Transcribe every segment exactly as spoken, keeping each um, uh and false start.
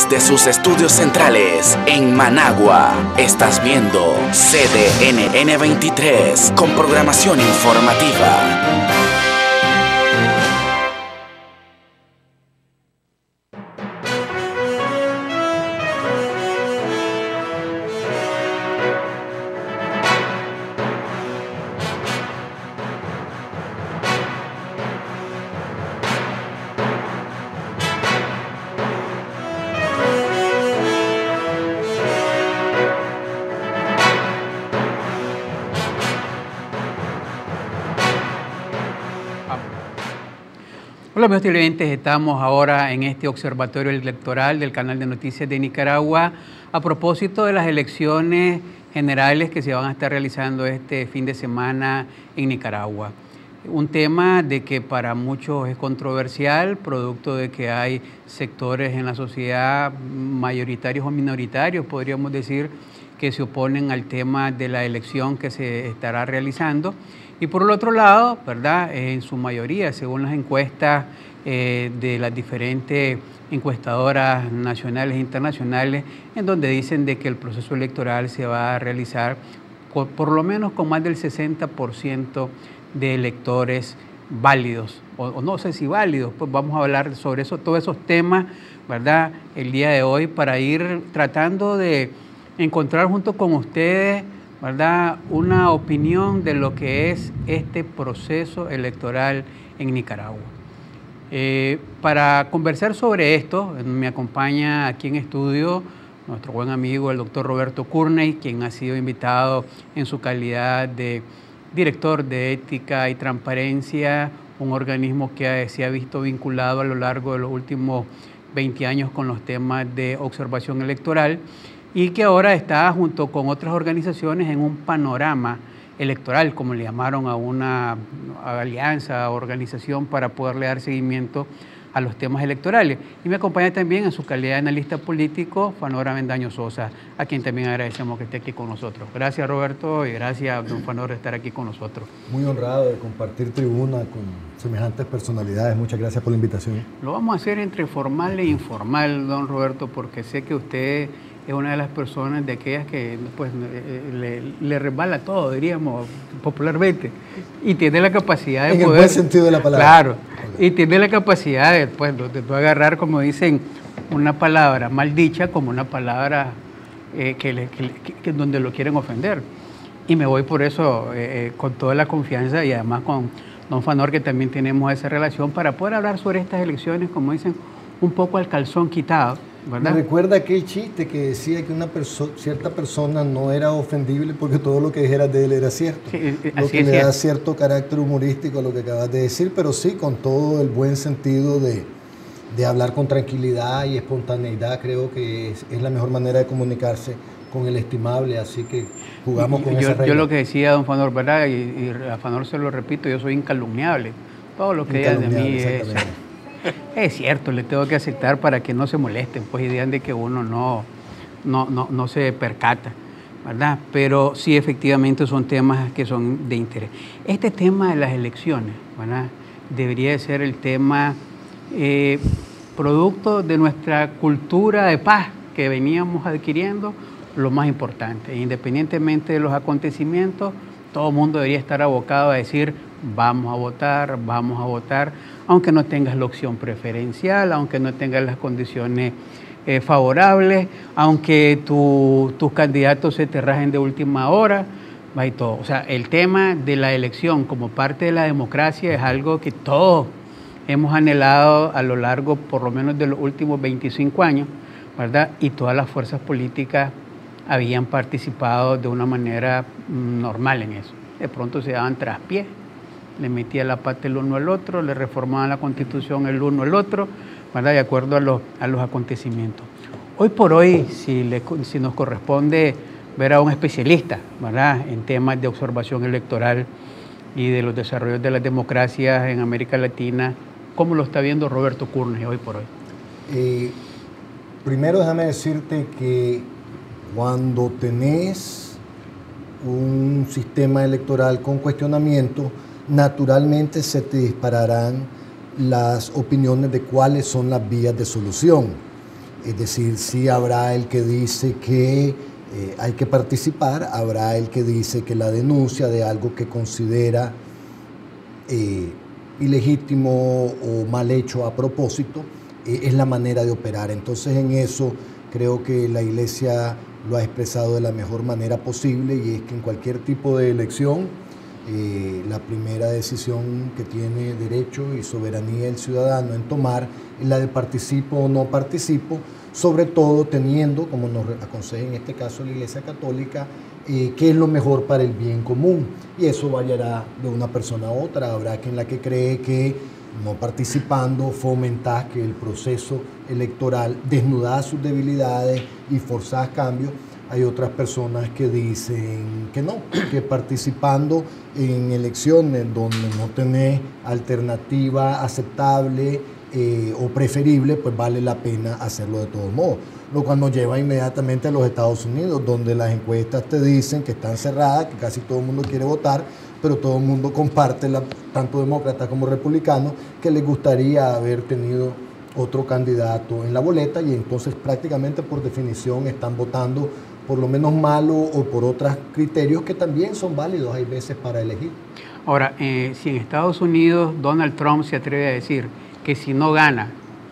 Desde sus estudios centrales en Managua, estás viendo C D N N veintitrés con programación informativa. Hola amigos televidentes, estamos ahora en este observatorio electoral del canal de noticias de Nicaragua a propósito de las elecciones generales que se van a estar realizando este fin de semana en Nicaragua. Un tema de que para muchos es controversial, producto de que hay sectores en la sociedad mayoritarios o minoritarios, podríamos decir, que se oponen al tema de la elección que se estará realizando. Y por el otro lado, ¿verdad?, en su mayoría, según las encuestas eh, de las diferentes encuestadoras nacionales e internacionales, en donde dicen de que el proceso electoral se va a realizar por, por lo menos con más del sesenta por ciento de electores válidos, o, o no sé si válidos, pues vamos a hablar sobre eso, todos esos temas, ¿verdad?, el día de hoy, para ir tratando de encontrar junto con ustedes, ¿verdad?, una opinión de lo que es este proceso electoral en Nicaragua. Eh, para conversar sobre esto, me acompaña aquí en estudio nuestro buen amigo, el doctor Roberto Curney, quien ha sido invitado en su calidad de director de Ética y Transparencia, un organismo que se ha visto vinculado a lo largo de los últimos veinte años con los temas de observación electoral, y que ahora está junto con otras organizaciones en un panorama electoral, como le llamaron a una alianza, organización para poderle dar seguimiento a los temas electorales. Y me acompaña también en su calidad de analista político, Fanor Avendaño Sosa, a quien también agradecemos que esté aquí con nosotros. Gracias, Roberto, y gracias, don Fanor, de estar aquí con nosotros. Muy honrado de compartir tribuna con semejantes personalidades. Muchas gracias por la invitación. Lo vamos a hacer entre formal e informal, don Roberto, porque sé que usted es una de las personas de aquellas que pues, le, le resbala todo, diríamos popularmente, y tiene la capacidad de en poder... En el buen sentido de la palabra. Claro, okay. Y tiene la capacidad de, pues, de, de agarrar, como dicen, una palabra mal dicha como una palabra eh, que, le, que, que, que donde lo quieren ofender. Y me voy por eso eh, con toda la confianza y además con don Fanor, que también tenemos esa relación, para poder hablar sobre estas elecciones, como dicen, un poco al calzón quitado, ¿verdad? Me recuerda aquel chiste que decía que una perso cierta persona no era ofendible porque todo lo que dijera de él era cierto. Sí, lo que le da cierto carácter humorístico a lo que acabas de decir, pero sí con todo el buen sentido de, de hablar con tranquilidad y espontaneidad. Creo que es, es la mejor manera de comunicarse con el estimable, así que jugamos con yo, esa regla. Yo lo que decía don Fanor, ¿verdad? Y, y a Fanor se lo repito, yo soy incalumniable. Todo lo que digan de mí es... Es cierto, le tengo que aceptar para que no se molesten, pues y digan de que uno no, no, no, no se percata, ¿verdad? Pero sí, efectivamente son temas que son de interés. Este tema de las elecciones, ¿verdad?, debería de ser el tema eh, producto de nuestra cultura de paz que veníamos adquiriendo, lo más importante. Independientemente de los acontecimientos, todo el mundo debería estar abocado a decir, vamos a votar, vamos a votar, aunque no tengas la opción preferencial, aunque no tengas las condiciones eh, favorables, aunque tu, tus candidatos se te rajen de última hora, va y todo. O sea, el tema de la elección como parte de la democracia es algo que todos hemos anhelado a lo largo, por lo menos, de los últimos veinticinco años, ¿verdad? Y todas las fuerzas políticas habían participado de una manera normal en eso. De pronto se daban traspiés, le metía la pata el uno al otro, le reformaban la Constitución el uno al otro, ¿verdad?, de acuerdo a los, a los acontecimientos. Hoy por hoy, si, le, si nos corresponde ver a un especialista, ¿verdad?, en temas de observación electoral y de los desarrollos de las democracias en América Latina, ¿cómo lo está viendo Roberto Curney hoy por hoy? Eh, primero déjame decirte que cuando tenés un sistema electoral con cuestionamiento, naturalmente se te dispararán las opiniones de cuáles son las vías de solución. Es decir, sí habrá el que dice que eh, hay que participar, habrá el que dice que la denuncia de algo que considera eh, ilegítimo o mal hecho a propósito eh, es la manera de operar. Entonces en eso creo que la Iglesia lo ha expresado de la mejor manera posible, y es que en cualquier tipo de elección eh, la primera decisión que tiene derecho y soberanía el ciudadano en tomar es la de participo o no participo, sobre todo teniendo, como nos aconseja en este caso la Iglesia Católica, eh, qué es lo mejor para el bien común, y eso variará de una persona a otra. Habrá quien la que cree que no participando fomentás que el proceso electoral, desnudás sus debilidades y forzás cambios. Hay otras personas que dicen que no, que participando en elecciones donde no tenés alternativa aceptable eh, o preferible, pues vale la pena hacerlo de todos modos. Lo cual nos lleva inmediatamente a los Estados Unidos, donde las encuestas te dicen que están cerradas, que casi todo el mundo quiere votar, pero todo el mundo comparte, la, tanto demócratas como republicanos, que les gustaría haber tenido otro candidato en la boleta, y entonces prácticamente por definición están votando por lo menos malo o por otros criterios que también son válidos hay veces para elegir. Ahora, eh, si en Estados Unidos Donald Trump se atreve a decir que si no gana,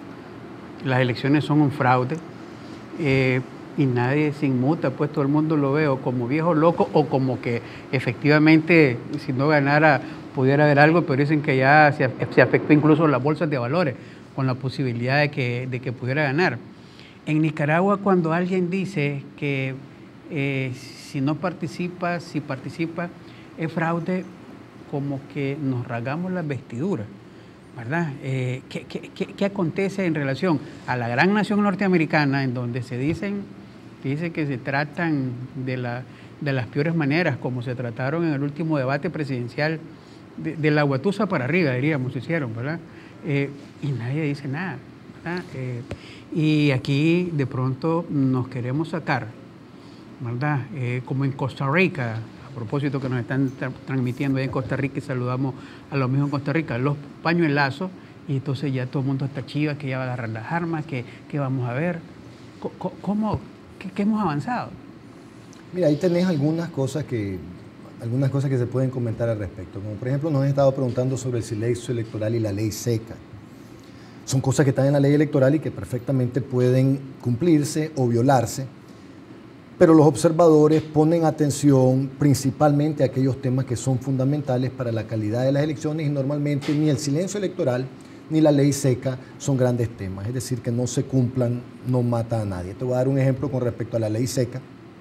las elecciones son un fraude, eh, y nadie se inmuta, pues todo el mundo lo ve o como viejo loco o como que efectivamente si no ganara pudiera haber algo, pero dicen que ya se, se afectó incluso las bolsas de valores con la posibilidad de que, de que pudiera ganar. En Nicaragua, cuando alguien dice que eh, si no participa, si participa, es fraude, como que nos rasgamos las vestiduras, ¿verdad? Eh, ¿qué, qué, qué, ¿Qué acontece en relación a la gran nación norteamericana, en donde se dicen, dice que se tratan de, la, de las peores maneras, como se trataron en el último debate presidencial, de, de la guatusa para arriba, diríamos, se hicieron, ¿verdad? Eh, y nadie dice nada, ¿verdad? Eh, y aquí de pronto nos queremos sacar, ¿verdad? Eh, como en Costa Rica, a propósito que nos están tra transmitiendo en Costa Rica, y saludamos a los mismos en Costa Rica, los pañuelazos, y entonces ya todo el mundo está chiva, que ya va a agarrar las armas, que, que vamos a ver. ¿Cómo, cómo qué, qué hemos avanzado? Mira, ahí tenés algunas cosas que, algunas cosas que se pueden comentar al respecto. Como por ejemplo nos han estado preguntando sobre el silencio electoral y la ley seca. Son cosas que están en la ley electoral y que perfectamente pueden cumplirse o violarse, pero los observadores ponen atención principalmente a aquellos temas que son fundamentales para la calidad de las elecciones, y normalmente ni el silencio electoral ni la ley seca son grandes temas. Es decir, que no se cumplan no mata a nadie. Te voy a dar un ejemplo con respecto a la ley seca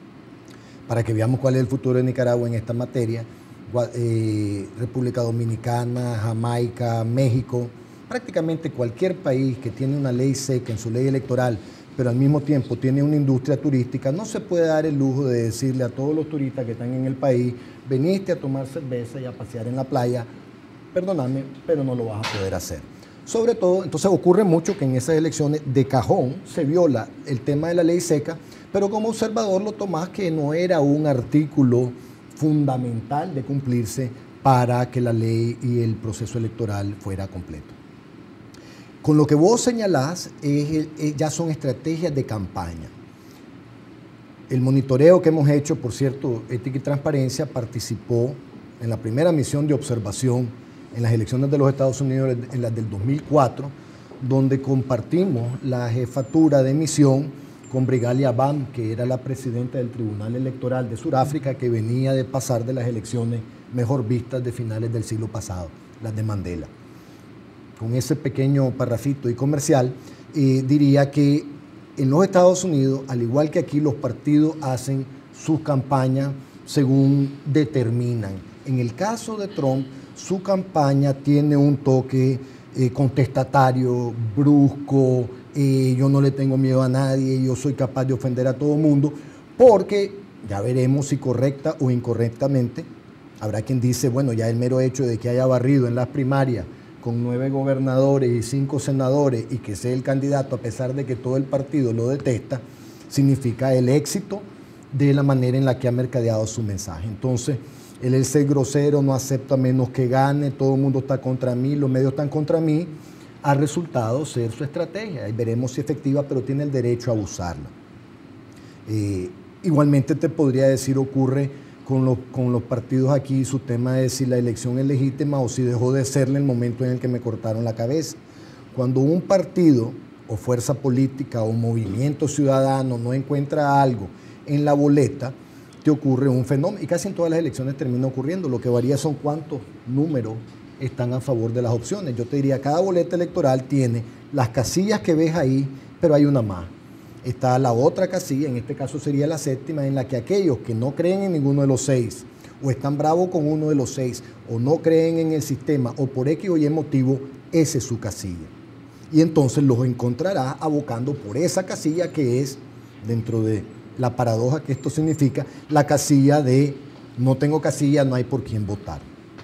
para que veamos cuál es el futuro de Nicaragua en esta materia. Eh, República Dominicana, Jamaica, México, prácticamente cualquier país que tiene una ley seca en su ley electoral, pero al mismo tiempo tiene una industria turística, no se puede dar el lujo de decirle a todos los turistas que están en el país, veniste a tomar cerveza y a pasear en la playa, perdóname, pero no lo vas a poder hacer. Sobre todo, entonces ocurre mucho que en esas elecciones de cajón se viola el tema de la ley seca, pero como observador lo tomás que no era un artículo fundamental de cumplirse para que la ley y el proceso electoral fuera completo. Con lo que vos señalás, es, es, ya son estrategias de campaña. El monitoreo que hemos hecho, por cierto, Ética y Transparencia participó en la primera misión de observación en las elecciones de los Estados Unidos, en las del dos mil cuatro, donde compartimos la jefatura de misión con Brigalia Bam, que era la presidenta del Tribunal Electoral de Sudáfrica, que venía de pasar de las elecciones mejor vistas de finales del siglo pasado, las de Mandela. Con ese pequeño parrafito y comercial, eh, diría que en los Estados Unidos, al igual que aquí, los partidos hacen sus campañas según determinan. En el caso de Trump, su campaña tiene un toque eh, contestatario, brusco, eh, yo no le tengo miedo a nadie, yo soy capaz de ofender a todo el mundo, porque ya veremos si correcta o incorrectamente, habrá quien dice, bueno, ya el mero hecho de que haya barrido en las primarias con nueve gobernadores y cinco senadores y que sea el candidato a pesar de que todo el partido lo detesta, significa el éxito de la manera en la que ha mercadeado su mensaje. Entonces, él es ser grosero, no acepta menos que gane, todo el mundo está contra mí, los medios están contra mí, ha resultado ser su estrategia. Y veremos si es efectiva, pero tiene el derecho a usarla. Eh, igualmente te podría decir, ocurre con los, con los partidos aquí, su tema de si la elección es legítima o si dejó de serla en el momento en el que me cortaron la cabeza. Cuando un partido o fuerza política o movimiento ciudadano no encuentra algo en la boleta, te ocurre un fenómeno, y casi en todas las elecciones termina ocurriendo. Lo que varía son cuántos números están a favor de las opciones. Yo te diría, cada boleta electoral tiene las casillas que ves ahí, pero hay una más. Está la otra casilla, en este caso sería la séptima, en la que aquellos que no creen en ninguno de los seis, o están bravos con uno de los seis, o no creen en el sistema, o por X o Y motivo, esa es su casilla. Y entonces los encontrarás abocando por esa casilla que es, dentro de la paradoja que esto significa, la casilla de no tengo casilla, no hay por quién votar.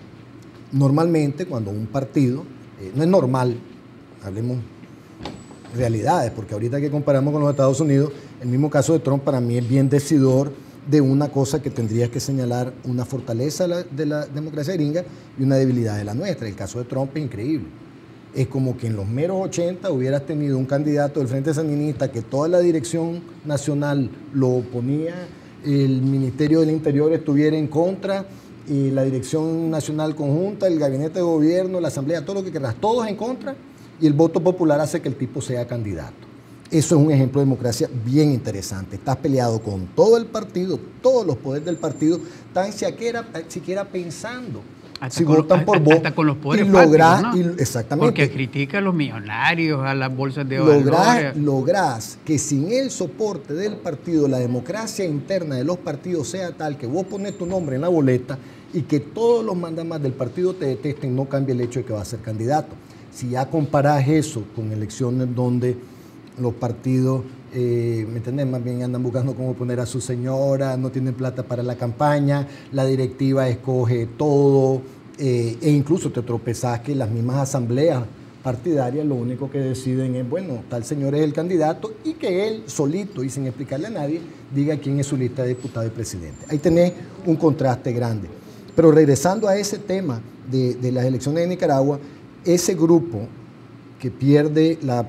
Normalmente cuando un partido, eh, no es normal, hablemos realidades, porque ahorita que comparamos con los Estados Unidos, el mismo caso de Trump para mí es bien decidor de una cosa que tendría que señalar una fortaleza de la, de la democracia gringa y una debilidad de la nuestra. El caso de Trump es increíble. Es como que en los meros ochenta hubieras tenido un candidato del Frente Sandinista que toda la dirección nacional lo oponía, el Ministerio del Interior estuviera en contra, y la dirección nacional conjunta, el gabinete de gobierno, la asamblea, todo lo que querrás, todos en contra, y el voto popular hace que el tipo sea candidato. Eso es un ejemplo de democracia bien interesante. Estás peleado con todo el partido, todos los poderes del partido, tan siquiera, siquiera pensando hasta si con, votan por vos, hasta con los poderes y lográs, fácticos, ¿no? y, exactamente. Porque critica a los millonarios, a las bolsas de lográs, valores. lográs que sin el soporte del partido, la democracia interna de los partidos sea tal que vos pones tu nombre en la boleta y que todos los mandamases del partido te detesten, no cambia el hecho de que vas a ser candidato. Si ya comparás eso con elecciones donde los partidos, eh, ¿me entendés? Más bien andan buscando cómo poner a su señora, no tienen plata para la campaña, la directiva escoge todo, eh, e incluso te tropezás que las mismas asambleas partidarias lo único que deciden es, bueno, tal señor es el candidato, y que él solito y sin explicarle a nadie diga quién es su lista de diputado y presidente. Ahí tenés un contraste grande. Pero regresando a ese tema de, de las elecciones de Nicaragua, ese grupo que pierde la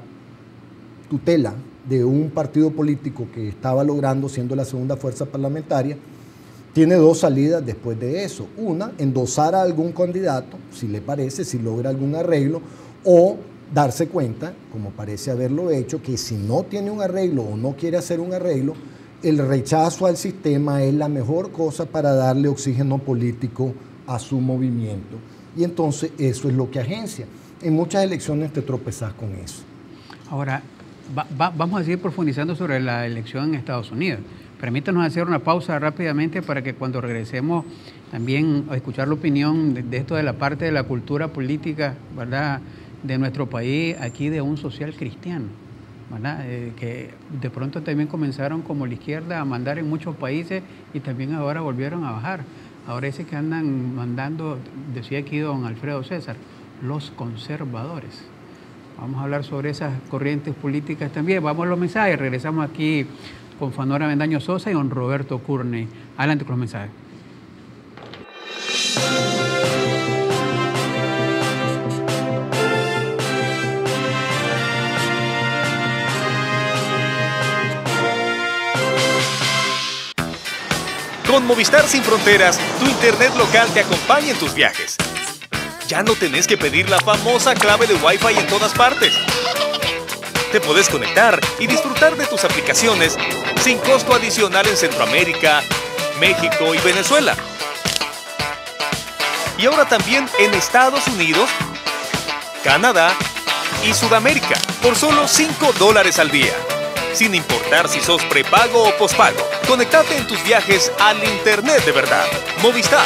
tutela de un partido político que estaba logrando, siendo la segunda fuerza parlamentaria, tiene dos salidas después de eso. Una, endosar a algún candidato, si le parece, si logra algún arreglo, o darse cuenta, como parece haberlo hecho, que si no tiene un arreglo o no quiere hacer un arreglo, el rechazo al sistema es la mejor cosa para darle oxígeno político a su movimiento. Y entonces eso es lo que agencia. En muchas elecciones te tropezás con eso. Ahora, va, va, vamos a seguir profundizando sobre la elección en Estados Unidos. Permítanos hacer una pausa rápidamente para que cuando regresemos también a escuchar la opinión de, de esto de la parte de la cultura política, ¿verdad?, de nuestro país, aquí de un social cristiano, ¿verdad? Eh, que de pronto también comenzaron como la izquierda a mandar en muchos países y también ahora volvieron a bajar. Ahora ese que andan mandando, decía aquí don Alfredo César, los conservadores. Vamos a hablar sobre esas corrientes políticas también. Vamos a los mensajes. Regresamos aquí con Fanora Bendaño Sosa y don Roberto Curne. Adelante con los mensajes. Con Movistar Sin Fronteras, tu internet local te acompaña en tus viajes. Ya no tenés que pedir la famosa clave de Wi-Fi en todas partes. Te podés conectar y disfrutar de tus aplicaciones sin costo adicional en Centroamérica, México y Venezuela. Y ahora también en Estados Unidos, Canadá y Sudamérica, por solo cinco dólares al día. Sin importar si sos prepago o pospago, conectate en tus viajes al internet de verdad. Movistar.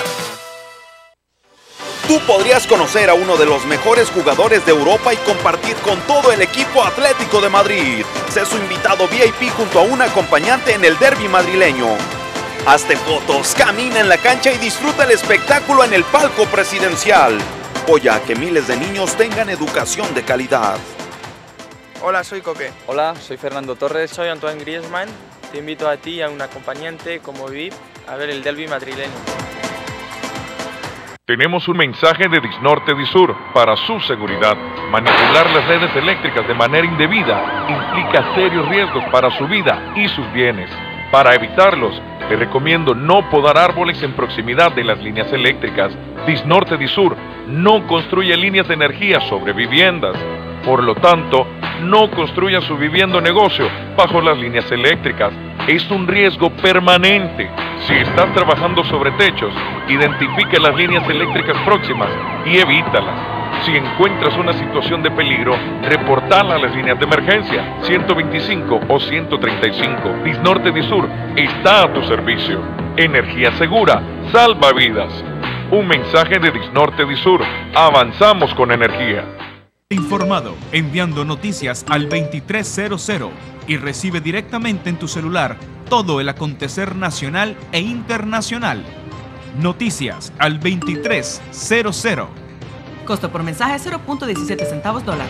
Tú podrías conocer a uno de los mejores jugadores de Europa y compartir con todo el equipo Atlético de Madrid. Sé su invitado V I P junto a un acompañante en el derbi madrileño. Hazte fotos, camina en la cancha y disfruta el espectáculo en el palco presidencial. Apoya a que miles de niños tengan educación de calidad. Hola, soy Coque. Hola, soy Fernando Torres. Soy Antoine Griezmann. Te invito a ti y a un acompañante como V I P a ver el derbi madrileño. Tenemos un mensaje de Disnorte Disur para su seguridad. Manipular las redes eléctricas de manera indebida implica serios riesgos para su vida y sus bienes. Para evitarlos, le recomiendo no podar árboles en proximidad de las líneas eléctricas. Disnorte Disur no construye líneas de energía sobre viviendas. Por lo tanto, no construya su vivienda o negocio bajo las líneas eléctricas. Es un riesgo permanente. Si estás trabajando sobre techos, identifique las líneas eléctricas próximas y evítalas. Si encuentras una situación de peligro, reportala a las líneas de emergencia ciento veinticinco o ciento treinta y cinco. Disnorte Disur está a tu servicio. Energía segura, salva vidas. Un mensaje de Disnorte Disur. Avanzamos con energía. Informado, enviando noticias al veintitrés cero cero y recibe directamente en tu celular todo el acontecer nacional e internacional. Noticias al veintitrés cero cero. Costo por mensaje cero punto diecisiete centavos dólar.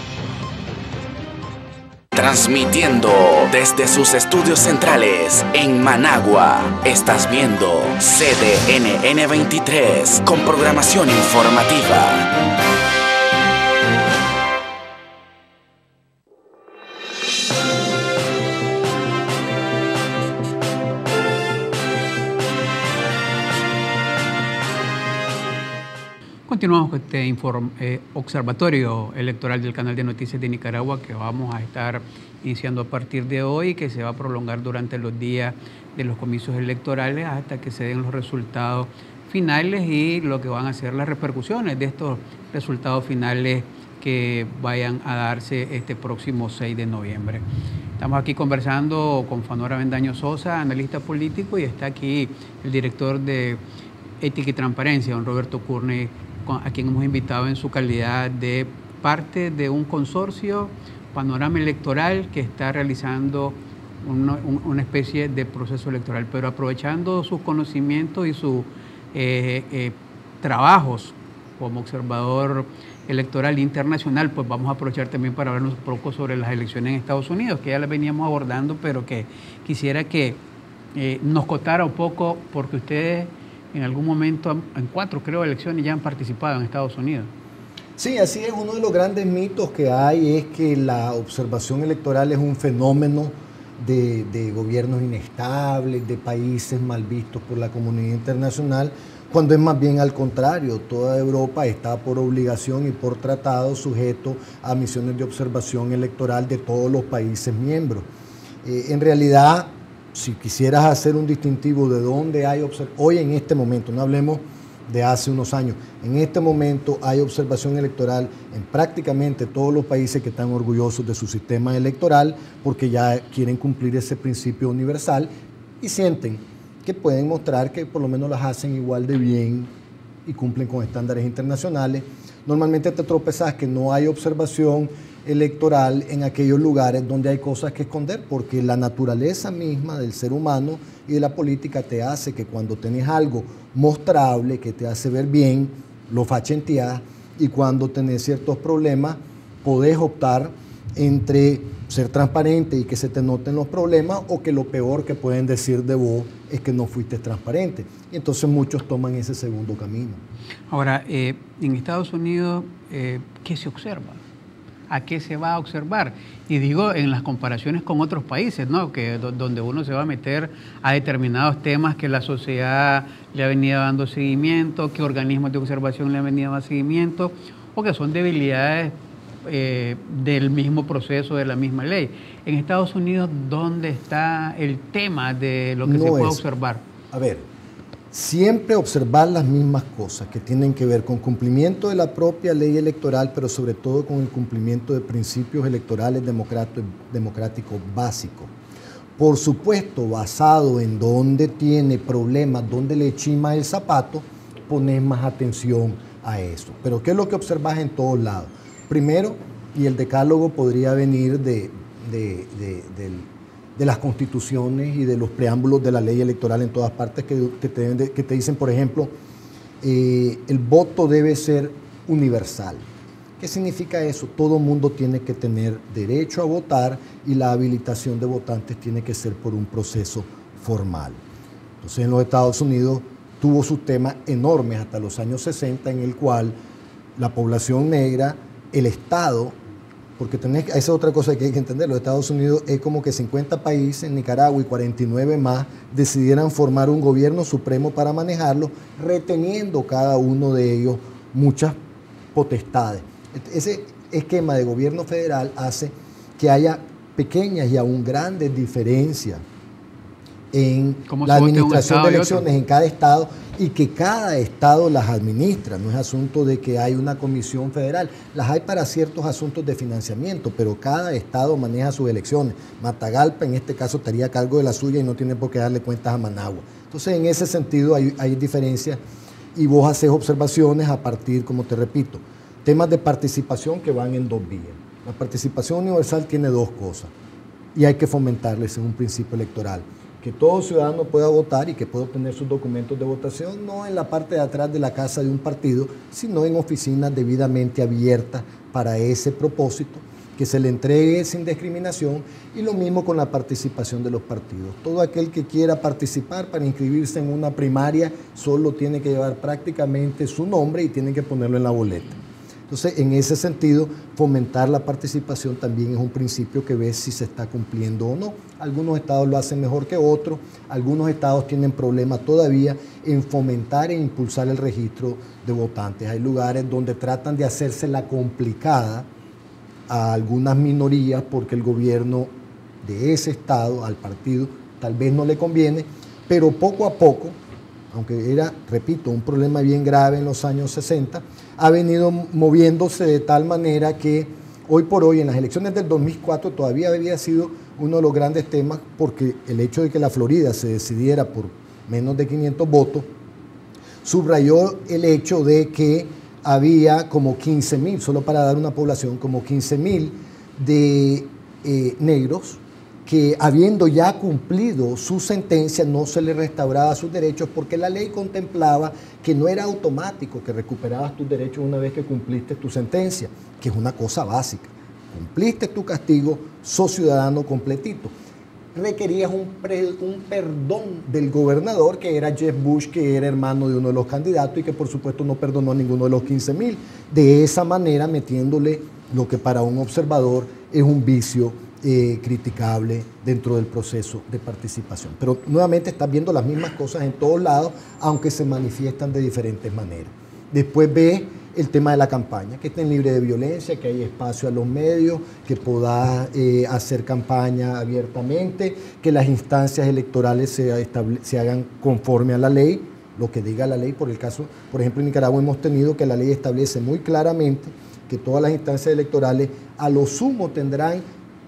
Transmitiendo desde sus estudios centrales en Managua. Estás viendo C D N N veintitrés con programación informativa. Continuamos con este inform, eh, observatorio electoral del canal de noticias de Nicaragua que vamos a estar iniciando a partir de hoy y que se va a prolongar durante los días de los comicios electorales hasta que se den los resultados finales y lo que van a ser las repercusiones de estos resultados finales que vayan a darse este próximo seis de noviembre. Estamos aquí conversando con Fanora Bendaño Sosa, analista político, y está aquí el director de Ética y Transparencia, don Roberto Curne, a quien hemos invitado en su calidad de parte de un consorcio Panorama Electoral que está realizando una, una especie de proceso electoral, pero aprovechando sus conocimientos y sus eh, eh, trabajos como observador electoral internacional, pues vamos a aprovechar también para hablarnos un poco sobre las elecciones en Estados Unidos, que ya las veníamos abordando, pero que quisiera que eh, nos contara un poco, porque ustedes en algún momento, en cuatro creo elecciones, ya han participado en Estados Unidos. Sí, así es. Uno de los grandes mitos que hay es que la observación electoral es un fenómeno de, de gobiernos inestables, de países mal vistos por la comunidad internacional, cuando es más bien al contrario. Toda Europa está por obligación y por tratado sujeto a misiones de observación electoral de todos los países miembros. Eh, en realidad, si quisieras hacer un distintivo de dónde hay observación, hoy en este momento, no hablemos de hace unos años, en este momento hay observación electoral en prácticamente todos los países que están orgullosos de su sistema electoral porque ya quieren cumplir ese principio universal y sienten que pueden mostrar que por lo menos las hacen igual de bien y cumplen con estándares internacionales. Normalmente te tropezas que no hay observación electoral en aquellos lugares donde hay cosas que esconder, porque la naturaleza misma del ser humano y de la política te hace que cuando tenés algo mostrable que te hace ver bien, lo fachenteás, y cuando tenés ciertos problemas podés optar entre ser transparente y que se te noten los problemas, o que lo peor que pueden decir de vos es que no fuiste transparente. Y entonces muchos toman ese segundo camino. Ahora, eh, en Estados Unidos, eh, ¿qué se observa? ¿A qué se va a observar? Y digo, en las comparaciones con otros países, ¿no? Que, donde uno se va a meter a determinados temas que la sociedad le ha venido dando seguimiento, que organismos de observación le han venido dando seguimiento, o que son debilidades eh, del mismo proceso, de la misma ley. En Estados Unidos, ¿dónde está el tema de lo que no se puede es, observar? A ver, siempre observar las mismas cosas que tienen que ver con cumplimiento de la propia ley electoral, pero sobre todo con el cumplimiento de principios electorales democráticos básicos. Por supuesto, basado en dónde tiene problemas, dónde le chima el zapato, pones más atención a eso. Pero ¿qué es lo que observas en todos lados? Primero, y el decálogo podría venir de, de, de, del de las constituciones y de los preámbulos de la ley electoral en todas partes que, que, te, que te dicen, por ejemplo, eh, el voto debe ser universal. ¿Qué significa eso? Todo mundo tiene que tener derecho a votar y la habilitación de votantes tiene que ser por un proceso formal. Entonces, en los Estados Unidos, tuvo sus temas enormes hasta los años sesenta, en el cual la población negra, el Estado, porque tenés, esa es otra cosa que hay que entender, los Estados Unidos es como que cincuenta países, Nicaragua y cuarenta y nueve más, decidieran formar un gobierno supremo para manejarlo, reteniendo cada uno de ellos muchas potestades. Ese esquema de gobierno federal hace que haya pequeñas y aún grandes diferencias en la administración de elecciones en cada estado, y que cada estado las administra. No es asunto de que hay una comisión federal, las hay para ciertos asuntos de financiamiento, pero cada estado maneja sus elecciones. Matagalpa en este caso estaría a cargo de la suya y no tiene por qué darle cuentas a Managua. Entonces en ese sentido hay, hay diferencias, y vos haces observaciones a partir, como te repito, temas de participación que van en dos vías. La participación universal tiene dos cosas y hay que fomentarles en un principio electoral: que todo ciudadano pueda votar y que pueda obtener sus documentos de votación, no en la parte de atrás de la casa de un partido, sino en oficinas debidamente abiertas para ese propósito, que se le entregue sin discriminación, y lo mismo con la participación de los partidos. Todo aquel que quiera participar para inscribirse en una primaria solo tiene que llevar prácticamente su nombre y tiene que ponerlo en la boleta. Entonces, en ese sentido, fomentar la participación también es un principio que ves si se está cumpliendo o no. Algunos estados lo hacen mejor que otros, algunos estados tienen problemas todavía en fomentar e impulsar el registro de votantes. Hay lugares donde tratan de hacerse la complicada a algunas minorías porque el gobierno de ese estado, al partido, tal vez no le conviene, pero poco a poco, aunque era, repito, un problema bien grave en los años sesenta, ha venido moviéndose de tal manera que hoy por hoy, en las elecciones del dos mil cuatro, todavía había sido uno de los grandes temas, porque el hecho de que la Florida se decidiera por menos de quinientos votos, subrayó el hecho de que había como quince mil, solo para dar una población, como quince mil de eh, negros que, habiendo ya cumplido su sentencia, no se les restauraba sus derechos, porque la ley contemplaba que no era automático que recuperabas tus derechos una vez que cumpliste tu sentencia, que es una cosa básica. Cumpliste tu castigo, sos ciudadano completito. Requerías un, pre, un perdón del gobernador, que era Jeb Bush, que era hermano de uno de los candidatos y que por supuesto no perdonó a ninguno de los quince mil. De esa manera, metiéndole lo que para un observador es un vicio Eh, criticable dentro del proceso de participación. Pero nuevamente estás viendo las mismas cosas en todos lados, aunque se manifiestan de diferentes maneras. Después ves el tema de la campaña, que estén libre de violencia, que hay espacio a los medios, que puedas eh, hacer campaña abiertamente, que las instancias electorales se, se hagan conforme a la ley, lo que diga la ley. Por el caso, por ejemplo, en Nicaragua hemos tenido que la ley establece muy claramente que todas las instancias electorales a lo sumo tendrán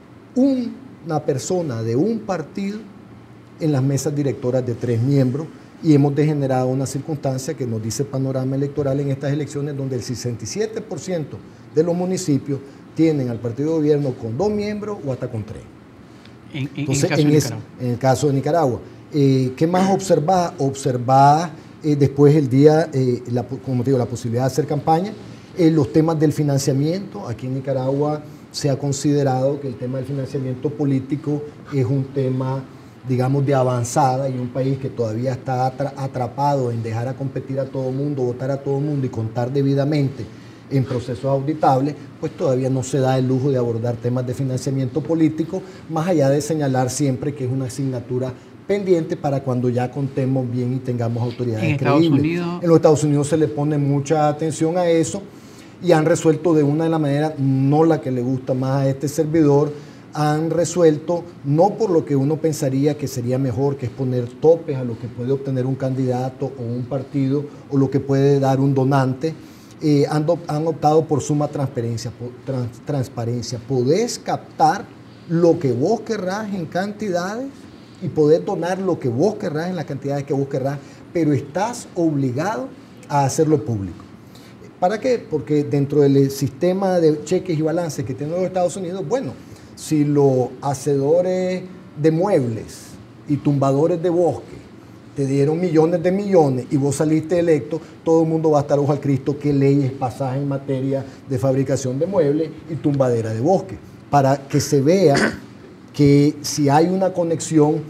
una persona de un partido en las mesas directoras de tres miembros, y hemos degenerado una circunstancia que nos dice Panorama Electoral en estas elecciones, donde el sesenta y siete por ciento de los municipios tienen al partido de gobierno con dos miembros o hasta con tres. En, en, Entonces, en, el, caso en, de es, en el caso de Nicaragua. Eh, ¿Qué más observar? Observar eh, después el día, eh, la, como te digo, la posibilidad de hacer campaña, eh, los temas del financiamiento. Aquí en Nicaragua se ha considerado que el tema del financiamiento político es un tema, digamos, de avanzada, y un país que todavía está atrapado en dejar a competir a todo mundo, votar a todo mundo y contar debidamente en procesos auditables, pues todavía no se da el lujo de abordar temas de financiamiento político, más allá de señalar siempre que es una asignatura pendiente para cuando ya contemos bien y tengamos autoridades en creíbles. Estados Unidos, en los Estados Unidos se le pone mucha atención a eso, y han resuelto de una de las maneras, no la que le gusta más a este servidor, han resuelto, no por lo que uno pensaría que sería mejor, que es poner topes a lo que puede obtener un candidato o un partido, o lo que puede dar un donante, eh, han, han optado por suma transparencia, por trans, transparencia. Podés captar lo que vos querrás en cantidades y podés donar lo que vos querrás en las cantidades que vos querrás, pero estás obligado a hacerlo público. ¿Para qué? Porque dentro del sistema de cheques y balances que tienen los Estados Unidos, bueno, si los hacedores de muebles y tumbadores de bosque te dieron millones de millones y vos saliste electo, todo el mundo va a estar ojo al Cristo qué leyes pasadas en materia de fabricación de muebles y tumbadera de bosque, para que se vea que si hay una conexión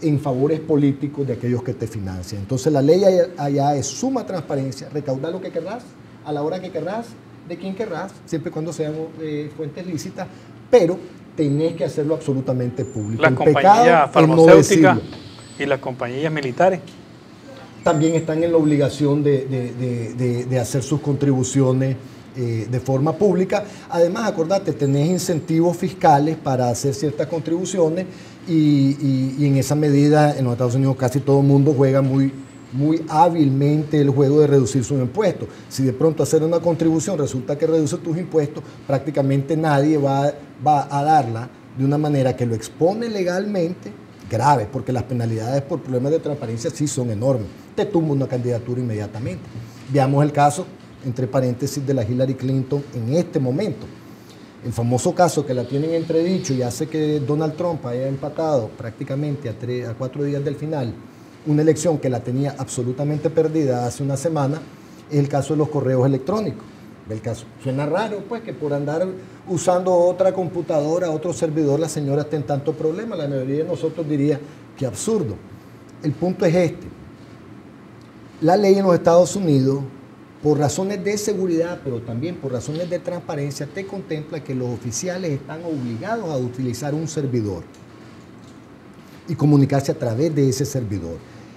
en favores políticos de aquellos que te financian. Entonces la ley allá, allá es suma transparencia, recaudar lo que querrás, a la hora que querrás, de quien querrás, siempre y cuando sean eh, fuentes lícitas, pero tenés que hacerlo absolutamente público. Las El compañías farmacéuticas y las compañías militares también están en la obligación de, de, de, de, de hacer sus contribuciones eh, de forma pública. Además, acordate, tenés incentivos fiscales para hacer ciertas contribuciones y, y, y en esa medida en los Estados Unidos casi todo el mundo juega muy, muy hábilmente el juego de reducir sus impuestos. Si de pronto hacer una contribución resulta que reduce tus impuestos, prácticamente nadie va, va a darla de una manera que lo expone legalmente grave, porque las penalidades por problemas de transparencia sí son enormes. Te tumba una candidatura inmediatamente. Veamos el caso, entre paréntesis, de la Hillary Clinton en este momento. El famoso caso que la tienen entredicho y hace que Donald Trump haya empatado prácticamente a, tres, a cuatro días del final una elección que la tenía absolutamente perdida hace una semana, es el caso de los correos electrónicos. El caso suena raro, pues, que por andar usando otra computadora, otro servidor, la señora esté en tanto problema. La mayoría de nosotros diría que absurdo. El punto es este. La ley en los Estados Unidos, por razones de seguridad, pero también por razones de transparencia, te contempla que los oficiales están obligados a utilizar un servidor y comunicarse a través de ese servidor.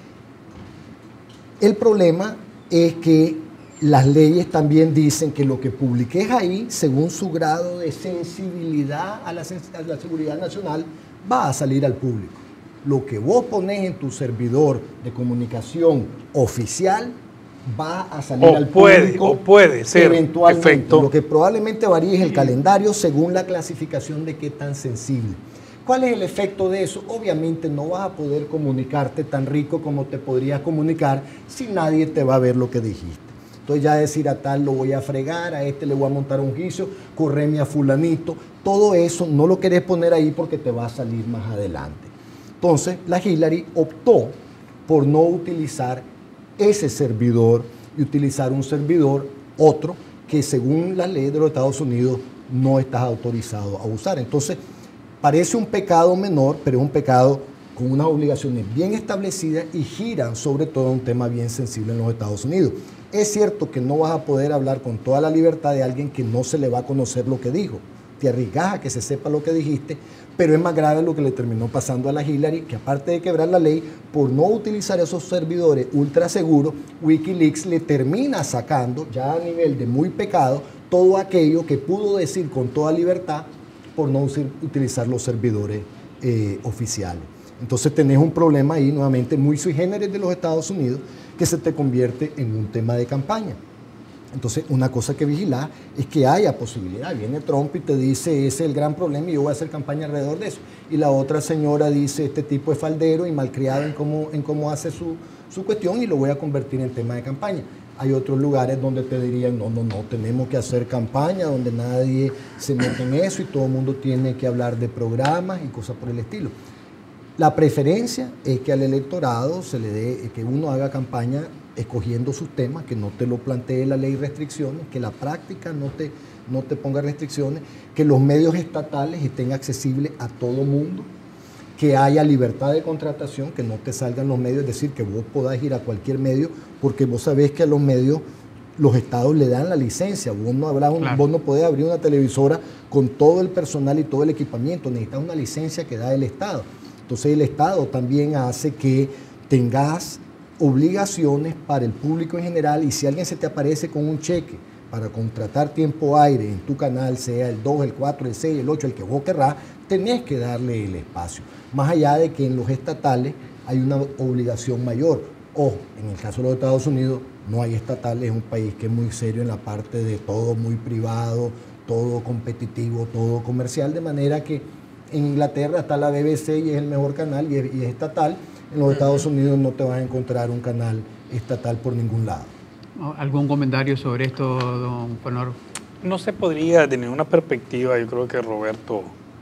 El problema es que las leyes también dicen que lo que publiques ahí, según su grado de sensibilidad a la, a la seguridad nacional, va a salir al público. Lo que vos ponés en tu servidor de comunicación oficial va a salir o al puede, público o puede ser eventualmente. Efecto. Lo que probablemente varíe es el calendario según la clasificación de qué tan sensible. ¿Cuál es el efecto de eso? Obviamente no vas a poder comunicarte tan rico como te podrías comunicar si nadie te va a ver lo que dijiste. Entonces ya decir a tal lo voy a fregar, a este le voy a montar un juicio, correme a fulanito, todo eso no lo querés poner ahí porque te va a salir más adelante. Entonces la Hillary optó por no utilizar ese servidor y utilizar un servidor otro que según la ley de los Estados Unidos no estás autorizado a usar. Entonces parece un pecado menor, pero es un pecado con unas obligaciones bien establecidas y giran sobre todo un tema bien sensible en los Estados Unidos. Es cierto que no vas a poder hablar con toda la libertad de alguien que no se le va a conocer lo que dijo. Te arriesgas a que se sepa lo que dijiste, pero es más grave lo que le terminó pasando a la Hillary, que aparte de quebrar la ley, por no utilizar esos servidores ultra seguros, Wikileaks le termina sacando, ya a nivel de muy pecado, todo aquello que pudo decir con toda libertad por no utilizar los servidores eh, oficiales. Entonces tenés un problema ahí nuevamente muy sui generis de los Estados Unidos que se te convierte en un tema de campaña. Entonces una cosa que vigilar es que haya posibilidad. Viene Trump y te dice ese es el gran problema y yo voy a hacer campaña alrededor de eso. Y la otra señora dice este tipo es faldero y malcriado en cómo, en cómo hace su, su cuestión y lo voy a convertir en tema de campaña. Hay otros lugares donde te dirían, no, no, no, tenemos que hacer campaña, donde nadie se mete en eso y todo el mundo tiene que hablar de programas y cosas por el estilo. La preferencia es que al electorado se le dé, que uno haga campaña escogiendo sus temas, que no te lo plantee la ley restricciones, que la práctica no te, no te ponga restricciones, que los medios estatales estén accesibles a todo mundo, que haya libertad de contratación, que no te salgan los medios, es decir, que vos podás ir a cualquier medio, porque vos sabés que a los medios los estados le dan la licencia, vos no, habrás un, claro. vos no podés abrir una televisora con todo el personal y todo el equipamiento, necesitas una licencia que da el estado. Entonces el estado también hace que tengas obligaciones para el público en general y si alguien se te aparece con un cheque para contratar tiempo aire en tu canal, sea el dos, el cuatro, el seis, el ocho, el que vos querrás, tenés que darle el espacio. Más allá de que en los estatales hay una obligación mayor. Ojo, en el caso de los Estados Unidos no hay estatales, es un país que es muy serio en la parte de todo muy privado, todo competitivo, todo comercial, de manera que en Inglaterra está la B B C y es el mejor canal y es, y es estatal. En los Estados Unidos no te vas a encontrar un canal estatal por ningún lado. ¿Algún comentario sobre esto, don Juan? No se podría tener una perspectiva, yo creo que Roberto,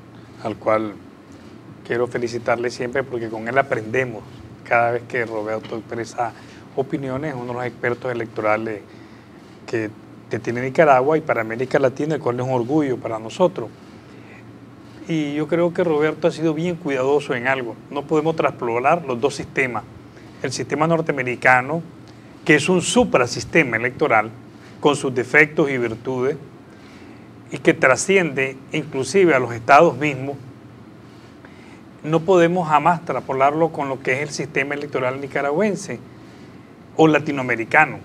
al cual quiero felicitarle siempre porque con él aprendemos cada vez que Roberto expresa opiniones, uno de los expertos electorales que, que tiene Nicaragua y para América Latina, el cual es un orgullo para nosotros. Y yo creo que Roberto ha sido bien cuidadoso en algo. No podemos traspolar los dos sistemas. El sistema norteamericano, que es un suprasistema electoral, con sus defectos y virtudes, y que trasciende inclusive a los estados mismos, no podemos jamás traspolarlo con lo que es el sistema electoral nicaragüense o latinoamericano,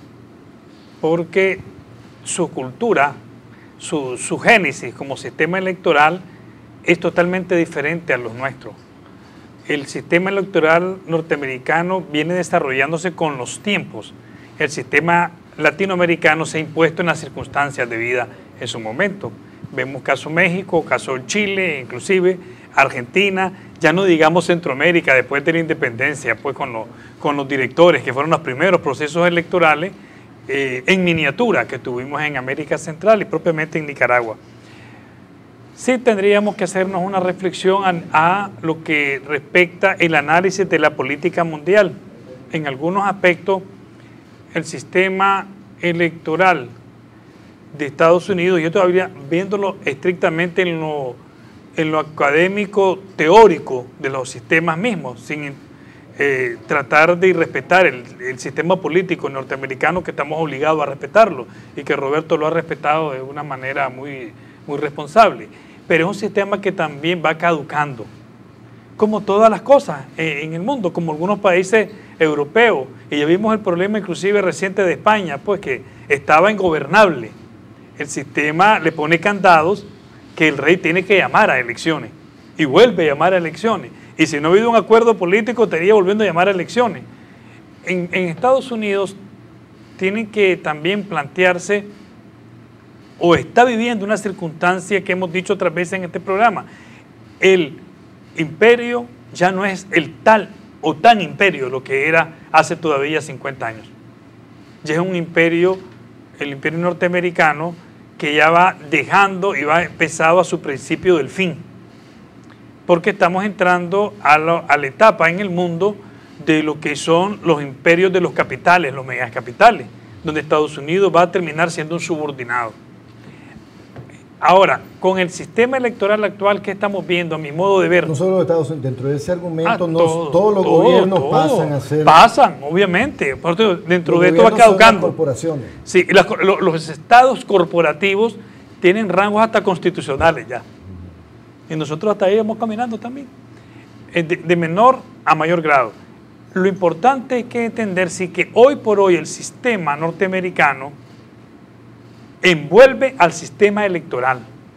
porque su cultura, su, su génesis como sistema electoral es totalmente diferente a los nuestros. El sistema electoral norteamericano viene desarrollándose con los tiempos. El sistema latinoamericano se ha impuesto en las circunstancias de vida en su momento. Vemos caso México, caso Chile, inclusive Argentina, ya no digamos Centroamérica después de la independencia, pues con, lo, con los directores que fueron los primeros procesos electorales eh, en miniatura que tuvimos en América Central y propiamente en Nicaragua. Sí tendríamos que hacernos una reflexión a, a lo que respecta el análisis de la política mundial. En algunos aspectos, el sistema electoral de Estados Unidos, yo todavía viéndolo estrictamente en lo, en lo académico teórico de los sistemas mismos, sin eh, tratar de irrespetar el, el sistema político norteamericano, que estamos obligados a respetarlo y que Roberto lo ha respetado de una manera muy, muy responsable. Pero es un sistema que también va caducando, como todas las cosas en el mundo, como algunos países europeos, y ya vimos el problema inclusive reciente de España, pues que estaba ingobernable. El sistema le pone candados que el rey tiene que llamar a elecciones, y vuelve a llamar a elecciones, y si no ha habido un acuerdo político, estaría volviendo a llamar a elecciones. En, en Estados Unidos tienen que también plantearse, o está viviendo una circunstancia que hemos dicho otras veces en este programa. El imperio ya no es el tal o tan imperio lo que era hace todavía cincuenta años. Ya es un imperio, el imperio norteamericano, que ya va dejando y va empezado a su principio del fin. Porque estamos entrando a, lo, a la etapa en el mundo de lo que son los imperios de los capitales, los megacapitales, donde Estados Unidos va a terminar siendo un subordinado. Ahora, con el sistema electoral actual que estamos viendo, a mi modo de ver... No solo los Estados Unidos, dentro de ese argumento, ah, no, todo, todos los todo, gobiernos todo. pasan a ser... Pasan, obviamente. Dentro los de esto va caducando. Las corporaciones. Sí, las, los, los estados corporativos tienen rangos hasta constitucionales ya. Y nosotros hasta ahí vamos caminando también. De, de menor a mayor grado. Lo importante es que entender sí, que hoy por hoy el sistema norteamericano envuelve al sistema electoral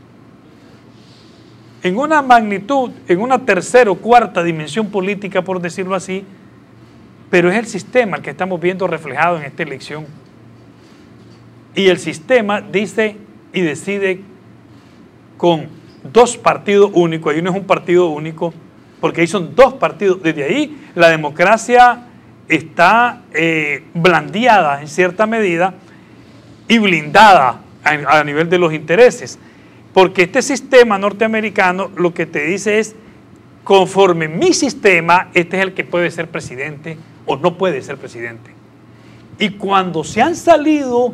en una magnitud, en una tercera o cuarta dimensión política, por decirlo así, pero es el sistema el que estamos viendo reflejado en esta elección. Y el sistema dice y decide con dos partidos únicos, ahí no es un partido único, porque ahí son dos partidos. Desde ahí la democracia está eh, blandeada en cierta medida y blindada a, a nivel de los intereses, porque este sistema norteamericano lo que te dice es, conforme mi sistema, este es el que puede ser presidente o no puede ser presidente. Y cuando se han salido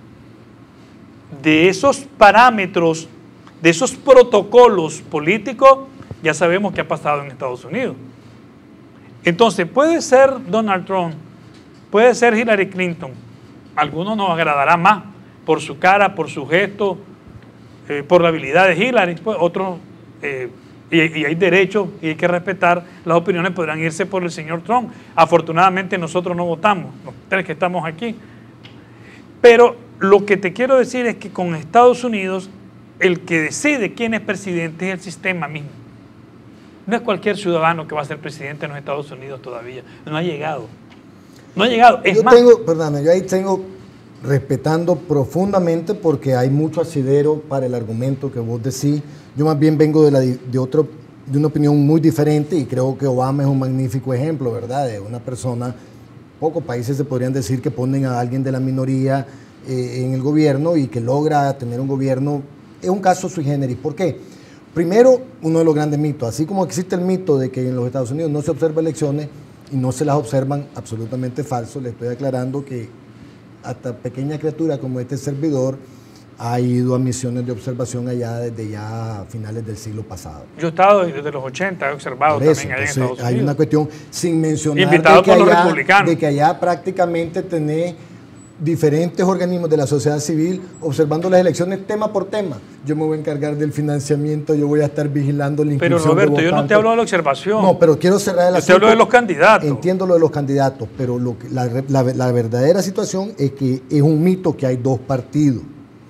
de esos parámetros, de esos protocolos políticos, ya sabemos qué ha pasado en Estados Unidos. Entonces puede ser Donald Trump, puede ser Hillary Clinton, a algunos nos agradará más por su cara, por su gesto, eh, por la habilidad de Hillary, pues otros, eh, y, y hay derecho y hay que respetar las opiniones, podrán irse por el señor Trump. Afortunadamente nosotros no votamos, los tres que estamos aquí. Pero lo que te quiero decir es que con Estados Unidos, el que decide quién es presidente es el sistema mismo. No es cualquier ciudadano que va a ser presidente en los Estados Unidos todavía, no ha llegado. No ha llegado, es yo más. Tengo, perdón, yo ahí tengo, respetando profundamente, porque hay mucho asidero para el argumento que vos decís. Yo más bien vengo de, la, de, otro, de una opinión muy diferente, y creo que Obama es un magnífico ejemplo, ¿verdad? De una persona, pocos países se podrían decir que ponen a alguien de la minoría eh, en el gobierno y que logra tener un gobierno. Es un caso sui generis. ¿Por qué? Primero, uno de los grandes mitos, así como existe el mito de que en los Estados Unidos no se observan elecciones y no se las observan, absolutamente falso. Le estoy aclarando que hasta pequeña criatura como este servidor ha ido a misiones de observación allá desde ya finales del siglo pasado. Yo he estado desde los ochenta, he observado Por eso, también allá en entonces, Estados Unidos. hay una cuestión, sin mencionar Invitado de que, por los allá, republicanos. de que allá prácticamente tenés diferentes organismos de la sociedad civil observando las elecciones tema por tema. Yo me voy a encargar del financiamiento, yo voy a estar vigilando la inscripción. Pero Roberto, de yo no te hablo de la observación. No, pero quiero cerrar el Yo asunto. te hablo de los candidatos. Entiendo lo de los candidatos, pero lo que, la, la, la verdadera situación es que es un mito que hay dos partidos.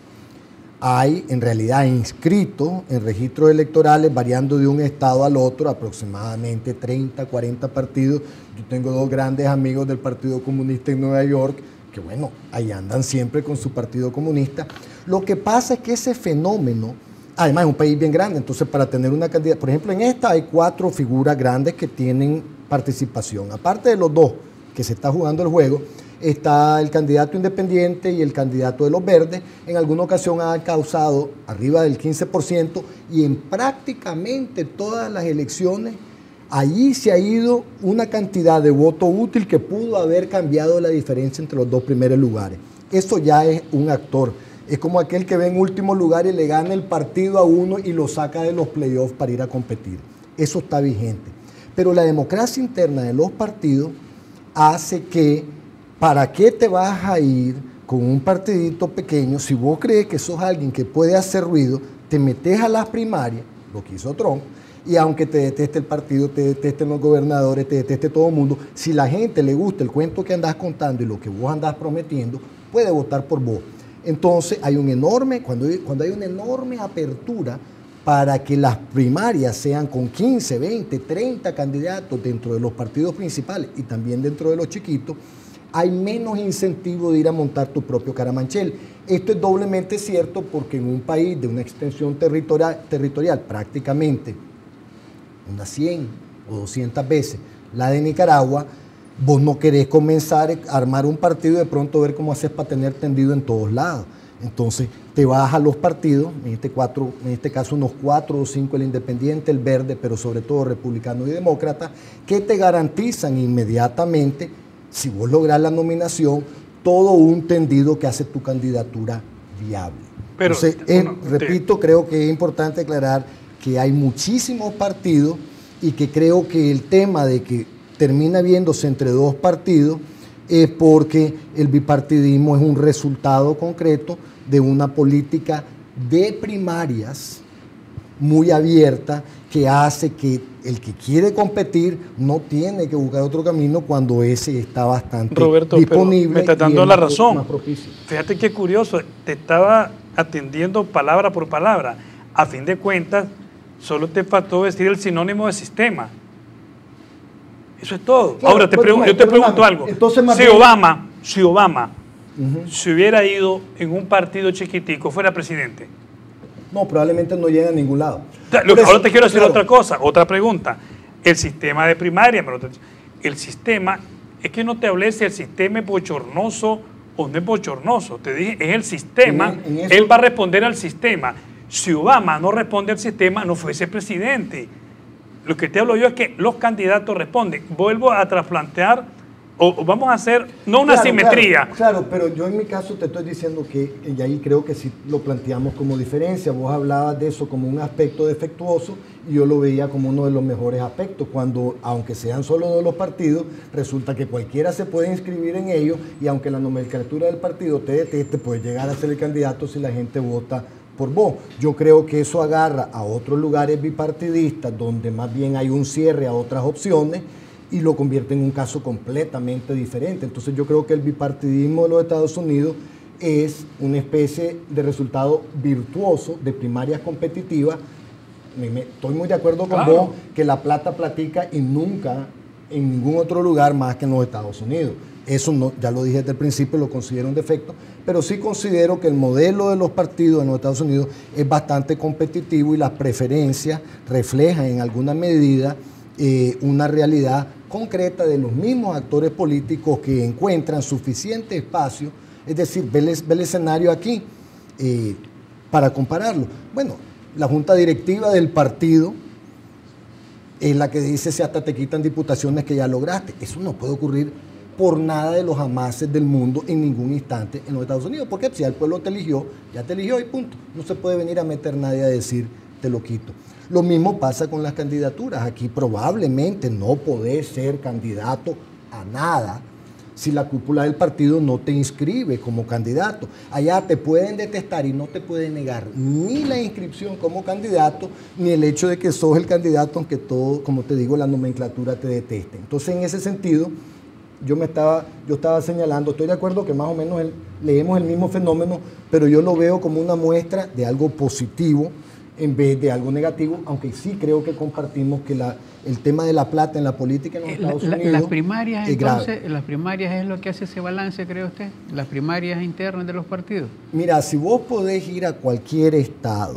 Hay en realidad inscritos en registros electorales variando de un estado al otro aproximadamente treinta, cuarenta partidos. Yo tengo dos grandes amigos del Partido Comunista en Nueva York que bueno, ahí andan siempre con su Partido Comunista. Lo que pasa es que ese fenómeno, además es un país bien grande, entonces para tener una cantidad, por ejemplo en esta hay cuatro figuras grandes que tienen participación, aparte de los dos que se está jugando el juego, está el candidato independiente y el candidato de los verdes, en alguna ocasión han causado arriba del quince por ciento y en prácticamente todas las elecciones allí se ha ido una cantidad de voto útil que pudo haber cambiado la diferencia entre los dos primeros lugares. Eso ya es un actor. Es como aquel que ve en último lugar y le gana el partido a uno y lo saca de los playoffs para ir a competir. Eso está vigente. Pero la democracia interna de los partidos hace que, ¿para qué te vas a ir con un partidito pequeño si vos crees que sos alguien que puede hacer ruido, te metes a las primarias, lo que hizo Trump, y aunque te deteste el partido, te detesten los gobernadores, te deteste todo el mundo, si la gente le gusta el cuento que andás contando y lo que vos andás prometiendo, puede votar por vos. Entonces hay un enorme, cuando hay, cuando hay una enorme apertura para que las primarias sean con quince, veinte, treinta candidatos dentro de los partidos principales y también dentro de los chiquitos, hay menos incentivo de ir a montar tu propio caramanchel. Esto es doblemente cierto porque en un país de una extensión territorial, territorial prácticamente unas cien o doscientas veces la de Nicaragua, vos no querés comenzar a armar un partido y de pronto ver cómo haces para tener tendido en todos lados. Entonces te vas a los partidos, en este, cuatro, en este caso unos cuatro o cinco, el independiente, el verde, pero sobre todo republicano y demócrata, que te garantizan inmediatamente, si vos lográs la nominación, todo un tendido que hace tu candidatura viable. Pero, Entonces, es, bueno, repito, te... creo que es importante aclarar que hay muchísimos partidos y que creo que el tema de que termina viéndose entre dos partidos es porque el bipartidismo es un resultado concreto de una política de primarias muy abierta que hace que el que quiere competir no tiene que buscar otro camino cuando ese está bastante Roberto, disponible. Me está dando la razón. Más propicio. Fíjate qué curioso, te estaba atendiendo palabra por palabra. A fin de cuentas, solo te faltó decir el sinónimo de sistema. Eso es todo. Claro, Ahora, te bueno, pregun yo te pregunto más, algo. Entonces, si Obama, si Obama uh-huh. se hubiera ido en un partido chiquitico, fuera presidente. No, probablemente no llega a ningún lado. Lo, eso, ahora te quiero decir claro. otra cosa, otra pregunta. El sistema de primaria, el sistema, es que no te hablé si el sistema es bochornoso o no es bochornoso. Te dije, es el sistema, en, en eso, él va a responder al sistema. Si Obama no responde al sistema, no fuese presidente. Lo que te hablo yo es que los candidatos responden. Vuelvo a trasplantear, o, o vamos a hacer, no una claro, simetría. Claro, claro, pero yo en mi caso te estoy diciendo que, y ahí creo que sí lo planteamos como diferencia. Vos hablabas de eso como un aspecto defectuoso y yo lo veía como uno de los mejores aspectos, cuando, aunque sean solo de los partidos, resulta que cualquiera se puede inscribir en ellos y aunque la nomenclatura del partido te deteste, puedes llegar a ser el candidato si la gente vota por vos. Yo creo que eso agarra a otros lugares bipartidistas donde más bien hay un cierre a otras opciones y lo convierte en un caso completamente diferente. Entonces yo creo que el bipartidismo de los Estados Unidos es una especie de resultado virtuoso de primarias competitivas. Me, me, estoy muy de acuerdo con claro. vos que la plata platica y nunca en ningún otro lugar más que en los Estados Unidos. Eso no, ya lo dije desde el principio, lo considero un defecto, pero sí considero que el modelo de los partidos en los Estados Unidos es bastante competitivo y las preferencias reflejan en alguna medida eh, una realidad concreta de los mismos actores políticos que encuentran suficiente espacio, es decir, ve el, ve el escenario aquí eh, para compararlo. Bueno, la junta directiva del partido es la que dice si hasta te quitan diputaciones que ya lograste. Eso no puede ocurrir por nada de los amases del mundo en ningún instante en los Estados Unidos. Porque si el pueblo te eligió, ya te eligió y punto. No se puede venir a meter nadie a decir, te lo quito. Lo mismo pasa con las candidaturas. Aquí probablemente no podés ser candidato a nada si la cúpula del partido no te inscribe como candidato. Allá te pueden detestar y no te pueden negar ni la inscripción como candidato, ni el hecho de que sos el candidato, aunque todo, como te digo, la nomenclatura te deteste. Entonces, en ese sentido, yo me estaba, yo estaba señalando, estoy de acuerdo que más o menos el, leemos el mismo fenómeno, pero yo lo veo como una muestra de algo positivo en vez de algo negativo, aunque sí creo que compartimos que la, el tema de la plata en la política en los Estados la, Unidos las primarias, es entonces, grave. las primarias es lo que hace ese balance, ¿cree usted? Las primarias internas de los partidos. Mira, si vos podés ir a cualquier estado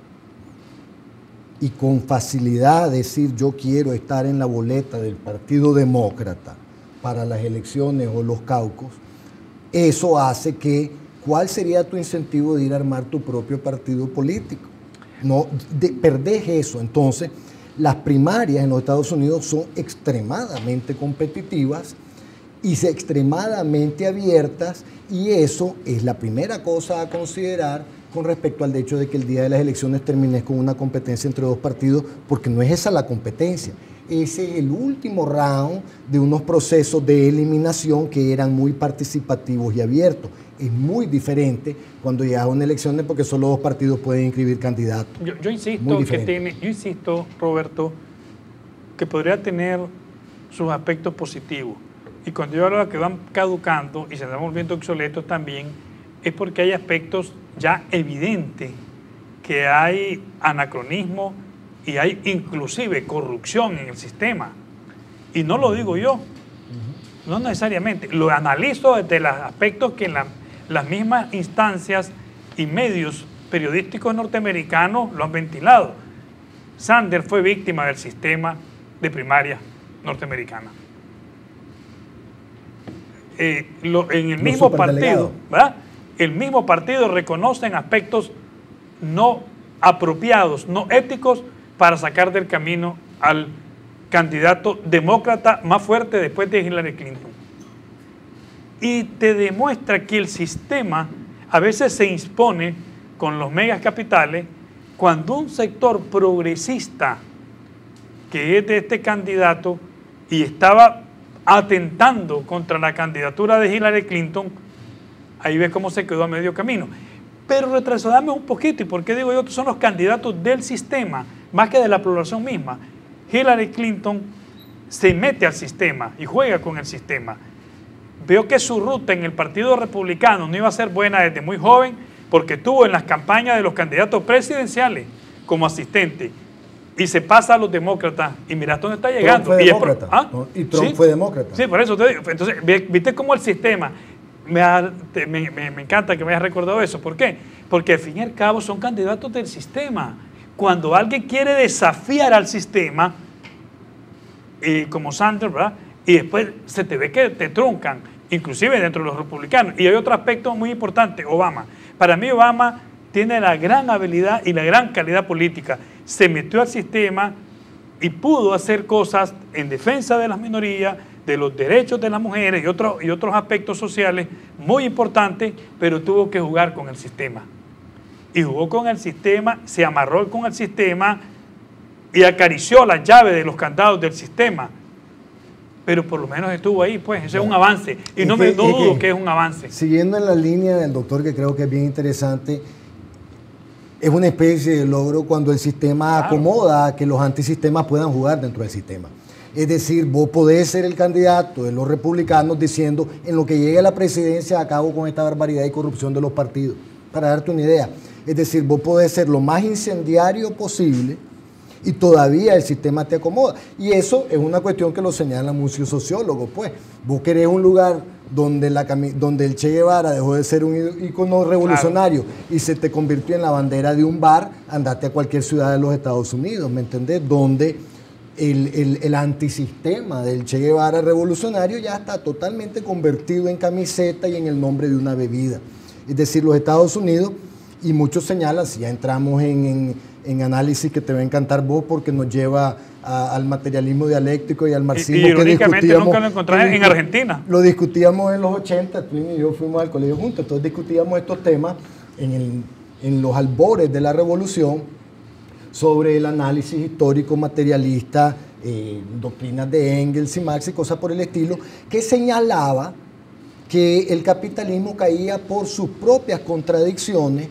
y con facilidad decir yo quiero estar en la boleta del Partido Demócrata para las elecciones o los caucus, eso hace que, ¿cuál sería tu incentivo de ir a armar tu propio partido político? No, de, perdés eso. Entonces, las primarias en los Estados Unidos son extremadamente competitivas y extremadamente abiertas, y eso es la primera cosa a considerar con respecto al hecho de que el día de las elecciones termines con una competencia entre dos partidos, porque no es esa la competencia. Ese es el último round de unos procesos de eliminación que eran muy participativos y abiertos. Es muy diferente cuando llegas a una elección porque solo dos partidos pueden inscribir candidatos. Yo, yo insisto que tiene, yo insisto, Roberto, que podría tener sus aspectos positivos. Y cuando yo hablo de que van caducando y se están volviendo obsoletos también, es porque hay aspectos ya evidentes que hay anacronismo y hay inclusive corrupción en el sistema. Y no lo digo yo, no necesariamente. Lo analizo desde los aspectos que en la, las mismas instancias y medios periodísticos norteamericanos lo han ventilado. Sanders fue víctima del sistema de primaria norteamericana. Eh, lo, en el mismo partido, ¿verdad? El mismo partido reconoce en aspectos no apropiados, no éticos, para sacar del camino al candidato demócrata más fuerte después de Hillary Clinton. Y te demuestra que el sistema a veces se impone con los megacapitales cuando un sector progresista que es de este candidato y estaba atentando contra la candidatura de Hillary Clinton, ahí ves cómo se quedó a medio camino. Pero retrocedamos un poquito, y por qué digo yo que son los candidatos del sistema, más que de la población misma. Hillary Clinton se mete al sistema y juega con el sistema. Veo que su ruta en el Partido Republicano no iba a ser buena desde muy joven, porque estuvo en las campañas de los candidatos presidenciales como asistente, y se pasa a los demócratas, y mira dónde está llegando. Trump fue y, demócrata, ¿Ah? ¿no? Y Trump ¿Sí? fue demócrata. Sí, por eso te digo. Entonces, viste cómo el sistema, me, ha, te, me, me, me encanta que me hayas recordado eso. ¿Por qué? Porque al fin y al cabo son candidatos del sistema. Cuando alguien quiere desafiar al sistema, eh, como Sanders, ¿verdad? Y después se te ve que te truncan, inclusive dentro de los republicanos. Y hay otro aspecto muy importante, Obama. Para mí Obama tiene la gran habilidad y la gran calidad política. Se metió al sistema y pudo hacer cosas en defensa de las minorías, de los derechos de las mujeres y, otro, y otros aspectos sociales muy importantes, pero tuvo que jugar con el sistema. Y jugó con el sistema, se amarró con el sistema y acarició la llave de los candados del sistema. Pero por lo menos estuvo ahí, pues, eso es un avance. Y no, me, no dudo que es un avance. Siguiendo en la línea del doctor, que creo que es bien interesante, es una especie de logro cuando el sistema claro. acomoda a que los antisistemas puedan jugar dentro del sistema. Es decir, vos podés ser el candidato de los republicanos diciendo, en lo que llegue a la presidencia acabo con esta barbaridad y corrupción de los partidos. Para darte una idea. Es decir, vos podés ser lo más incendiario posible y todavía el sistema te acomoda. Y eso es una cuestión que lo señalan muchos sociólogos. Pues, vos querés un lugar donde, la, donde el Che Guevara dejó de ser un ícono revolucionario claro. y se te convirtió en la bandera de un bar, andate a cualquier ciudad de los Estados Unidos, ¿me entendés? Donde el, el, el antisistema del Che Guevara revolucionario ya está totalmente convertido en camiseta y en el nombre de una bebida. Es decir, los Estados Unidos, y muchos señalan, si ya entramos en, en, en análisis que te va a encantar vos porque nos lleva a, al materialismo dialéctico y al marxismo. Y, y que irónicamente discutíamos, nunca lo encontrás en Argentina. Lo discutíamos en los ochenta, tú y yo fuimos al colegio juntos, entonces discutíamos estos temas en, el, en los albores de la revolución sobre el análisis histórico materialista, eh, doctrinas de Engels y Marx y cosas por el estilo, que señalaba que el capitalismo caía por sus propias contradicciones.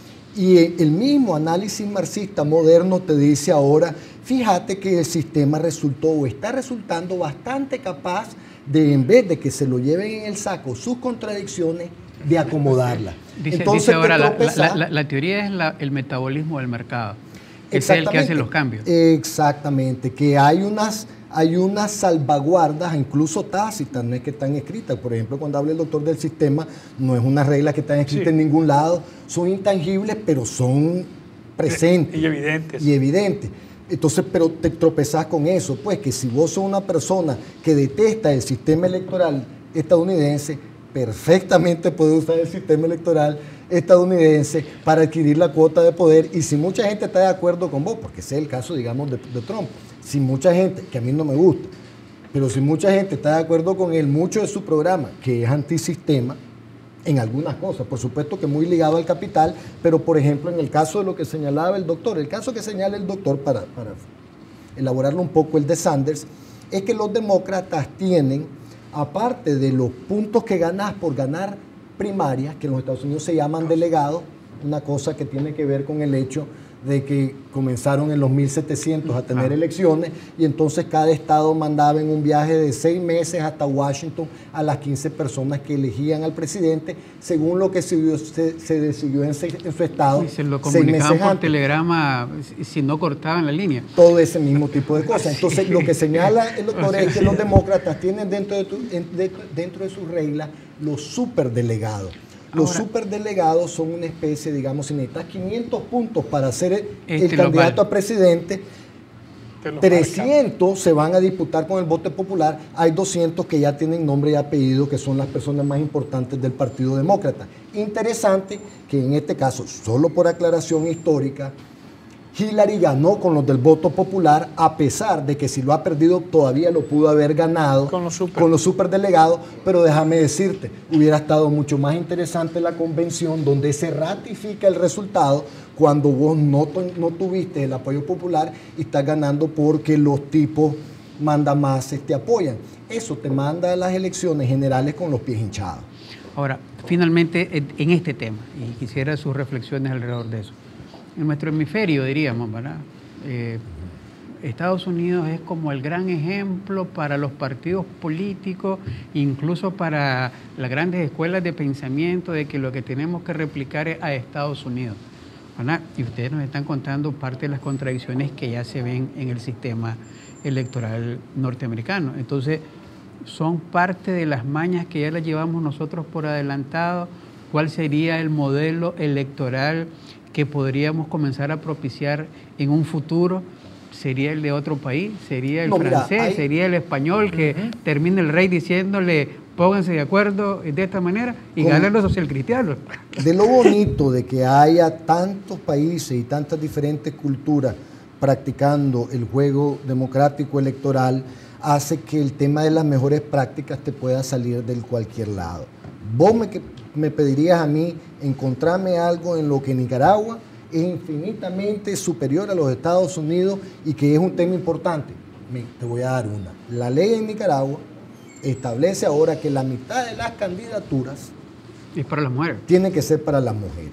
Y el mismo análisis marxista moderno te dice ahora, fíjate que el sistema resultó o está resultando bastante capaz de, en vez de que se lo lleven en el saco sus contradicciones, de acomodarlas. Dice, Entonces, dice ahora, la, tropezás, la, la, la teoría es la, el metabolismo del mercado. Es el que hace los cambios. Exactamente, que hay unas... hay unas salvaguardas, incluso tácitas, no es que están escritas. Por ejemplo, cuando habla el doctor del sistema, no es una regla que están escritas sí. en ningún lado, son intangibles, pero son presentes. Y evidentes. Y evidentes. Entonces, pero te tropezás con eso, pues que si vos sos una persona que detesta el sistema electoral estadounidense, perfectamente puede usar el sistema electoral estadounidense para adquirir la cuota de poder. Y si mucha gente está de acuerdo con vos, porque ese es el caso, digamos, de, de Trump, si mucha gente, que a mí no me gusta, pero si mucha gente está de acuerdo con él, mucho de su programa, que es antisistema, en algunas cosas, por supuesto que muy ligado al capital, pero por ejemplo en el caso de lo que señalaba el doctor, el caso que señala el doctor, para, para elaborarlo un poco, el de Sanders, es que los demócratas tienen, aparte de los puntos que ganás por ganar primarias, que en los Estados Unidos se llaman delegados, una cosa que tiene que ver con el hecho de que comenzaron en los mil setecientos a tener elecciones y entonces cada estado mandaba en un viaje de seis meses hasta Washington a las quince personas que elegían al presidente según lo que se, se, se decidió en, se, en su estado. Y se lo comunicaban por telegrama si no cortaban la línea. Todo ese mismo tipo de cosas. Entonces lo que señala el doctor es que los demócratas tienen dentro de, tu, de, dentro de sus reglas los superdelegados. Los Ahora, superdelegados son una especie, digamos, si necesitas quinientos puntos para ser el, este el candidato a presidente, trescientos marca. Se van a disputar con el voto popular, hay doscientos que ya tienen nombre y apellido, que son las personas más importantes del Partido Demócrata. Interesante que en este caso, solo por aclaración histórica, Hillary ganó con los del voto popular, a pesar de que si lo ha perdido todavía lo pudo haber ganado con los, super. con los superdelegados, pero déjame decirte, hubiera estado mucho más interesante la convención donde se ratifica el resultado cuando vos no, no tuviste el apoyo popular y estás ganando porque los tipos mandamases te apoyan. Eso te manda a las elecciones generales con los pies hinchados. Ahora, finalmente, en este tema, y quisiera sus reflexiones alrededor de eso. En nuestro hemisferio, diríamos, ¿verdad? Eh, Estados Unidos es como el gran ejemplo para los partidos políticos, incluso para las grandes escuelas de pensamiento, de que lo que tenemos que replicar es a Estados Unidos, ¿verdad? Y ustedes nos están contando parte de las contradicciones que ya se ven en el sistema electoral norteamericano. Entonces, son parte de las mañas que ya las llevamos nosotros por adelantado. ¿Cuál sería el modelo electoral que podríamos comenzar a propiciar en un futuro? ¿Sería el de otro país? ¿Sería el no, francés? Mira, hay... ¿Sería el español que uh-huh. termine el rey diciéndole pónganse de acuerdo de esta manera y Con... ganen los socialcristianos? De lo bonito de que haya tantos países y tantas diferentes culturas practicando el juego democrático electoral hace que el tema de las mejores prácticas te pueda salir de cualquier lado. Vos me, me pedirías a mí encontrarme algo en lo que Nicaragua es infinitamente superior a los Estados Unidos y que es un tema importante. Me, te voy a dar una. La ley en Nicaragua establece ahora que la mitad de las candidaturas es para las mujeres. Tiene que ser para las mujeres.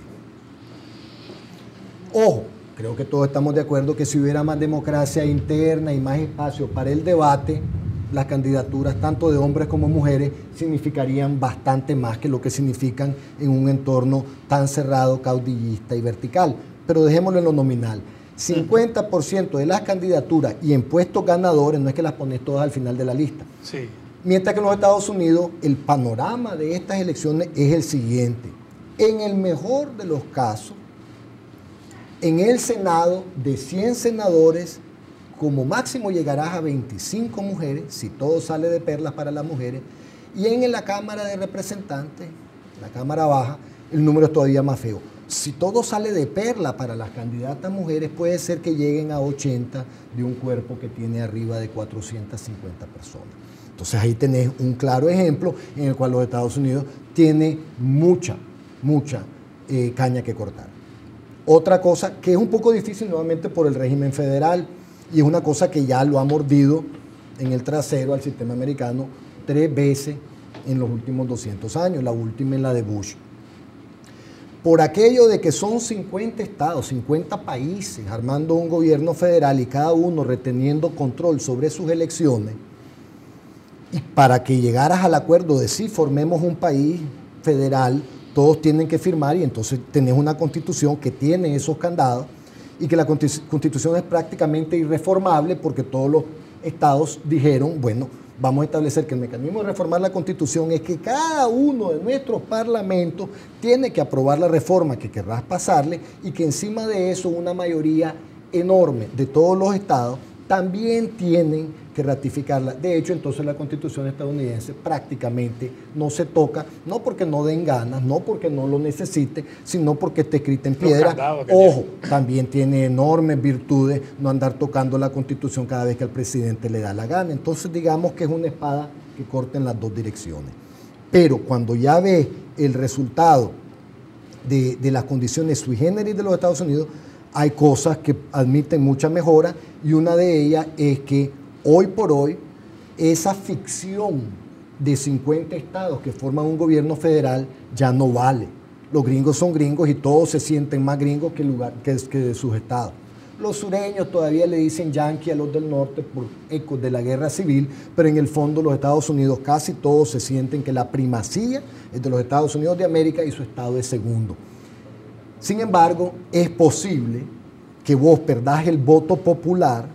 Ojo, creo que todos estamos de acuerdo que si hubiera más democracia interna y más espacio para el debate, las candidaturas, tanto de hombres como mujeres, significarían bastante más que lo que significan en un entorno tan cerrado, caudillista y vertical. Pero dejémoslo en lo nominal. cincuenta por ciento de las candidaturas y en puestos ganadores, no es que las pones todas al final de la lista. Sí. Mientras que en los Estados Unidos, el panorama de estas elecciones es el siguiente. En el mejor de los casos, en el Senado, de cien senadores, como máximo llegarás a veinticinco mujeres, si todo sale de perlas para las mujeres, y en la Cámara de Representantes, la Cámara Baja, el número es todavía más feo. si todo sale de perla para las candidatas mujeres, puede ser que lleguen a ochenta de un cuerpo que tiene arriba de cuatrocientas cincuenta personas. Entonces ahí tenés un claro ejemplo en el cual los Estados Unidos tiene mucha, mucha eh, caña que cortar. Otra cosa que es un poco difícil nuevamente por el régimen federal, y es una cosa que ya lo ha mordido en el trasero al sistema americano tres veces en los últimos doscientos años, la última en la de Bush. Por aquello de que son cincuenta estados, cincuenta países armando un gobierno federal y cada uno reteniendo control sobre sus elecciones, y para que llegaras al acuerdo de si formemos un país federal, todos tienen que firmar y entonces tenés una constitución que tiene esos candados y que la constitución es prácticamente irreformable porque todos los estados dijeron, bueno, vamos a establecer que el mecanismo de reformar la constitución es que cada uno de nuestros parlamentos tiene que aprobar la reforma que querrás pasarle y que encima de eso una mayoría enorme de todos los estados también tienen que ratificarla. De hecho, entonces la Constitución estadounidense prácticamente no se toca, no porque no den ganas, no porque no lo necesite, sino porque está escrita en piedra. Ojo, también tiene enormes virtudes no andar tocando la Constitución cada vez que al presidente le da la gana. Entonces digamos que es una espada que corta en las dos direcciones. Pero cuando ya ves el resultado de, de las condiciones sui generis de los Estados Unidos, hay cosas que admiten mucha mejora y una de ellas es que hoy por hoy esa ficción de cincuenta estados que forman un gobierno federal ya no vale. Los gringos son gringos y todos se sienten más gringos que, lugar, que, que de sus estados. Los sureños todavía le dicen yanqui a los del norte por ecos de la guerra civil, pero en el fondo los Estados Unidos casi todos se sienten que la primacía es de los Estados Unidos de América y su estado es segundo. Sin embargo, es posible que vos perdás el voto popular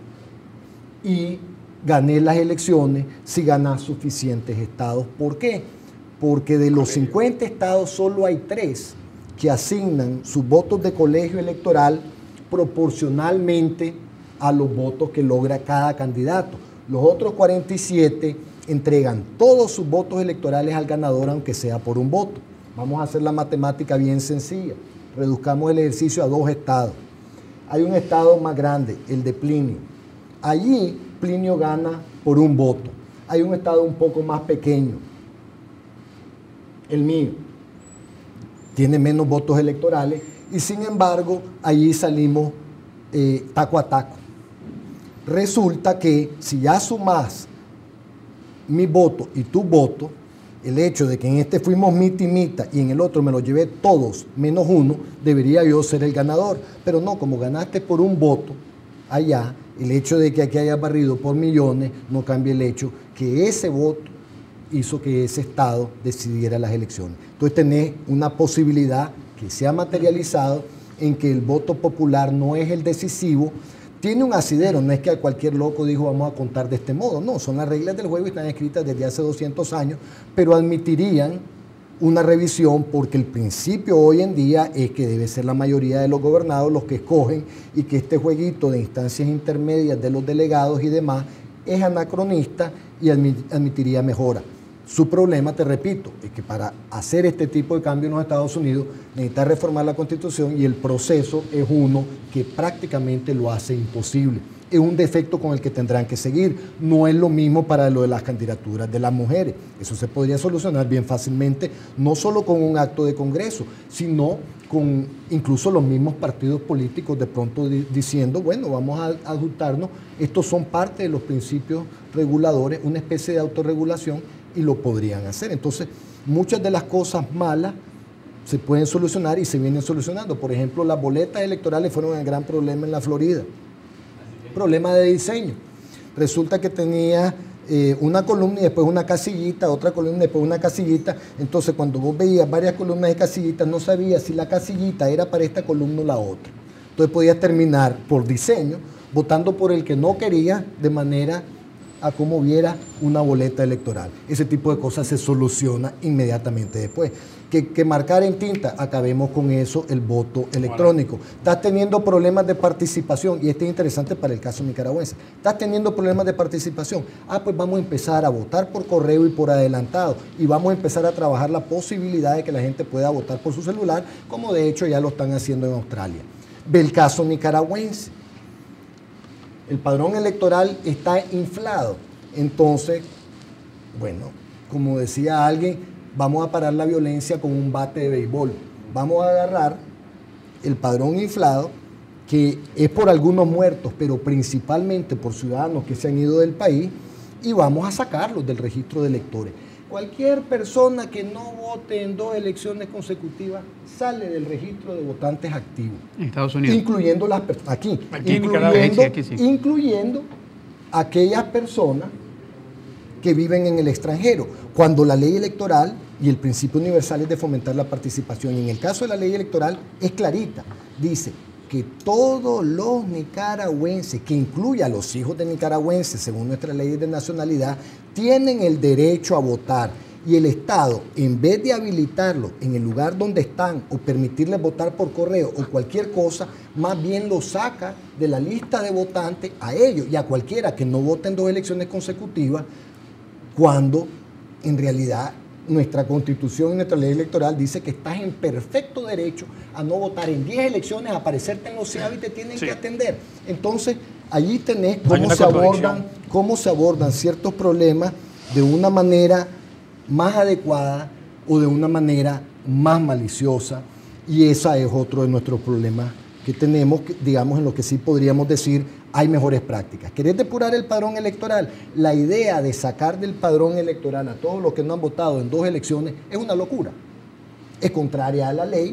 y ganés las elecciones si ganás suficientes estados. ¿Por qué? Porque de los cincuenta estados solo hay tres que asignan sus votos de colegio electoral proporcionalmente a los votos que logra cada candidato. Los otros cuarenta y siete entregan todos sus votos electorales al ganador, aunque sea por un voto. Vamos a hacer la matemática bien sencilla. Reduzcamos el ejercicio a dos estados. Hay un estado más grande, el de Plinio. Allí Plinio gana por un voto. Hay un estado un poco más pequeño, el mío. Tiene menos votos electorales y sin embargo allí salimos eh, taco a taco. Resulta que si ya sumás mi voto y tu voto, el hecho de que en este fuimos mita y mita y en el otro me lo llevé todos menos uno, debería yo ser el ganador. Pero no, como ganaste por un voto allá, el hecho de que aquí hayas barrido por millones no cambia el hecho que ese voto hizo que ese estado decidiera las elecciones. Entonces tenés una posibilidad que se ha materializado en que el voto popular no es el decisivo. Tiene un asidero, no es que a cualquier loco dijo vamos a contar de este modo, no, son las reglas del juego y están escritas desde hace doscientos años, pero admitirían una revisión porque el principio hoy en día es que debe ser la mayoría de los gobernados los que escogen y que este jueguito de instancias intermedias de los delegados y demás es anacronista y admitiría mejora. Su problema, te repito, es que para hacer este tipo de cambio en los Estados Unidos necesita reformar la Constitución y el proceso es uno que prácticamente lo hace imposible. Es un defecto con el que tendrán que seguir. No es lo mismo para lo de las candidaturas de las mujeres. Eso se podría solucionar bien fácilmente, no solo con un acto de Congreso, sino con incluso los mismos partidos políticos de pronto di- diciendo, bueno, vamos a ajustarnos, estos son parte de los principios reguladores, una especie de autorregulación, y lo podrían hacer. Entonces, muchas de las cosas malas se pueden solucionar y se vienen solucionando. Por ejemplo, las boletas electorales fueron un gran problema en la Florida. Problema de diseño. Resulta que tenía eh, una columna y después una casillita, otra columna y después una casillita. Entonces, cuando vos veías varias columnas y casillitas, no sabías si la casillita era para esta columna o la otra. Entonces, podías terminar por diseño, votando por el que no quería de manera a cómo viera una boleta electoral. Ese tipo de cosas se soluciona inmediatamente después. Que, que marcar en tinta, acabemos con eso, el voto electrónico. Bueno. Estás teniendo problemas de participación, y este es interesante para el caso nicaragüense. Estás teniendo problemas de participación. Ah, pues vamos a empezar a votar por correo y por adelantado, y vamos a empezar a trabajar la posibilidad de que la gente pueda votar por su celular, como de hecho ya lo están haciendo en Australia. Del caso nicaragüense, el padrón electoral está inflado. Entonces, bueno, como decía alguien, vamos a parar la violencia con un bate de béisbol. Vamos a agarrar el padrón inflado, que es por algunos muertos, pero principalmente por ciudadanos que se han ido del país, y vamos a sacarlos del registro de electores. Cualquier persona que no vote en dos elecciones consecutivas sale del registro de votantes activos. En Estados Unidos. Incluyendo las personas, aquí, aquí incluyendo, aquí sí. incluyendo aquellas personas que viven en el extranjero, cuando la ley electoral y el principio universal es de fomentar la participación. Y en el caso de la ley electoral es clarita, dice que todos los nicaragüenses, que incluye a los hijos de nicaragüenses, según nuestras leyes de nacionalidad, tienen el derecho a votar. Y el Estado, en vez de habilitarlo en el lugar donde están o permitirles votar por correo o cualquier cosa, más bien lo saca de la lista de votantes a ellos y a cualquiera que no vote en dos elecciones consecutivas, cuando en realidad nuestra Constitución y nuestra ley electoral dice que estás en perfecto derecho a no votar en diez elecciones, a aparecerte en los C E A B y te tienen sí. que atender. Entonces, allí tenés cómo se, abordan, cómo se abordan ciertos problemas de una manera más adecuada o de una manera más maliciosa, y ese es otro de nuestros problemas que tenemos, digamos, en lo que sí podríamos decir hay mejores prácticas. ¿Querés depurar el padrón electoral? La idea de sacar del padrón electoral a todos los que no han votado en dos elecciones es una locura. Es contraria a la ley.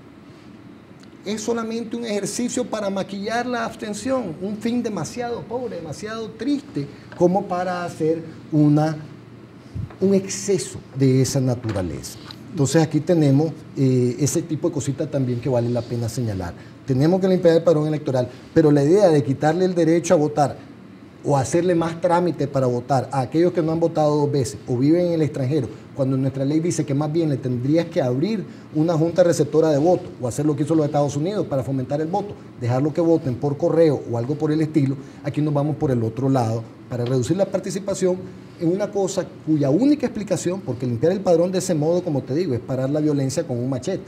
Es solamente un ejercicio para maquillar la abstención, un fin demasiado pobre, demasiado triste, como para hacer una, un exceso de esa naturaleza. Entonces aquí tenemos eh, ese tipo de cositas también que vale la pena señalar. Tenemos que limpiar el padrón electoral, pero la idea de quitarle el derecho a votar o hacerle más trámite para votar a aquellos que no han votado dos veces o viven en el extranjero, cuando nuestra ley dice que más bien le tendrías que abrir una junta receptora de voto o hacer lo que hizo los Estados Unidos para fomentar el voto, dejarlo que voten por correo o algo por el estilo, aquí nos vamos por el otro lado para reducir la participación en una cosa cuya única explicación, porque limpiar el padrón de ese modo, como te digo, es parar la violencia con un machete.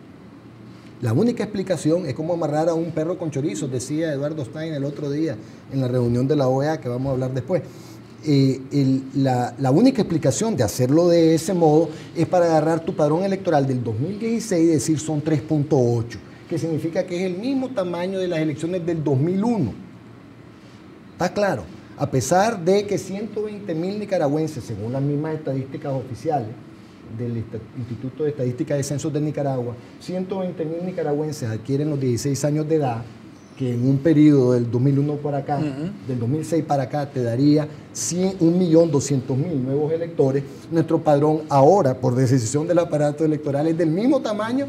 La única explicación es como amarrar a un perro con chorizos, decía Eduardo Stein el otro día en la reunión de la O E A, que vamos a hablar después. Eh, el, la, la única explicación de hacerlo de ese modo es para agarrar tu padrón electoral del dos mil dieciséis y decir son tres punto ocho, que significa que es el mismo tamaño de las elecciones del dos mil uno. ¿Está claro? A pesar de que ciento veinte mil nicaragüenses, según las mismas estadísticas oficiales del Instituto de Estadística de Censos de Nicaragua, ciento veinte mil nicaragüenses adquieren los dieciséis años de edad, que en un periodo del dos mil uno para acá, uh-huh. del dos mil seis para acá, te daría un millón doscientos mil nuevos electores. Nuestro padrón ahora, por decisión del aparato electoral, es del mismo tamaño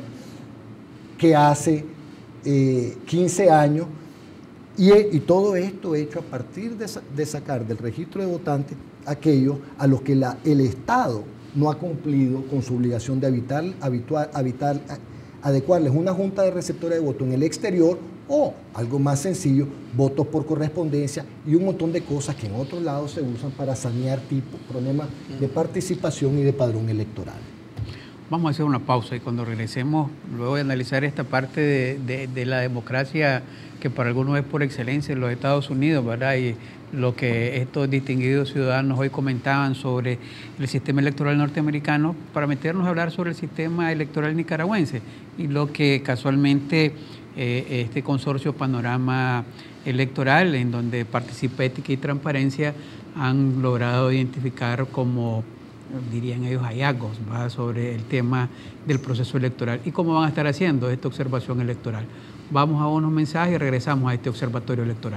que hace eh, quince años, y, y todo esto hecho a partir de, de sacar del registro de votantes aquellos a los que la, el Estado no ha cumplido con su obligación de habitar, habituar, habitar, adecuarles una junta de receptores de voto en el exterior, o, algo más sencillo, votos por correspondencia y un montón de cosas que en otros lados se usan para sanear tipo, problemas de participación y de padrón electoral. Vamos a hacer una pausa y cuando regresemos, luego de analizar esta parte de, de, de la democracia que para algunos es por excelencia en los Estados Unidos, ¿verdad? Y lo que estos distinguidos ciudadanos hoy comentaban sobre el sistema electoral norteamericano, para meternos a hablar sobre el sistema electoral nicaragüense y lo que casualmente eh, este consorcio Panorama Electoral, en donde participa Ética y Transparencia, han logrado identificar como, dirían ellos, hallazgos, ¿verdad?, sobre el tema del proceso electoral y cómo van a estar haciendo esta observación electoral. Vamos a unos mensajes y regresamos a este observatorio electoral.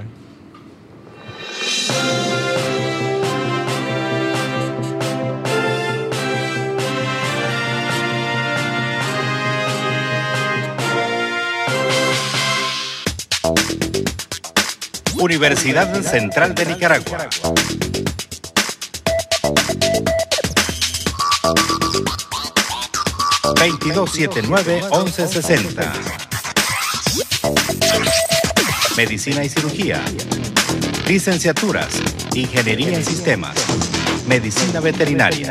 Universidad Central de Nicaragua. veintidós setenta y nueve, once sesenta. Medicina y cirugía. Licenciaturas. Ingeniería en sistemas. Medicina veterinaria.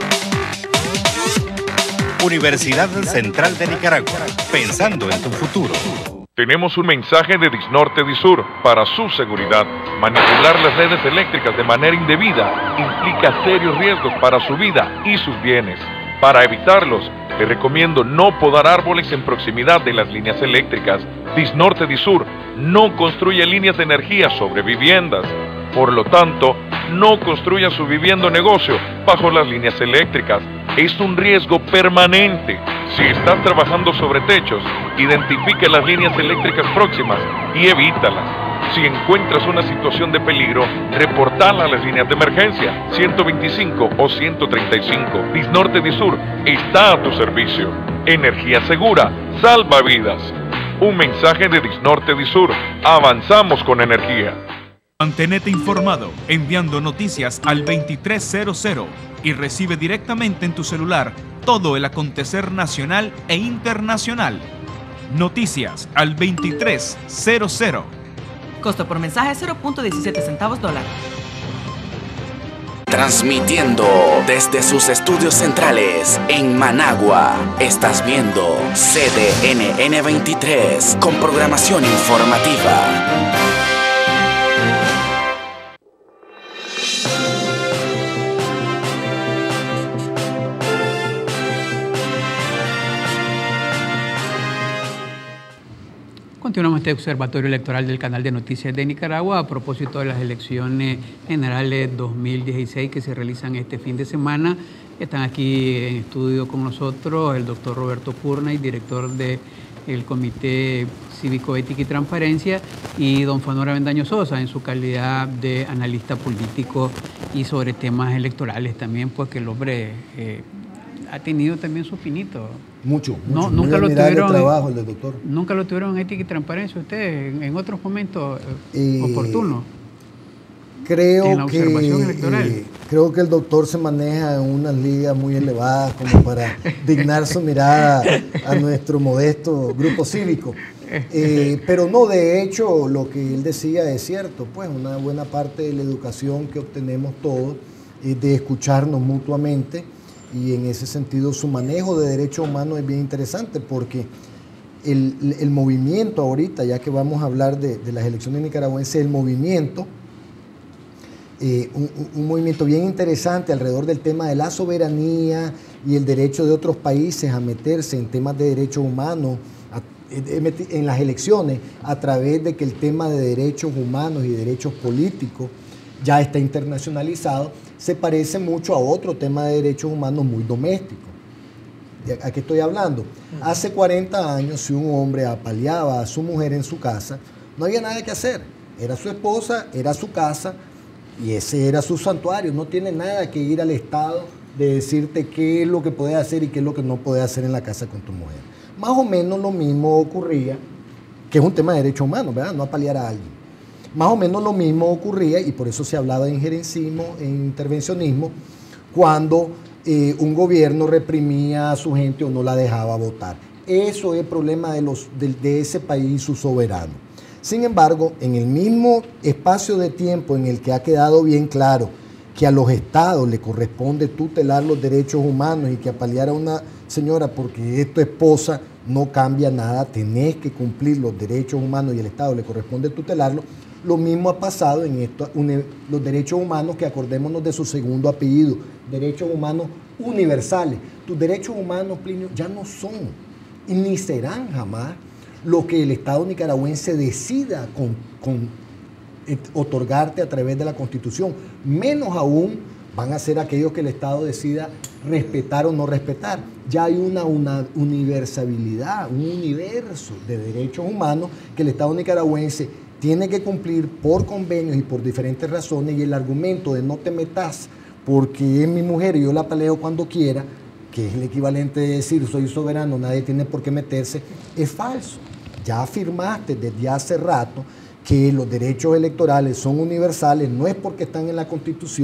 Universidad Central de Nicaragua. Pensando en tu futuro. Tenemos un mensaje de Disnorte Disur para su seguridad. Manipular las redes eléctricas de manera indebida implica serios riesgos para su vida y sus bienes. Para evitarlos, le recomiendo no podar árboles en proximidad de las líneas eléctricas. Disnorte Disur no construye líneas de energía sobre viviendas. Por lo tanto, no construya su vivienda o negocio bajo las líneas eléctricas. Es un riesgo permanente. Si estás trabajando sobre techos, identifique las líneas eléctricas próximas y evítalas. Si encuentras una situación de peligro, reportala a las líneas de emergencia ciento veinticinco o ciento treinta y cinco. Disnorte Disur está a tu servicio. Energía segura salva vidas. Un mensaje de Disnorte Disur. Avanzamos con energía. Mantenete informado enviando noticias al veintitrés cero cero y recibe directamente en tu celular todo el acontecer nacional e internacional. Noticias al veintitrés cero cero. Costo por mensaje cero punto diecisiete centavos dólar. Transmitiendo desde sus estudios centrales en Managua. Estás viendo C D N N veintitrés con programación informativa. Continuamos este observatorio electoral del Canal de Noticias de Nicaragua a propósito de las elecciones generales dos mil dieciséis que se realizan este fin de semana. Están aquí en estudio con nosotros el doctor Roberto Purnay, director del Comité Cívico, Ética y Transparencia, y don Fanor Avendaño Sosa en su calidad de analista político y sobre temas electorales también, pues que el hombre eh, ha tenido también su pinito. Mucho, mucho. No, muy nunca lo tuvieron. Trabajo, el del doctor. Nunca lo tuvieron en ética y transparencia ustedes en, en otros momentos eh, oportunos. Creo en la que observación electoral. Eh, creo que el doctor se maneja en unas ligas muy elevadas como para dignar su mirada a nuestro modesto grupo cívico. Eh, pero no, de hecho, lo que él decía es cierto, pues una buena parte de la educación que obtenemos todos es de escucharnos mutuamente. Y en ese sentido su manejo de derechos humanos es bien interesante porque el, el movimiento ahorita, ya que vamos a hablar de, de las elecciones nicaragüenses, el movimiento, eh, un, un movimiento bien interesante alrededor del tema de la soberanía y el derecho de otros países a meterse en temas de derechos humanos a, en las elecciones a través de que el tema de derechos humanos y derechos políticos ya está internacionalizado, se parece mucho a otro tema de derechos humanos muy doméstico. ¿A qué estoy hablando? Hace cuarenta años, si un hombre apaleaba a su mujer en su casa, no había nada que hacer. Era su esposa, era su casa y ese era su santuario. No tiene nada que ir al Estado de decirte qué es lo que puedes hacer y qué es lo que no puedes hacer en la casa con tu mujer. Más o menos lo mismo ocurría, que es un tema de derechos humanos, ¿verdad? No apalear a alguien. Más o menos lo mismo ocurría, y por eso se hablaba de injerencismo, en intervencionismo, cuando eh, un gobierno reprimía a su gente o no la dejaba votar. Eso es el problema de, los, de, de ese país, su soberano. Sin embargo, en el mismo espacio de tiempo en el que ha quedado bien claro que a los estados le corresponde tutelar los derechos humanos y que apalear a una señora porque es tu esposa no cambia nada, tenés que cumplir los derechos humanos y el Estado le corresponde tutelarlo. Lo mismo ha pasado en esto, los derechos humanos, que acordémonos de su segundo apellido, derechos humanos universales. Tus derechos humanos, Plinio, ya no son y ni serán jamás lo que el Estado nicaragüense decida con, con otorgarte a través de la Constitución. Menos aún van a ser aquellos que el Estado decida respetar o no respetar. Ya hay una, una universalidad, un universo de derechos humanos que el Estado nicaragüense tiene que cumplir por convenios y por diferentes razones, y el argumento de no te metas porque es mi mujer y yo la peleo cuando quiera, que es el equivalente de decir soy soberano, nadie tiene por qué meterse, es falso. Ya afirmaste desde hace rato que los derechos electorales son universales, no es porque están en la Constitución,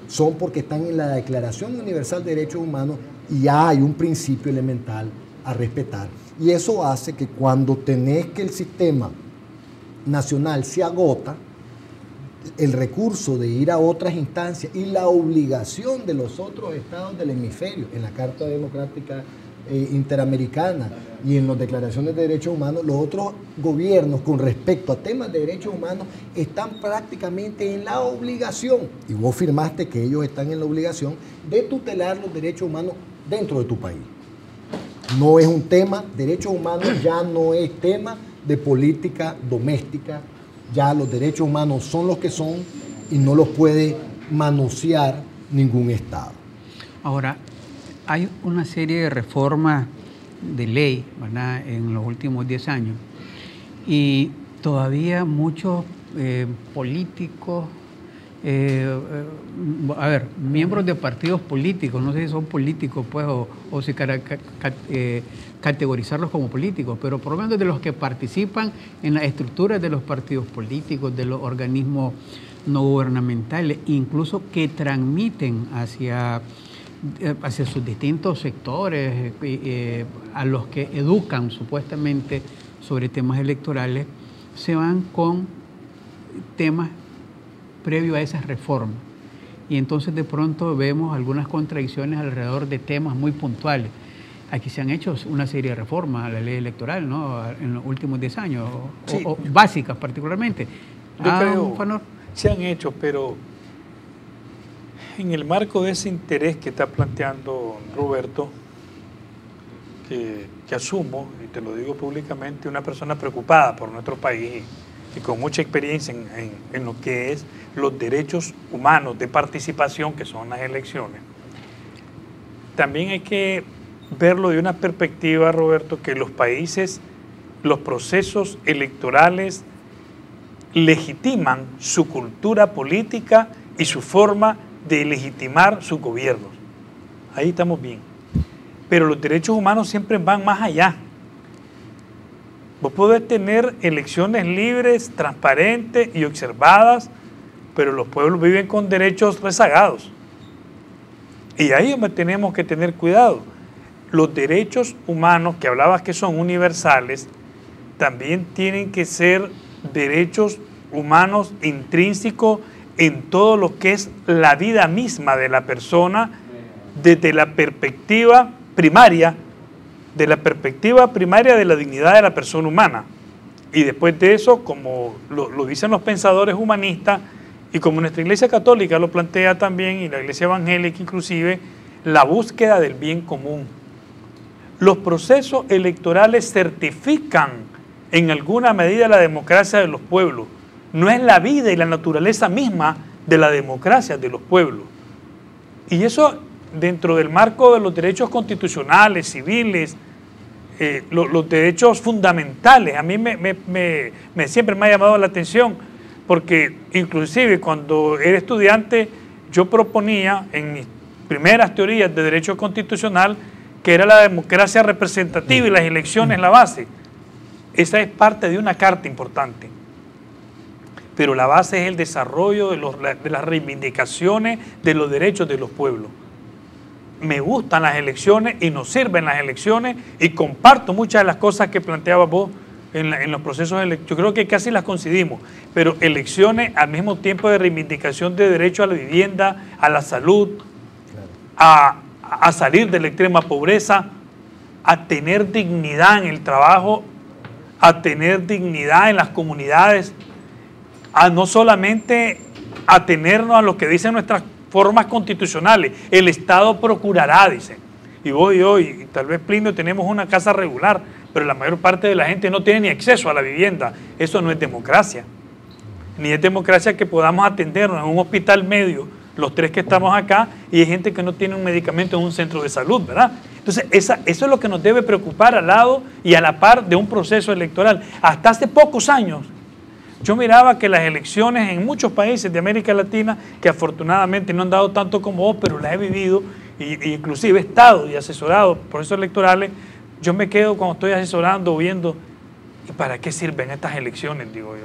son porque están en la Declaración Universal de Derechos Humanos y hay un principio elemental a respetar. Y eso hace que cuando tenés que el sistema nacional se agota, el recurso de ir a otras instancias y la obligación de los otros estados del hemisferio, en la Carta Democrática eh, Interamericana y en las declaraciones de derechos humanos, los otros gobiernos con respecto a temas de derechos humanos están prácticamente en la obligación, y vos firmaste que ellos están en la obligación de tutelar los derechos humanos dentro de tu país. No es un tema, derechos humanos ya no es tema de política doméstica, ya los derechos humanos son los que son y no los puede manosear ningún Estado. Ahora, hay una serie de reformas de ley, ¿verdad?, en los últimos diez años, y todavía muchos eh, políticos, eh, eh, a ver, miembros de partidos políticos, no sé si son políticos, pues, o, o si cara, ca, eh, categorizarlos como políticos, pero por lo menos de los que participan en las estructuras de los partidos políticos, de los organismos no gubernamentales, incluso que transmiten hacia, hacia sus distintos sectores, eh, a los que educan supuestamente sobre temas electorales, se van con temas previos a esas reformas. Y entonces de pronto vemos algunas contradicciones alrededor de temas muy puntuales. Aquí se han hecho una serie de reformas a la ley electoral, ¿no?, en los últimos diez años, sí, o, o básicas particularmente. Yo ah, creo Fanor. Se han hecho, pero en el marco de ese interés que está planteando Roberto, que, que asumo, y te lo digo públicamente, una persona preocupada por nuestro país y con mucha experiencia en, en, en lo que es los derechos humanos de participación, que son las elecciones. También hay que verlo de una perspectiva, Roberto, que los países, los procesos electorales legitiman su cultura política y su forma de legitimar sus gobiernos. Ahí estamos bien. Pero los derechos humanos siempre van más allá. Vos podés tener elecciones libres, transparentes y observadas, pero los pueblos viven con derechos rezagados. Y ahí tenemos que tener cuidado. Los derechos humanos que hablabas que son universales, también tienen que ser derechos humanos intrínsecos en todo lo que es la vida misma de la persona, desde la perspectiva primaria, de la perspectiva primaria de la dignidad de la persona humana. Y después de eso, como lo, lo dicen los pensadores humanistas, y como nuestra Iglesia Católica lo plantea también, y la Iglesia Evangélica inclusive, la búsqueda del bien común. Los procesos electorales certifican en alguna medida la democracia de los pueblos. No es la vida y la naturaleza misma de la democracia de los pueblos. Y eso dentro del marco de los derechos constitucionales, civiles, eh, lo, los derechos fundamentales. A mí me, me, me, me siempre me ha llamado la atención, porque inclusive cuando era estudiante yo proponía en mis primeras teorías de derecho constitucional que era la democracia representativa y las elecciones la base. Esa es parte de una carta importante. Pero la base es el desarrollo de, los, de las reivindicaciones de los derechos de los pueblos. Me gustan las elecciones y nos sirven las elecciones y comparto muchas de las cosas que planteabas vos en, la, en los procesos electorales. Yo creo que casi las coincidimos, pero elecciones al mismo tiempo de reivindicación de derecho a la vivienda, a la salud, a, a salir de la extrema pobreza, a tener dignidad en el trabajo, a tener dignidad en las comunidades, a no solamente atenernos a lo que dicen nuestras formas constitucionales. El Estado procurará, dicen. Y vos y yo, y tal vez Plinio, tenemos una casa regular, pero la mayor parte de la gente no tiene ni acceso a la vivienda. Eso no es democracia. Ni es democracia que podamos atendernos en un hospital medio, los tres que estamos acá, y hay gente que no tiene un medicamento en un centro de salud, ¿verdad? Entonces, esa, eso es lo que nos debe preocupar al lado y a la par de un proceso electoral. Hasta hace pocos años, yo miraba que las elecciones en muchos países de América Latina, que afortunadamente no han dado tanto como vos, pero las he vivido, y, y inclusive he estado y asesorado procesos electorales, yo me quedo cuando estoy asesorando, viendo, ¿y para qué sirven estas elecciones? Digo yo.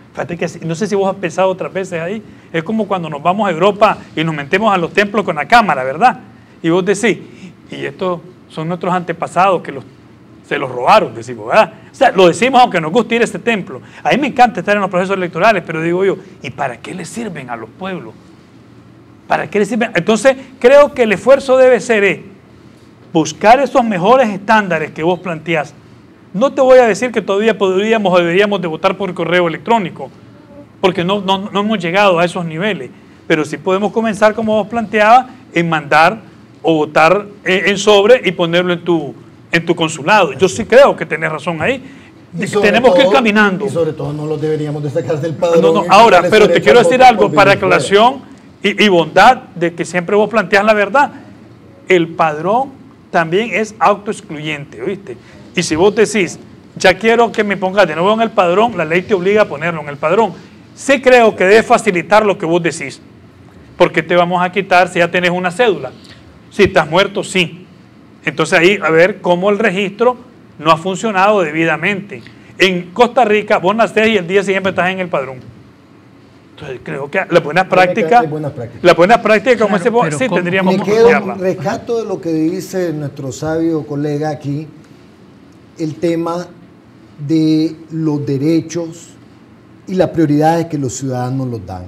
Fíjate que no sé si vos has pensado otras veces ahí, es como cuando nos vamos a Europa y nos metemos a los templos con la cámara, ¿verdad? Y vos decís, y estos son nuestros antepasados que los, se los robaron, decimos, ¿verdad? O sea, lo decimos aunque nos guste ir a este templo. A mí me encanta estar en los procesos electorales, pero digo yo, ¿y para qué les sirven a los pueblos? ¿Para qué les sirven? Entonces, creo que el esfuerzo debe ser eh, buscar esos mejores estándares que vos planteás. No te voy a decir que todavía podríamos o deberíamos de votar por correo electrónico, porque no, no, no hemos llegado a esos niveles, pero sí podemos comenzar, como vos planteabas, en mandar o votar en, en sobre y ponerlo en tu, en tu consulado. Yo sí creo que tenés razón ahí. Tenemos todo, que ir caminando. Y sobre todo no los deberíamos de sacar del padrón. No, no, ahora, pero te quiero decir algo para aclaración y, y bondad de que siempre vos planteas la verdad. El padrón también es autoexcluyente, ¿oíste? Y si vos decís, ya quiero que me pongas de nuevo en el padrón, la ley te obliga a ponerlo en el padrón. Sí creo que debe facilitar lo que vos decís, porque te vamos a quitar si ya tenés una cédula. Si estás muerto, sí. Entonces ahí a ver cómo el registro no ha funcionado debidamente. En Costa Rica vos nacés y el día siguiente estás en el padrón. Entonces creo que la buena práctica, la buena práctica como claro, ese, sí ¿cómo? Tendríamos que estudiarla. Rescato de lo que dice nuestro sabio colega aquí, el tema de los derechos y las prioridades que los ciudadanos los dan.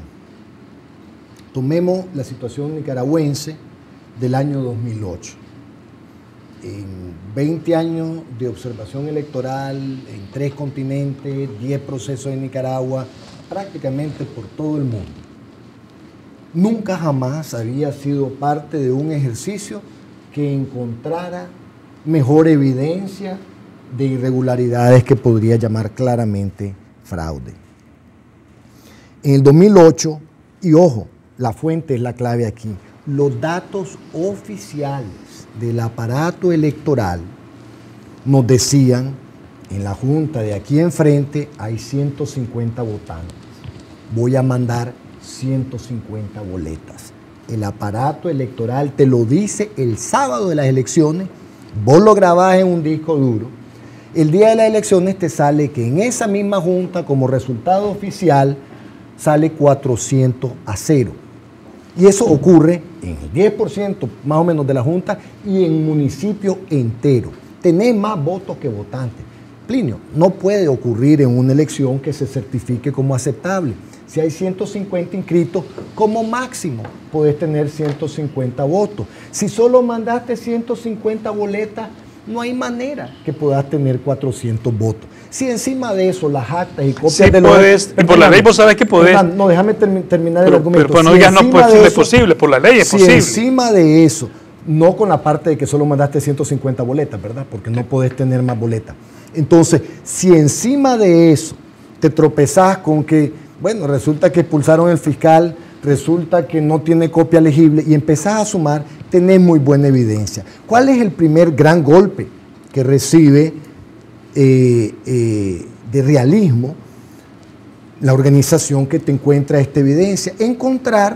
Tomemos la situación nicaragüense del año dos mil ocho. En veinte años de observación electoral, en tres continentes, diez procesos en Nicaragua, prácticamente por todo el mundo. Nunca jamás había sido parte de un ejercicio que encontrara mejor evidencia de irregularidades que podría llamar claramente fraude. En el dos mil ocho, y ojo, la fuente es la clave aquí, los datos oficiales del aparato electoral nos decían, en la junta de aquí enfrente hay ciento cincuenta votantes, voy a mandar ciento cincuenta boletas. El aparato electoral te lo dice el sábado de las elecciones, vos lo grabás en un disco duro. El día de las elecciones te sale que en esa misma junta, como resultado oficial, sale cuatrocientos a cero. Y eso ocurre en el diez por ciento más o menos de la junta y en municipio entero. Tenés más votos que votantes. Plinio, no puede ocurrir en una elección que se certifique como aceptable. Si hay ciento cincuenta inscritos, como máximo podés tener ciento cincuenta votos. Si solo mandaste ciento cincuenta boletas, no hay manera que puedas tener cuatrocientos votos. Si encima de eso las actas y copias sí de puedes, los... Y por la ley vos sabés que podés... No, déjame termi terminar pero, el argumento. Pero, pero no si digas no pues, eso, es posible, por la ley es si posible. Si encima de eso, no con la parte de que solo mandaste ciento cincuenta boletas, ¿verdad? Porque no podés tener más boletas. Entonces, si encima de eso te tropezás con que, bueno, resulta que expulsaron al fiscal, resulta que no tiene copia legible y empezás a sumar, tenés muy buena evidencia. ¿Cuál es el primer gran golpe que recibe eh, eh, de realismo la organización que te encuentra esta evidencia? Encontrar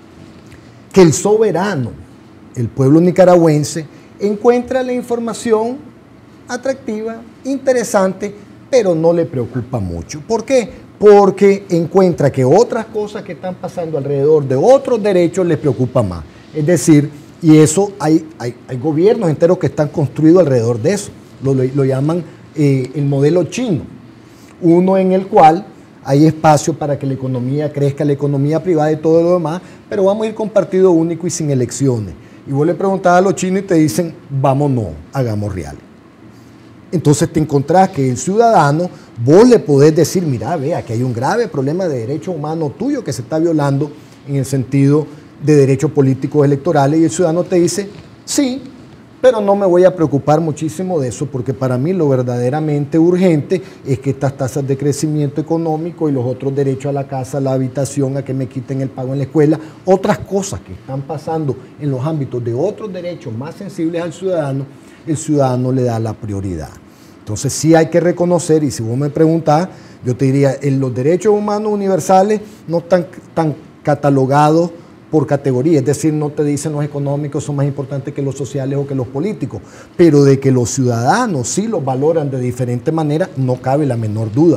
que el soberano, el pueblo nicaragüense, encuentra la información atractiva, interesante, pero no le preocupa mucho. ¿Por qué? Porque encuentra que otras cosas que están pasando alrededor de otros derechos les preocupa más. Es decir, y eso hay, hay, hay gobiernos enteros que están construidos alrededor de eso. Lo, lo, lo llaman eh, el modelo chino. Uno en el cual hay espacio para que la economía crezca, la economía privada y todo lo demás, pero vamos a ir con partido único y sin elecciones. Y vos le preguntás a los chinos y te dicen, vámonos, hagamos real. Entonces te encontrás que el ciudadano, vos le podés decir, mira, vea que hay un grave problema de derecho humano tuyo que se está violando en el sentido de derechos políticos electorales, y el ciudadano te dice, sí, pero no me voy a preocupar muchísimo de eso, porque para mí lo verdaderamente urgente es que estas tasas de crecimiento económico y los otros derechos a la casa, a la habitación, a que me quiten el pago en la escuela, otras cosas que están pasando en los ámbitos de otros derechos más sensibles al ciudadano, el ciudadano le da la prioridad. Entonces sí hay que reconocer, y si vos me preguntás, yo te diría, en los derechos humanos universales no están tan catalogados por categoría, es decir, no te dicen los económicos son más importantes que los sociales o que los políticos, pero de que los ciudadanos sí los valoran de diferente manera, no cabe la menor duda.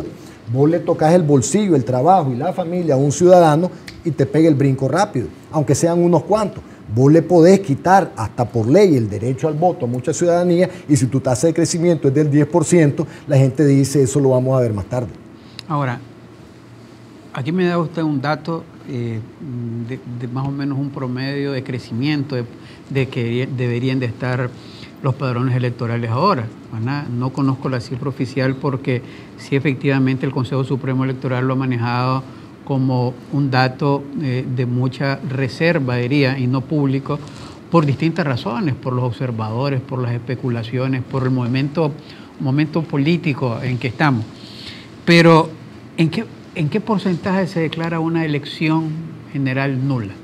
Vos le tocas el bolsillo, el trabajo y la familia a un ciudadano y te pega el brinco rápido, aunque sean unos cuantos. Vos le podés quitar hasta por ley el derecho al voto a mucha ciudadanía y si tu tasa de crecimiento es del diez por ciento, la gente dice eso lo vamos a ver más tarde. Ahora, aquí me da usted un dato eh, de, de más o menos un promedio de crecimiento de, de que deberían de estar los padrones electorales ahora, ¿verdad? No conozco la cifra oficial porque sí efectivamente el Consejo Supremo Electoral lo ha manejado como un dato eh, de mucha reserva, diría, y no público, por distintas razones, por los observadores, por las especulaciones, por el momento, momento político en que estamos. Pero, ¿en qué, en qué porcentaje se declara una elección general nula?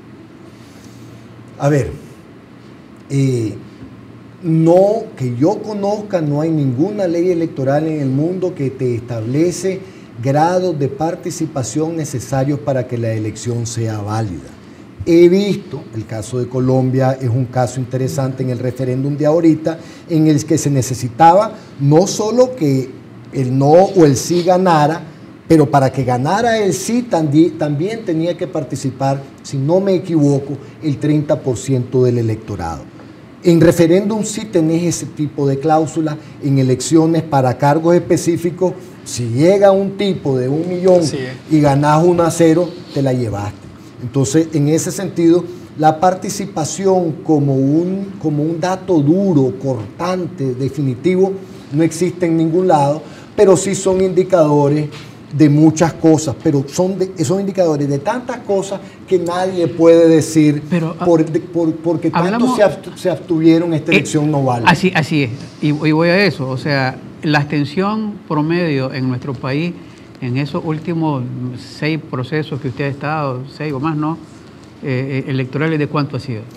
A ver, eh, no, que yo conozca, no hay ninguna ley electoral en el mundo que te establece grados de participación necesarios para que la elección sea válida. He visto, el caso de Colombia es un caso interesante en el referéndum de ahorita, en el que se necesitaba no solo que el no o el sí ganara, pero para que ganara el sí también tenía que participar, si no me equivoco, el treinta por ciento del electorado. En referéndum sí tenés ese tipo de cláusula, en elecciones para cargos específicos, si llega un tipo de un millón sí, eh. y ganás uno a cero, te la llevaste. Entonces, en ese sentido, la participación como un, como un dato duro, cortante, definitivo, no existe en ningún lado, pero sí son indicadores de muchas cosas, pero son, de, son indicadores de tantas cosas que nadie puede decir pero, por, de, por, porque tantos se, abst se abstuvieron, esta elección eh, no vale. Así, así es, y, y voy a eso, o sea, la abstención promedio en nuestro país, en esos últimos seis procesos que usted ha estado, seis o más, ¿no? Eh, electorales, ¿de cuánto ha sido?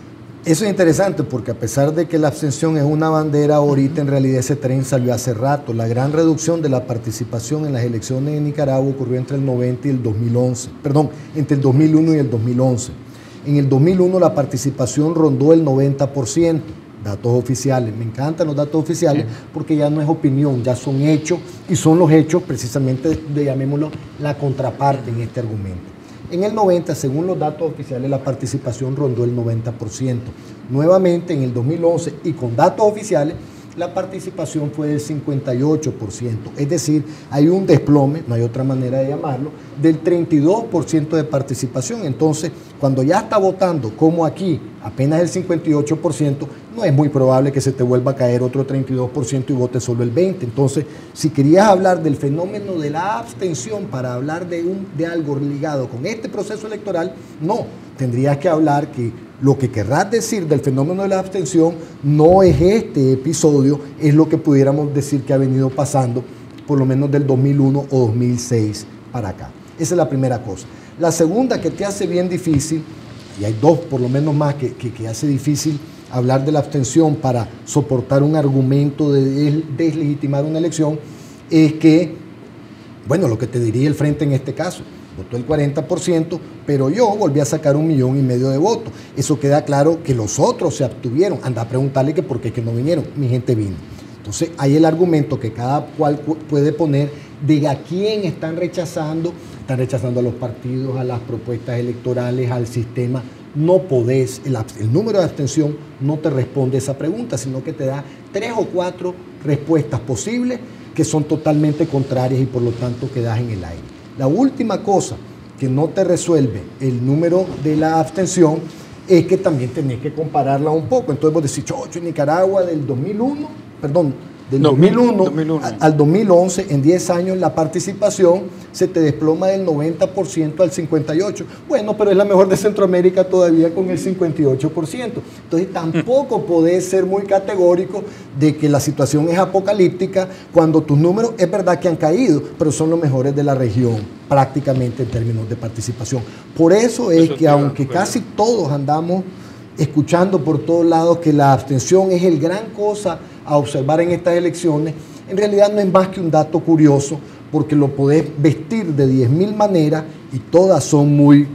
Eso es interesante porque a pesar de que la abstención es una bandera, ahorita en realidad ese tren salió hace rato. La gran reducción de la participación en las elecciones en Nicaragua ocurrió entre el noventa y el dos mil once, perdón, entre el dos mil uno y el dos mil once. En el dos mil uno la participación rondó el noventa por ciento, datos oficiales. Me encantan los datos oficiales sí. porque ya no es opinión, ya son hechos y son los hechos precisamente de, de llamémoslo, la contraparte en este argumento. En el noventa, según los datos oficiales, la participación rondó el noventa por ciento. Nuevamente, en el dos mil once, y con datos oficiales, la participación fue del cincuenta y ocho por ciento. Es decir, hay un desplome, no hay otra manera de llamarlo, del treinta y dos por ciento de participación. Entonces, cuando ya está votando, como aquí, apenas el cincuenta y ocho por ciento, no es muy probable que se te vuelva a caer otro treinta y dos por ciento y vote solo el veinte por ciento. Entonces, si querías hablar del fenómeno de la abstención para hablar de, un, de algo ligado con este proceso electoral, no, tendrías que hablar que lo que querrás decir del fenómeno de la abstención no es este episodio, es lo que pudiéramos decir que ha venido pasando por lo menos del dos mil uno o dos mil seis para acá. Esa es la primera cosa. La segunda que te hace bien difícil, y hay dos por lo menos más que, que, que hace difícil hablar de la abstención para soportar un argumento de deslegitimar una elección, es que, bueno, lo que te diría el Frente en este caso, votó el cuarenta por ciento, pero yo volví a sacar un millón y medio de votos. Eso queda claro que los otros se abstuvieron. Anda a preguntarle que por qué que no vinieron. Mi gente vino. Entonces, hay el argumento que cada cual puede poner de a quién están rechazando. Están rechazando a los partidos, a las propuestas electorales, al sistema. No podés, el, el número de abstención no te responde esa pregunta, sino que te da tres o cuatro respuestas posibles que son totalmente contrarias y por lo tanto quedas en el aire. La última cosa que no te resuelve el número de la abstención es que también tenés que compararla un poco. Entonces vos decís, chocho, en Nicaragua del dos mil uno, perdón, del dos mil uno, dos mil uno al dos mil once, en diez años la participación se te desploma del noventa por ciento al cincuenta y ocho por ciento. Bueno, pero es la mejor de Centroamérica todavía con el cincuenta y ocho por ciento. Entonces tampoco podés ser muy categórico de que la situación es apocalíptica cuando tus números es verdad que han caído, pero son los mejores de la región prácticamente en términos de participación. Por eso es que aunque casi todos andamos escuchando por todos lados que la abstención es el gran cosa a observar en estas elecciones, en realidad no es más que un dato curioso, porque lo podés vestir de diez mil maneras y todas son muy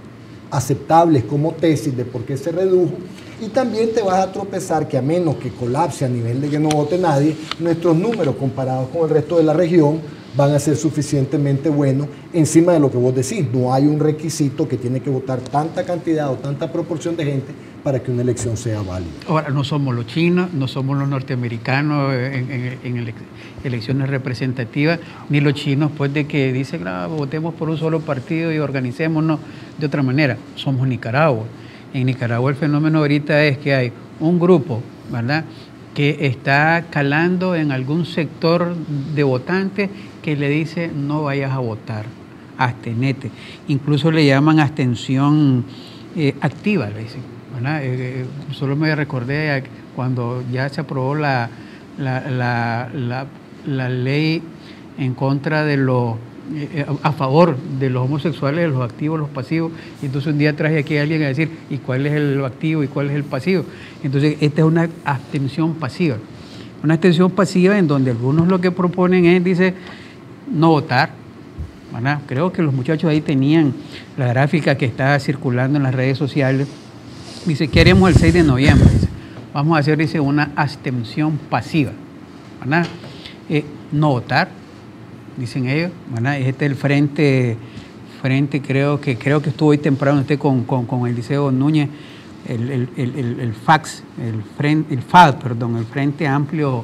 aceptables como tesis de por qué se redujo, y también te vas a tropezar que a menos que colapse a nivel de que no vote nadie, nuestros números comparados con el resto de la región van a ser suficientemente buenos encima de lo que vos decís. No hay un requisito que tiene que votar tanta cantidad o tanta proporción de gente para que una elección sea válida. Ahora, no somos los chinos, no somos los norteamericanos en, en, en ele elecciones representativas, ni los chinos pues de que dicen, ah, votemos por un solo partido y organicémonos de otra manera. Somos Nicaragua. En Nicaragua el fenómeno ahorita es que hay un grupo, ¿verdad?, que está calando en algún sector de votantes que le dice no vayas a votar, abstenete. Incluso le llaman abstención eh, activa, le dicen, ¿verdad? Eh, solo me recordé cuando ya se aprobó la, la, la, la, la ley en contra de los, eh, a favor de los homosexuales, de los activos, los pasivos, y entonces un día traje aquí a alguien a decir, ¿y cuál es el activo y cuál es el pasivo? Entonces esta es una abstención pasiva, una abstención pasiva en donde algunos lo que proponen es, dice, no votar, ¿verdad? Creo que los muchachos ahí tenían la gráfica que está circulando en las redes sociales. Dice, ¿qué haremos el seis de noviembre? Dice, vamos a hacer, dice, una abstención pasiva, ¿verdad? Eh, no votar, dicen ellos, ¿verdad? Este es el frente, frente creo que creo que estuvo hoy temprano usted con, con, con Eliseo Núñez, el, el, el, el, el FAX, el, frente, el F A D, perdón, el Frente Amplio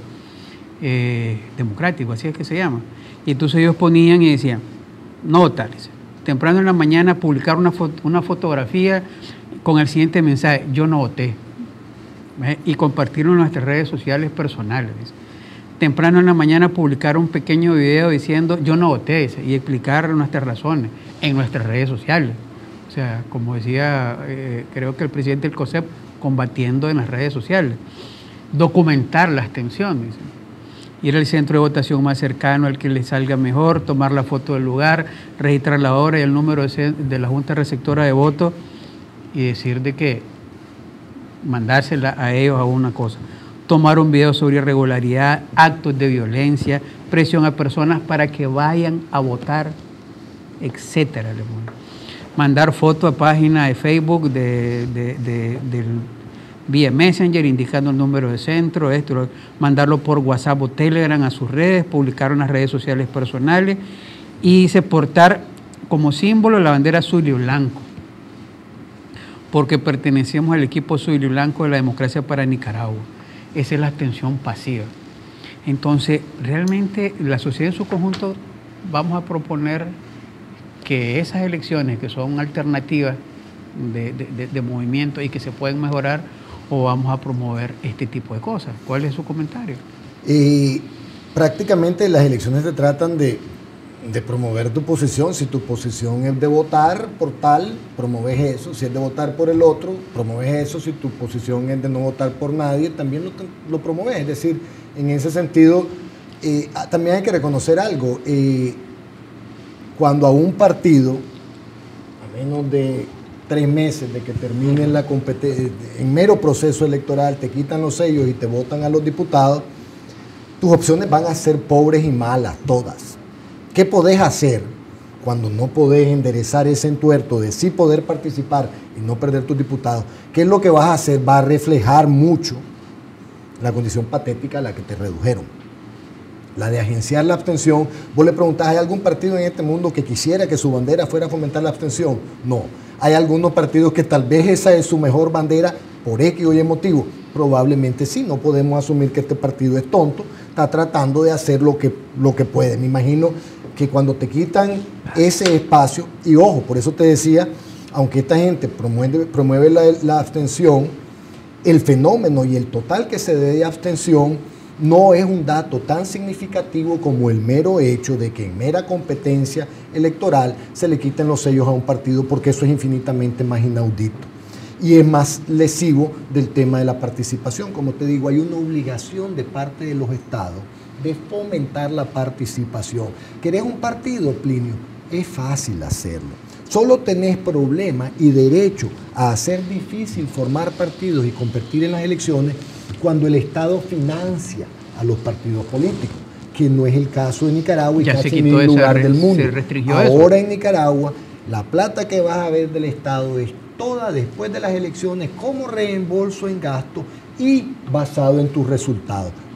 eh, Democrático, así es que se llama. Y entonces ellos ponían y decían, no votar, dice, temprano en la mañana publicar una, foto, una fotografía con el siguiente mensaje, yo no voté, ¿ves? Y compartirlo en nuestras redes sociales personales. ¿Ves? Temprano en la mañana publicar un pequeño video diciendo, yo no voté, ¿ves? Y explicar nuestras razones en nuestras redes sociales. O sea, como decía, eh, creo que el presidente del COSEP, combatiendo en las redes sociales. Documentar la abstención, ¿ves? Ir al centro de votación más cercano, al que le salga mejor, tomar la foto del lugar, registrar la hora y el número de, de la Junta Receptora de Votos, y decir de que mandársela a ellos a una cosa. Tomar un video sobre irregularidad, actos de violencia, presión a personas para que vayan a votar, etcétera. Mandar foto a página de Facebook, de, de, de, del vía Messenger, indicando el número de centro, esto, mandarlo por WhatsApp o Telegram a sus redes, publicar en las redes sociales personales y se portar como símbolo la bandera azul y blanco, porque pertenecemos al equipo azul y blanco de la democracia para Nicaragua. Esa es la abstención pasiva. Entonces, realmente la sociedad en su conjunto vamos a proponer que esas elecciones que son alternativas de, de, de, de movimiento y que se pueden mejorar, o vamos a promover este tipo de cosas. ¿Cuál es su comentario? Y prácticamente las elecciones se tratan de, de promover tu posición. Si tu posición es de votar por tal, promueves eso. Si es de votar por el otro, promueves eso. Si tu posición es de no votar por nadie, también lo, lo promueves. Es decir, en ese sentido, eh, también hay que reconocer algo. Eh, cuando a un partido, a menos de tres meses de que termine la competencia, en mero proceso electoral, te quitan los sellos y te votan a los diputados, tus opciones van a ser pobres y malas, todas. ¿Qué podés hacer cuando no podés enderezar ese entuerto de sí poder participar y no perder tus diputados? ¿Qué es lo que vas a hacer? Va a reflejar mucho la condición patética a la que te redujeron. La de agenciar la abstención. Vos le preguntás, ¿hay algún partido en este mundo que quisiera que su bandera fuera fomentar la abstención? No. Hay algunos partidos que tal vez esa es su mejor bandera por X o Y motivo. Probablemente sí, no podemos asumir que este partido es tonto, está tratando de hacer lo que, lo que puede. Me imagino que cuando te quitan ese espacio, y ojo, por eso te decía, aunque esta gente promueve, promueve la, la abstención, el fenómeno y el total que se dé de abstención no es un dato tan significativo como el mero hecho de que en mera competencia electoral se le quiten los sellos a un partido, porque eso es infinitamente más inaudito y es más lesivo del tema de la participación. Como te digo, hay una obligación de parte de los estados de fomentar la participación. ¿Querés un partido, Plinio? Es fácil hacerlo. Solo tenés problema y derecho a hacer difícil formar partidos y competir en las elecciones cuando el Estado financia a los partidos políticos, que no es el caso de Nicaragua y ya casi en ningún lugar del mundo. Se restringió Ahora eso. En Nicaragua, la plata que vas a ver del Estado es toda después de las elecciones como reembolso en gasto y basado en tus resultados.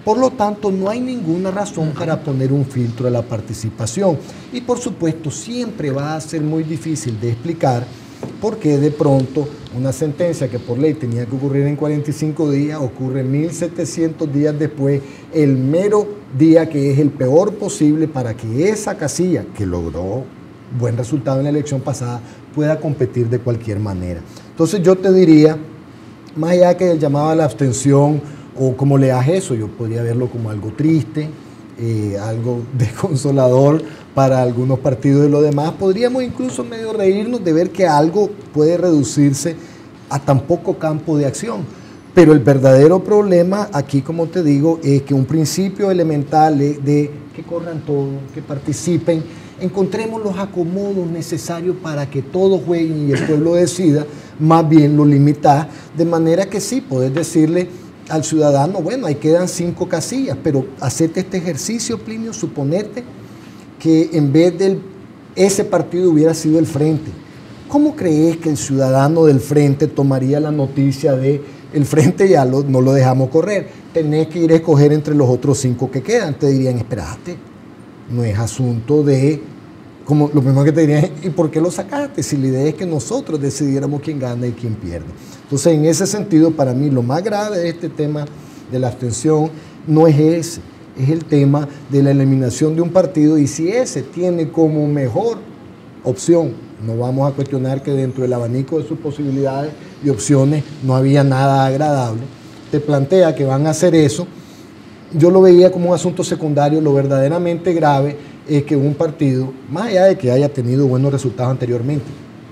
Por lo tanto, no hay ninguna razón para poner un filtro a la participación. Y por supuesto, siempre va a ser muy difícil de explicar por qué de pronto una sentencia que por ley tenía que ocurrir en cuarenta y cinco días ocurre mil setecientos días después, el mero día que es el peor posible para que esa casilla que logró buen resultado en la elección pasada pueda competir de cualquier manera. Entonces yo te diría, más allá que el llamado a la abstención o como leas eso, yo podría verlo como algo triste, eh, algo desconsolador para algunos partidos y lo demás. Podríamos incluso medio reírnos de ver que algo puede reducirse a tan poco campo de acción. Pero el verdadero problema aquí, como te digo, es que un principio elemental de, de que corran todos, que participen, encontremos los acomodos necesarios para que todos jueguen y el pueblo decida, más bien lo limita, de manera que sí, podés decirle al ciudadano, bueno, ahí quedan cinco casillas, pero hacete este ejercicio, Plinio, suponete que en vez de ese partido hubiera sido el Frente. ¿Cómo crees que el ciudadano del Frente tomaría la noticia de el Frente ya lo, no lo dejamos correr, tenés que ir a escoger entre los otros cinco que quedan? Te dirían, espérate, no es asunto de, como lo mismo que te dirían, ¿y por qué lo sacaste? Si la idea es que nosotros decidiéramos quién gana y quién pierde. Entonces, en ese sentido, para mí, lo más grave de este tema de la abstención no es ese, es el tema de la eliminación de un partido, y si ese tiene como mejor opción, no vamos a cuestionar que dentro del abanico de sus posibilidades y opciones no había nada agradable, te plantea que van a hacer eso, yo lo veía como un asunto secundario. Lo verdaderamente grave es que un partido, más allá de que haya tenido buenos resultados anteriormente,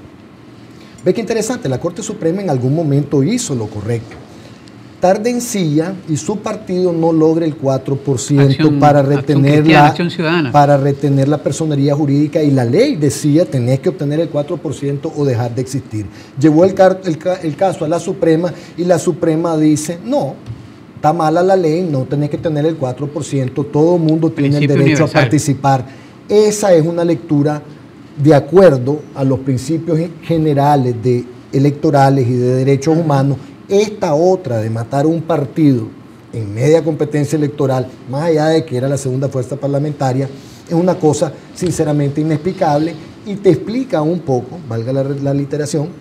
ve que interesante, la Corte Suprema en algún momento hizo lo correcto. Tardencilla y su partido no logra el cuatro por ciento acción, para, retener la, para retener la personería jurídica, y la ley decía tenés que obtener el cuatro por ciento o dejar de existir. Llevó el, el, el caso a la Suprema y la Suprema dice no, está mala la ley, no tenés que tener el cuatro por ciento, todo el mundo tiene el derecho universal a participar. Esa es una lectura de acuerdo a los principios generales de electorales y de derechos humanos. Esta otra de matar un partido en media competencia electoral, más allá de que era la segunda fuerza parlamentaria, es una cosa sinceramente inexplicable, y te explica un poco, valga la, la literación,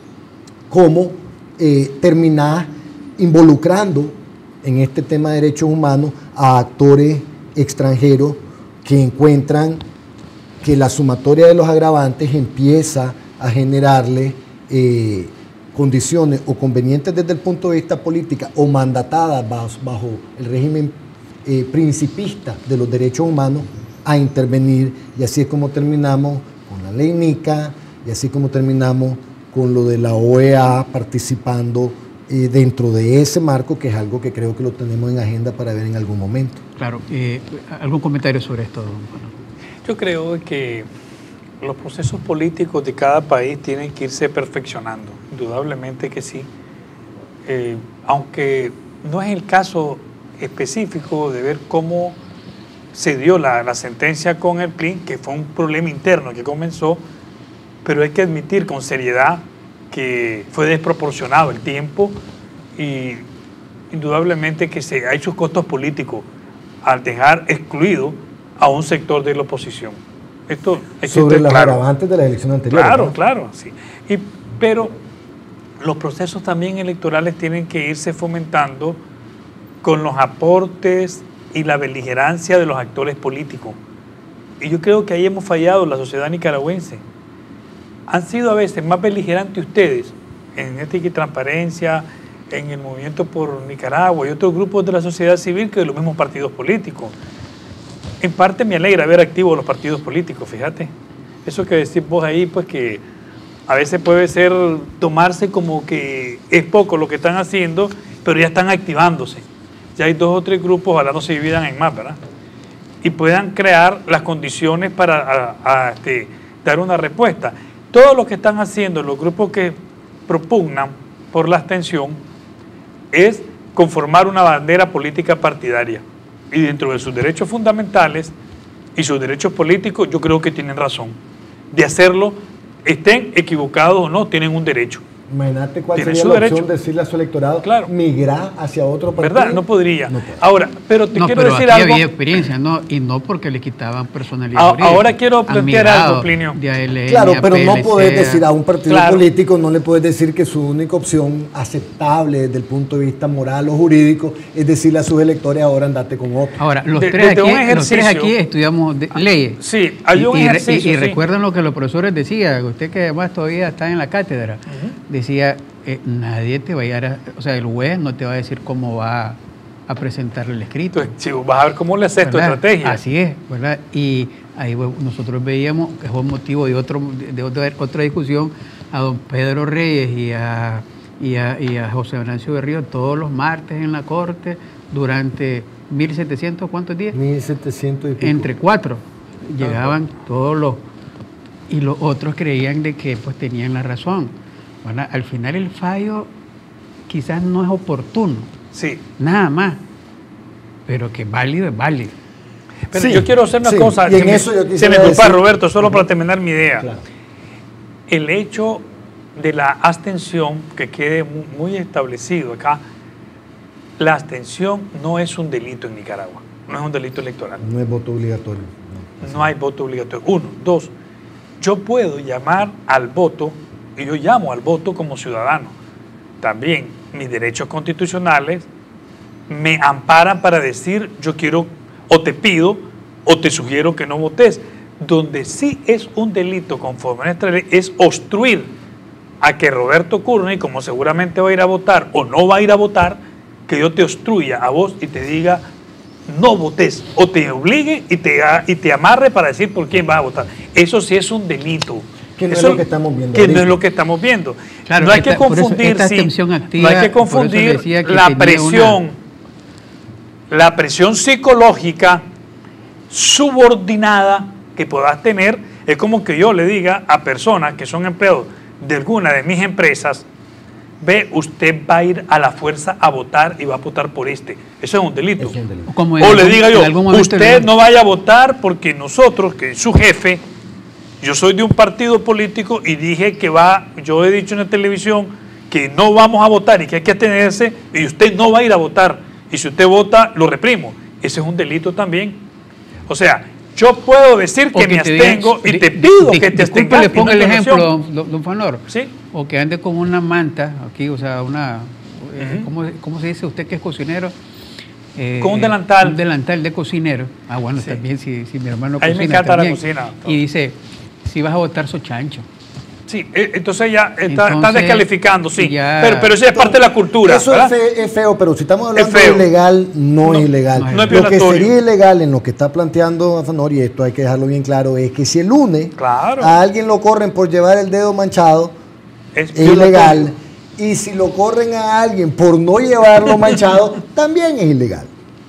cómo eh, terminás involucrando en este tema de derechos humanos a actores extranjeros que encuentran que la sumatoria de los agravantes empieza a generarle eh, condiciones o convenientes desde el punto de vista política o mandatadas bajo, bajo el régimen eh, principista de los derechos humanos a intervenir, y así es como terminamos con la ley NICA, y así como terminamos con lo de la O E A participando eh, dentro de ese marco, que es algo que creo que lo tenemos en agenda para ver en algún momento. Claro, eh, ¿algún comentario sobre esto, don Juan? Yo creo que los procesos políticos de cada país tienen que irse perfeccionando, indudablemente que sí, eh, aunque no es el caso específico de ver cómo se dio la, la sentencia con el P L I N, que fue un problema interno que comenzó, pero hay que admitir con seriedad que fue desproporcionado el tiempo y indudablemente que se, hay sus costos políticos al dejar excluido a un sector de la oposición. Esto es sobre los agravantes de la elección anterior. Claro, ¿no? Claro, sí. Y, pero los procesos también electorales tienen que irse fomentando con los aportes y la beligerancia de los actores políticos. Y yo creo que ahí hemos fallado la sociedad nicaragüense. Han sido a veces más beligerantes ustedes en Ética y Transparencia, en el Movimiento por Nicaragua y otros grupos de la sociedad civil que de los mismos partidos políticos. En parte me alegra ver activos los partidos políticos, fíjate. Eso que decís vos ahí, pues que a veces puede ser tomarse como que es poco lo que están haciendo, pero ya están activándose. Ya hay dos o tres grupos, ojalá no se dividan en más, ¿verdad? Y puedan crear las condiciones para a, a, este, dar una respuesta. Todo lo que están haciendo los grupos que propugnan por la abstención es conformar una bandera política partidaria. Y dentro de sus derechos fundamentales y sus derechos políticos, yo creo que tienen razón de hacerlo, estén equivocados o no, tienen un derecho. Imagínate cuál Tiene sería su la derecho. opción de decirle a su electorado, claro, migrar hacia otro partido. ¿Verdad? No podría. No puede. Ahora, pero te no, quiero pero decir aquí algo. había experiencia, ¿no? Y no porque le quitaban personalidad A, jurídica. ahora quiero Han plantear migrado algo, Plinio. de A L N Claro, a pero no P L C, puedes decir a un partido Claro. político, no le puedes decir que su única opción aceptable desde el punto de vista moral o jurídico es decirle a sus electores ahora andate con otro. Ahora, los, De- tres, desde aquí, un los tres ejercicio- aquí estudiamos de- leyes. Sí, hay Y- un y, re- ejercicio, Y, y sí. recuerdan lo que los profesores decían, usted que además todavía está en la cátedra, decía, eh, nadie te va a ir a, o sea, el juez no te va a decir cómo va a presentar el escrito. Entonces, si vas a ver cómo le haces tu ¿verdad? estrategia. Así es, ¿verdad? Y ahí bueno, nosotros veíamos, que fue motivo de, otro, de otra, otra discusión, a don Pedro Reyes y a, y a, y a José Venancio Berrío todos los martes en la corte durante mil setecientos, ¿cuántos días? mil setecientos y pico. Entre cuatro. Llegaban todos los... Y los otros creían de que pues tenían la razón. Bueno, al final el fallo quizás no es oportuno. Sí. Nada más. Pero que válido es válido. Pero Sí, yo quiero hacer una sí, cosa. y en se me- eso yo se quisiera me culpa, decir- Roberto, solo para terminar mi idea. Claro. El hecho de la abstención, que quede mu- muy establecido acá, la abstención no es un delito en Nicaragua, no es un delito electoral. No es voto obligatorio. No hay voto obligatorio. Uno. Dos, yo puedo llamar al voto, y yo llamo al voto como ciudadano. También mis derechos constitucionales me amparan para decir yo quiero o te pido o te sugiero que no votes. Donde sí es un delito conforme a nuestra ley es obstruir a que Roberto Courtney, como seguramente va a ir a votar o no va a ir a votar, que yo te obstruya a vos y te diga no votes, o te obligue y te, y te amarre para decir por quién vas a votar. Eso sí es un delito. Que no Eso, es lo que estamos viendo Que ahorita. no es lo que estamos viendo. Claro, no hay esta- que por eso confundir, esta sí, abstención activa, no hay que por eso confundir decía que la tenía presión, la presión psicológica subordinada que puedas tener. Es como que yo le diga a personas que son empleados de alguna de mis empresas, ve, usted va a ir a la fuerza a votar y va a votar por este. Eso es un delito. Es un delito. Como en O le algún- diga yo, en algún momento usted le- no vaya a votar porque nosotros, que es su jefe, yo soy de un partido político y dije que va, yo he dicho en la televisión que no vamos a votar y que hay que abstenerse y usted no va a ir a votar. Y si usted vota, lo reprimo. Ese es un delito también. O sea, yo puedo decir O que me te digan- abstengo y di- te di- pido di- que te disculpe, abstengas. le y pongo no el es ejemplo, violación. don, don Fanor. Sí. O que ande con una manta, aquí, o sea, una... eh, Ujú. ¿cómo, cómo se dice usted que es cocinero? Eh, Con un delantal. Un delantal de cocinero. Ah, bueno, Sí. también si, si mi hermano A mí cocina me encanta la también. cocina. Y dice, si vas a votar, sos chancho. Sí, eh, entonces ya está, está Entonces, descalificando, sí. ya- Pero, pero eso es parte de la cultura. Eso ¿verdad? es, fe- es feo, pero si estamos hablando feo. de ilegal, no, No, es ilegal. no es Lo que violatorio. sería ilegal en lo que está planteando Afanor, y esto hay que dejarlo bien claro, es que si el lunes Claro. a alguien lo corren por llevar el dedo manchado, Es es violatorio. ilegal. Y si lo corren a alguien por no llevarlo manchado, también es ilegal.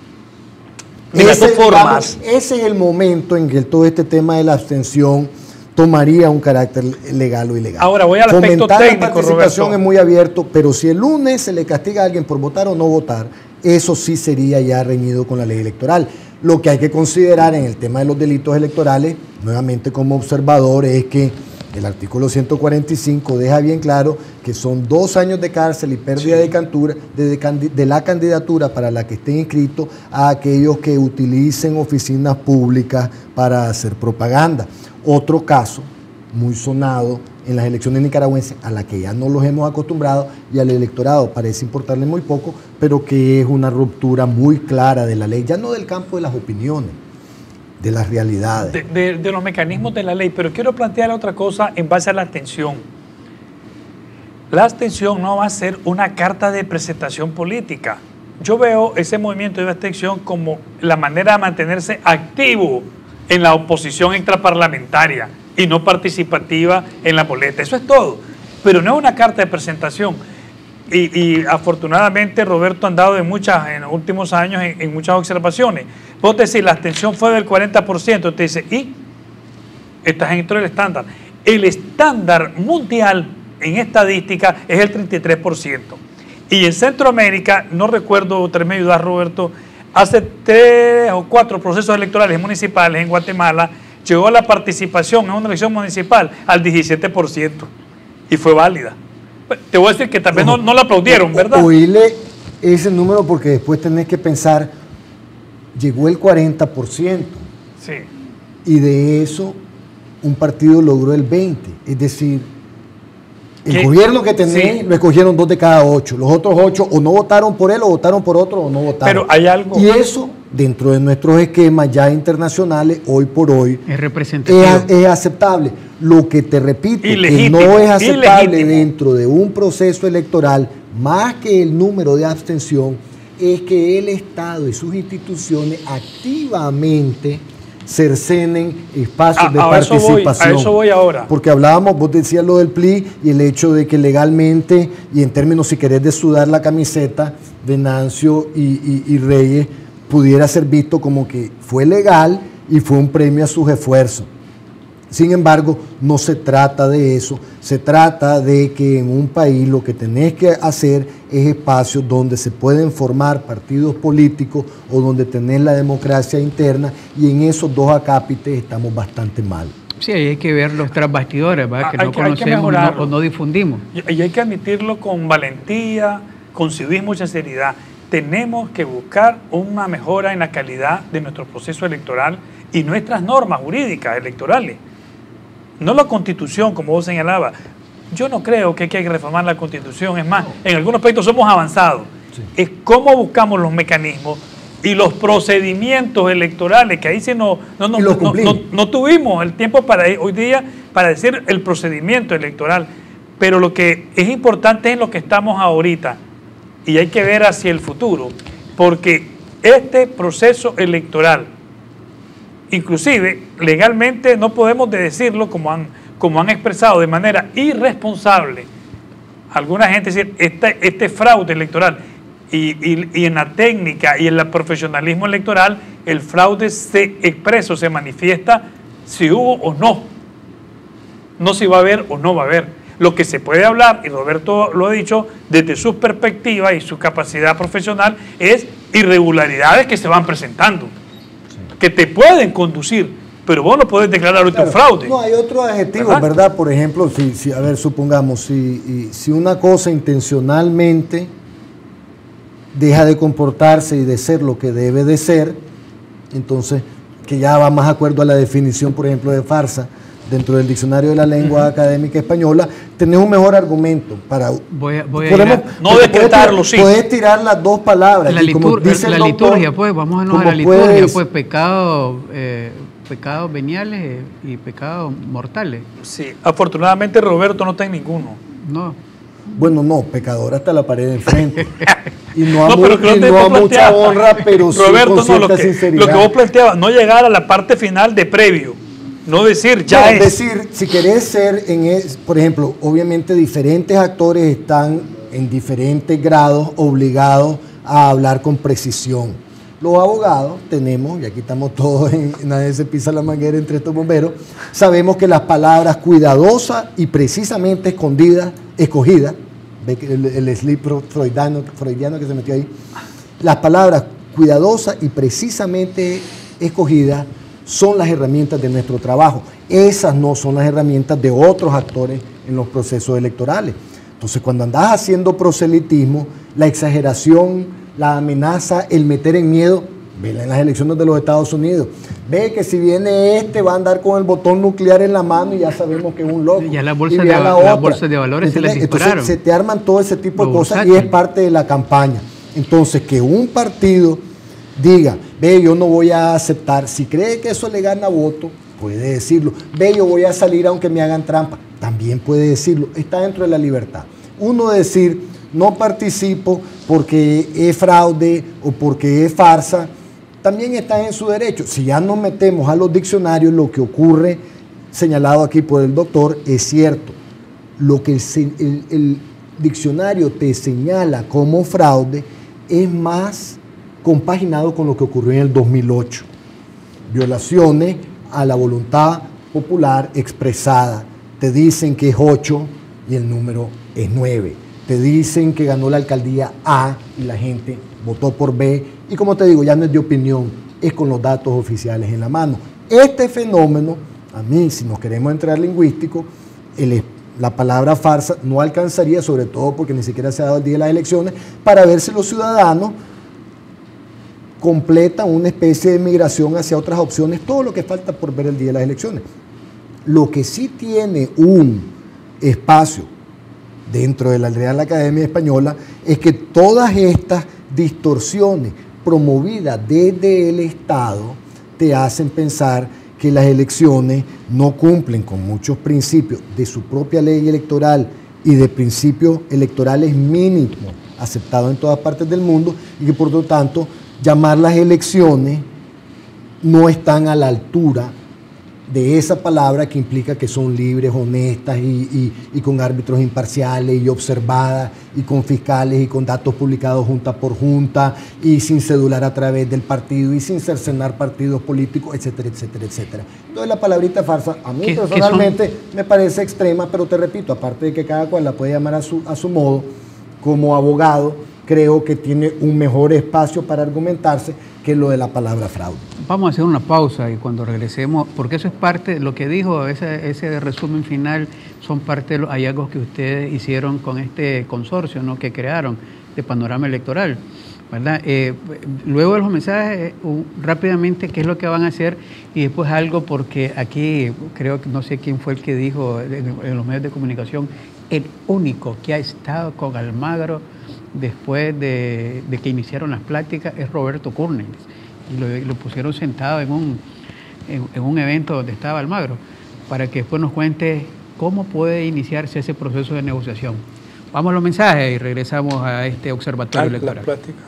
De las dos formas. vamos, ese es el momento en que todo este tema de la abstención tomaría un carácter legal o ilegal. Ahora voy al aspecto Fomentar técnico, la participación Roberto. es muy abierto, pero si el lunes se le castiga a alguien por votar o no votar, eso sí sería ya reñido con la ley electoral. Lo que hay que considerar en el tema de los delitos electorales, nuevamente como observador, es que el artículo ciento cuarenta y cinco deja bien claro que son dos años de cárcel y pérdida de, cantura, de, de, candi- de la candidatura para la que estén inscritos a aquellos que utilicen oficinas públicas para hacer propaganda. Otro caso muy sonado en las elecciones nicaragüenses, a la que ya no los hemos acostumbrado y al electorado parece importarle muy poco, pero que es una ruptura muy clara de la ley, ya no del campo de las opiniones, de las realidades. De, de- de los mecanismos de la ley, pero quiero plantear otra cosa en base a la abstención. La abstención no va a ser una carta de presentación política. Yo veo ese movimiento de abstención como la manera de mantenerse activo en la oposición extraparlamentaria y no participativa en la boleta. Eso es todo, pero no es una carta de presentación. Y, y afortunadamente Roberto ha andado en muchas, en los últimos años en, en muchas observaciones. Vos decís, la abstención fue del cuarenta por ciento, te dice, ¿y? Estás dentro del estándar. El estándar mundial en estadística es el treinta y tres por ciento. Y en Centroamérica, no recuerdo, te me ayudas, Roberto, hace tres o cuatro procesos electorales municipales en Guatemala, llegó la participación en una elección municipal al diecisiete por ciento y fue válida. Te voy a decir que tal vez no, no lo aplaudieron, ¿verdad? Oíle ese número porque después tenés que pensar, llegó el cuarenta por ciento. Sí. Y de eso un partido logró el veinte por ciento. Es decir, el ¿Qué? gobierno que tenés Sí. lo escogieron dos de cada ocho. Los otros ocho o no votaron por él o votaron por otro o no votaron. Pero hay algo... Y eso, dentro de nuestros esquemas ya internacionales, hoy por hoy, Es representativo. es, es aceptable. Lo que te repito, Ilegítimo, que no es aceptable ilegítimo. dentro de un proceso electoral, más que el número de abstención, es que el Estado y sus instituciones activamente cercenen espacios A- de a eso voy, participación. a eso voy ahora. Porque hablábamos, vos decías lo del P L I y el hecho de que legalmente, y en términos, si querés, de sudar la camiseta, Venancio y, y, y Reyes pudiera ser visto como que fue legal y fue un premio a sus esfuerzos. Sin embargo, no se trata de eso, se trata de que en un país lo que tenés que hacer es espacios donde se pueden formar partidos políticos o donde tenés la democracia interna, y en esos dos acápites estamos bastante mal. Sí, ahí hay que ver los tras bastidores, ¿verdad? Que Hay no que- hay que conocemos mejorarlo. no- o no difundimos. Y y hay que admitirlo con valentía, con civismo y sinceridad. Tenemos que buscar una mejora en la calidad de nuestro proceso electoral y nuestras normas jurídicas electorales. No la Constitución, como vos señalabas. Yo no creo que hay que reformar la Constitución. Es más, en algunos aspectos somos avanzados. Sí. Es cómo buscamos los mecanismos y los procedimientos electorales, que ahí sí no, no, no, Y los no, cumplimos. no- no tuvimos el tiempo para hoy día para decir el procedimiento electoral. Pero lo que es importante es en lo que estamos ahorita, y hay que ver hacia el futuro, porque este proceso electoral, inclusive legalmente no podemos de decirlo como han, como han expresado de manera irresponsable alguna gente, decir este, este fraude electoral, y, y, y en la técnica y en el profesionalismo electoral el fraude se expresa, se manifiesta si hubo o no, no si va a haber o no va a haber. Lo que se puede hablar, y Roberto lo ha dicho, desde su perspectiva y su capacidad profesional, es irregularidades que se van presentando, sí, que te pueden conducir, pero vos no podés declarar ahorita un fraude. No, hay otros adjetivos, ¿verdad? ¿verdad? Por ejemplo, si, si, a ver, supongamos, si, y- si una cosa intencionalmente deja de comportarse y de ser lo que debe de ser, entonces, que ya va más de acuerdo a la definición, por ejemplo, de farsa, dentro del diccionario de la lengua uh-huh. académica española, tenés un mejor argumento para... Voy a, voy a podemos, ir a, no decretarlo, podés, sí. Podés tirar las dos palabras. La, y como litur, dice la el doctor, liturgia, pues, vamos a a la liturgia, puedes, pues, pecados, eh, pecados veniales y pecados mortales. Sí, afortunadamente Roberto no está en ninguno. No. Bueno, no, pecador hasta la pared de enfrente. Y no a, no, pero mu y no a mucha honra, pero sí Roberto, con no, cierta lo que, sinceridad. Lo que vos planteabas, no llegar a la parte final de previo, no decir ya no, es. decir, si querés ser, en es, por ejemplo, obviamente diferentes actores están en diferentes grados obligados a hablar con precisión. Los abogados tenemos, y aquí estamos todos, en, nadie se pisa la manguera entre estos bomberos, sabemos que las palabras cuidadosas y precisamente escondidas, escogidas, ve que el, el slip freudiano, freudiano que se metió ahí, las palabras cuidadosas y precisamente escogidas son las herramientas de nuestro trabajo. Esas no son las herramientas de otros actores en los procesos electorales. Entonces, cuando andás haciendo proselitismo, la exageración, la amenaza, el meter en miedo, vela en las elecciones de los Estados Unidos. Ve que si viene este va a andar con el botón nuclear en la mano y ya sabemos que es un loco. Ya las bolsas, de, la la las bolsas de valores se les dispararon. Entonces, se te arman todo ese tipo Lo de cosas usaste. y es parte de la campaña. Entonces, que un partido diga, ve, yo no voy a aceptar, si cree que eso le gana voto, puede decirlo. Ve, yo voy a salir aunque me hagan trampa, también puede decirlo. Está dentro de la libertad. Uno decir, no participo porque es fraude o porque es farsa, también está en su derecho. Si ya nos metemos a los diccionarios, lo que ocurre, señalado aquí por el doctor, es cierto. Lo que el, el, el diccionario te señala como fraude es más compaginado con lo que ocurrió en el dos mil ocho. Violaciones a la voluntad popular expresada. Te dicen que es ocho y el número es nueve. Te dicen que ganó la alcaldía A y la gente votó por B. Y como te digo, ya no es de opinión, es con los datos oficiales en la mano. Este fenómeno, a mí, si nos queremos entrar lingüístico, el, la palabra farsa no alcanzaría, sobre todo porque ni siquiera se ha dado el día de las elecciones, para ver si los ciudadanos completan una especie de migración hacia otras opciones, todo lo que falta por ver el día de las elecciones. Lo que sí tiene un espacio dentro de la Real Academia Española es que todas estas distorsiones promovidas desde el Estado te hacen pensar que las elecciones no cumplen con muchos principios de su propia ley electoral y de principios electorales mínimos aceptados en todas partes del mundo, y que por lo tanto llamar las elecciones no están a la altura de esa palabra que implica que son libres, honestas y, y, y con árbitros imparciales y observadas y con fiscales y con datos publicados junta por junta y sin cedular a través del partido y sin cercenar partidos políticos, etcétera, etcétera, etcétera. Entonces la palabrita farsa a mí personalmente me parece extrema, pero te repito, aparte de que cada cual la puede llamar a su, a su modo, como abogado creo que tiene un mejor espacio para argumentarse que lo de la palabra fraude. Vamos a hacer una pausa y cuando regresemos, porque eso es parte de lo que dijo, ese, ese resumen final, son parte de los hallazgos que ustedes hicieron con este consorcio, ¿no?, que crearon de Panorama Electoral, ¿verdad? Eh, luego de los mensajes, uh, rápidamente, ¿qué es lo que van a hacer? Y después algo, porque aquí creo que no sé quién fue el que dijo en, en los medios de comunicación, el único que ha estado con Almagro después de, de que iniciaron las pláticas es Roberto Kurnes, y lo, lo pusieron sentado en un, en, en un evento donde estaba Almagro, para que después nos cuente cómo puede iniciarse ese proceso de negociación. Vamos a los mensajes y regresamos a este observatorio ah, electoral. La plática.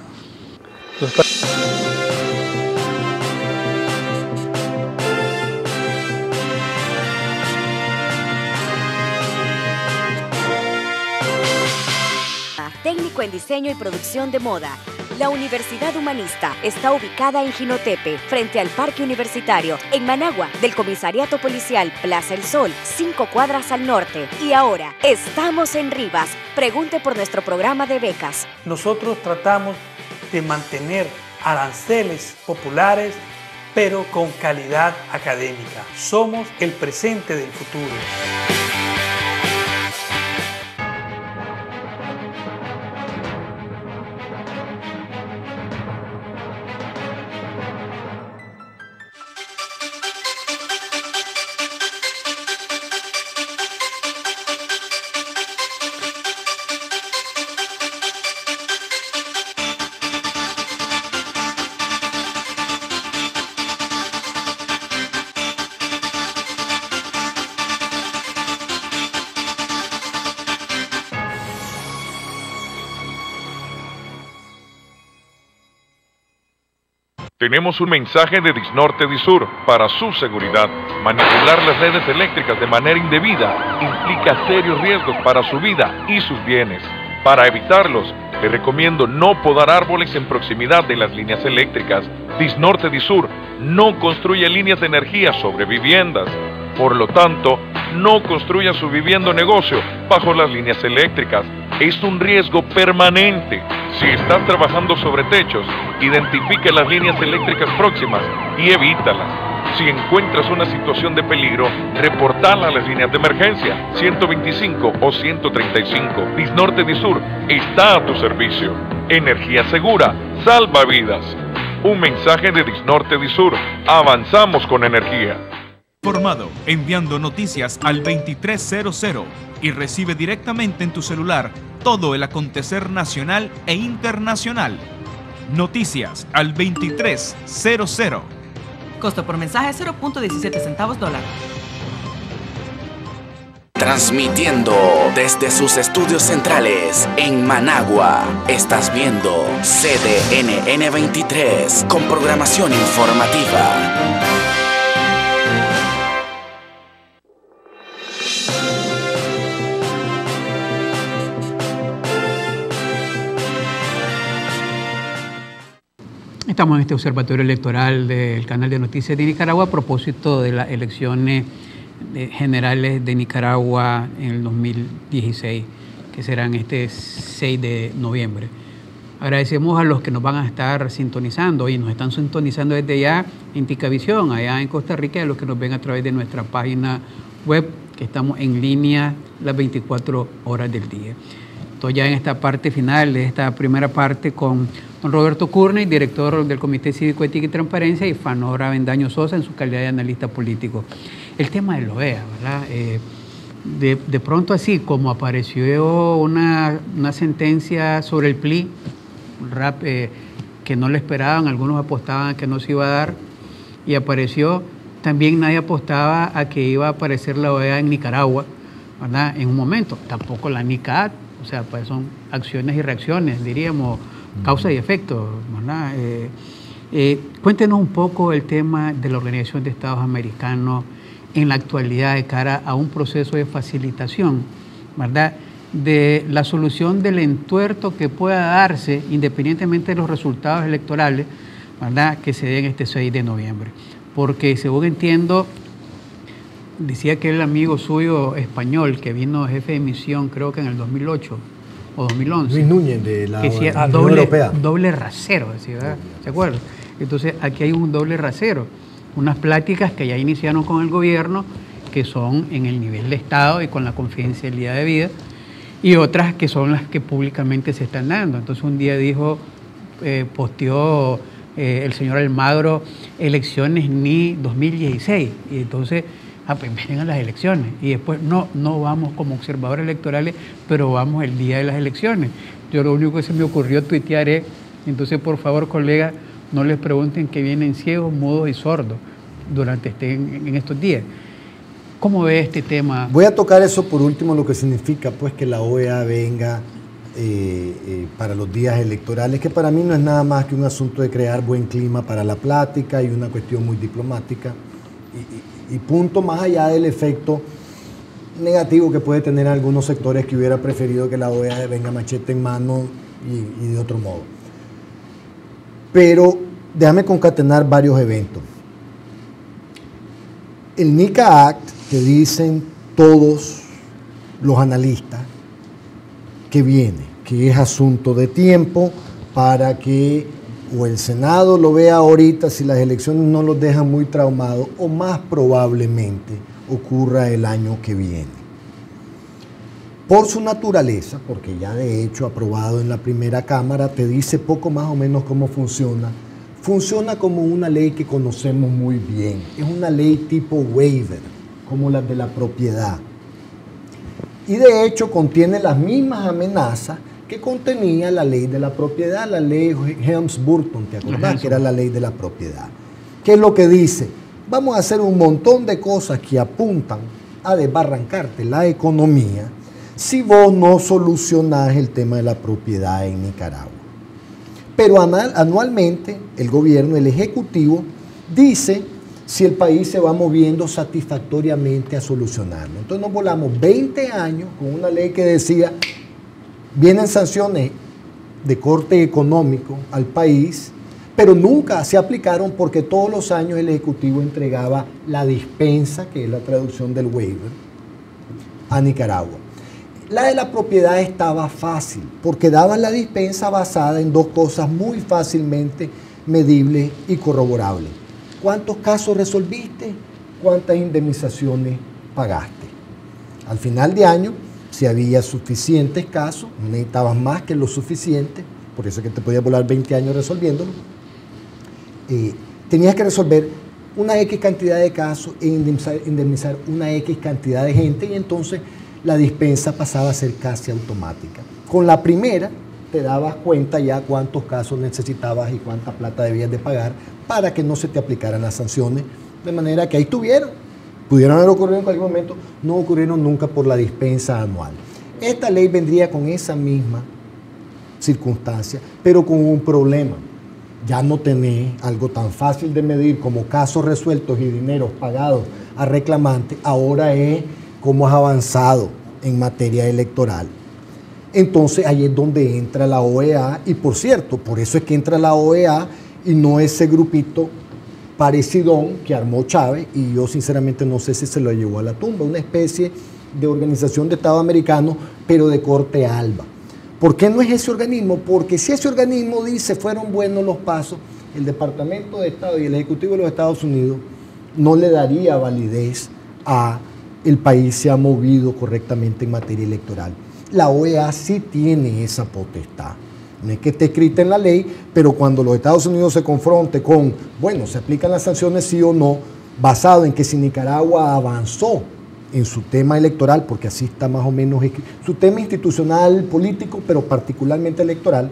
Técnico en diseño y producción de moda. La Universidad Humanista está ubicada en Jinotepe, frente al Parque Universitario, en Managua, del Comisariato Policial Plaza El Sol, cinco cuadras al norte. Y ahora, estamos en Rivas. Pregunte por nuestro programa de becas. Nosotros tratamos de mantener aranceles populares, pero con calidad académica. Somos el presente del futuro. Tenemos un mensaje de Disnorte Disur para su seguridad. Manipular las redes eléctricas de manera indebida implica serios riesgos para su vida y sus bienes. Para evitarlos, le recomiendo no podar árboles en proximidad de las líneas eléctricas. Disnorte Disur no construye líneas de energía sobre viviendas. Por lo tanto, no construya su vivienda o negocio bajo las líneas eléctricas. Es un riesgo permanente. Si estás trabajando sobre techos, identifica las líneas eléctricas próximas y evítalas. Si encuentras una situación de peligro, reportala a las líneas de emergencia ciento veinticinco o ciento treinta y cinco. Disnorte Disur está a tu servicio. Energía segura, salva vidas. Un mensaje de Disnorte Disur. Avanzamos con energía. Informado enviando noticias al veintitrés cero cero y recibe directamente en tu celular todo el acontecer nacional e internacional. Noticias al veintitrés cero cero. Costo por mensaje cero punto diecisiete centavos dólar. Transmitiendo desde sus estudios centrales en Managua. Estás viendo C D N N veintitrés con programación informativa. Estamos en este observatorio electoral del canal de noticias de Nicaragua a propósito de las elecciones generales de Nicaragua en el dos mil dieciséis, que serán este seis de noviembre. Agradecemos a los que nos van a estar sintonizando y nos están sintonizando desde ya en Ticavisión, allá en Costa Rica, y a los que nos ven a través de nuestra página web que estamos en línea las veinticuatro horas del día. Estoy ya en esta parte final de esta primera parte con don Roberto Curney, director del Comité Cívico, Ética y Transparencia, y Fanora Avendaño Sosa en su calidad de analista político. El tema de la O E A, ¿verdad? Eh, de, de pronto así, como apareció una, una sentencia sobre el P L I, rap, eh, que no le esperaban, algunos apostaban que no se iba a dar, y apareció, también nadie apostaba a que iba a aparecer la O E A en Nicaragua, ¿verdad? En un momento, tampoco la NICAD, o sea, pues son acciones y reacciones, diríamos, causa y efecto, ¿verdad? Eh, eh, cuéntenos un poco el tema de la Organización de Estados Americanos en la actualidad de cara a un proceso de facilitación, ¿verdad?, de la solución del entuerto que pueda darse independientemente de los resultados electorales, ¿verdad?, que se den este seis de noviembre. Porque según entiendo, decía que el amigo suyo español que vino jefe de misión, creo que en el dos mil ocho o dos mil once. Luis Núñez de la, que decía, la doble, Unión Europea. Doble rasero, decía, ¿verdad? ¿Se acuerdan? Entonces aquí hay un doble rasero. Unas pláticas que ya iniciaron con el gobierno, que son en el nivel de Estado y con la confidencialidad de vida, y otras que son las que públicamente se están dando. Entonces un día dijo, eh, posteó eh, el señor Almagro, elecciones N I dos mil dieciséis, y entonces ah, pues vengan las elecciones, y después no, no vamos como observadores electorales, pero vamos el día de las elecciones. Yo lo único que se me ocurrió tuitear es, entonces por favor colegas, no les pregunten que vienen ciegos, mudos y sordos durante este, en, en estos días. ¿Cómo ve este tema? Voy a tocar eso por último, lo que significa pues que la O E A venga eh, eh, para los días electorales, que para mí no es nada más que un asunto de crear buen clima para la plática y una cuestión muy diplomática. Y, y, y punto, más allá del efecto negativo que puede tener algunos sectores que hubiera preferido que la O E A venga machete en mano y, y de otro modo. Pero déjame concatenar varios eventos. El NICA Act, que dicen todos los analistas que viene, que es asunto de tiempo para que o el Senado lo vea ahorita si las elecciones no los dejan muy traumados, o más probablemente ocurra el año que viene. Por su naturaleza, porque ya de hecho aprobado en la primera Cámara, te dice poco más o menos cómo funciona. Funciona como una ley que conocemos muy bien. Es una ley tipo waiver, como las de la propiedad. Y de hecho contiene las mismas amenazas que contenía la ley de la propiedad, la ley Helms-Burton, ¿te acordás? Que era la ley de la propiedad. ¿Qué es lo que dice? Vamos a hacer un montón de cosas que apuntan a desbarrancarte la economía si vos no solucionás el tema de la propiedad en Nicaragua. Pero anualmente el gobierno, el Ejecutivo, dice si el país se va moviendo satisfactoriamente a solucionarlo. Entonces nos volamos veinte años con una ley que decía, vienen sanciones de corte económico al país, pero nunca se aplicaron porque todos los años el Ejecutivo entregaba la dispensa, que es la traducción del waiver, a Nicaragua. La de la propiedad estaba fácil, porque daban la dispensa basada en dos cosas muy fácilmente medibles y corroborables. ¿Cuántos casos resolviste? ¿Cuántas indemnizaciones pagaste? Al final de año, si había suficientes casos, no necesitabas más que lo suficiente, por eso es que te podías volar veinte años resolviéndolo, eh, tenías que resolver una X cantidad de casos e indemnizar, indemnizar una X cantidad de gente, y entonces la dispensa pasaba a ser casi automática. Con la primera te dabas cuenta ya cuántos casos necesitabas y cuánta plata debías de pagar para que no se te aplicaran las sanciones, de manera que ahí estuvieron. Pudieron haber ocurrido en cualquier momento, no ocurrieron nunca por la dispensa anual. Esta ley vendría con esa misma circunstancia, pero con un problema. Ya no tenés algo tan fácil de medir como casos resueltos y dineros pagados a reclamantes, ahora es cómo has avanzado en materia electoral. Entonces ahí es donde entra la O E A, y por cierto, por eso es que entra la O E A y no ese grupito parecidón que armó Chávez, y yo sinceramente no sé si se lo llevó a la tumba, una especie de organización de Estado americano, pero de corte ALBA. ¿Por qué no es ese organismo? Porque si ese organismo dice fueron buenos los pasos, el Departamento de Estado y el Ejecutivo de los Estados Unidos no le daría validez a el país se ha movido correctamente en materia electoral. La O E A sí tiene esa potestad. No es que esté escrita en la ley, pero cuando los Estados Unidos se confronte con, bueno, se aplican las sanciones sí o no, basado en que si Nicaragua avanzó en su tema electoral, porque así está más o menos su tema institucional, político, pero particularmente electoral,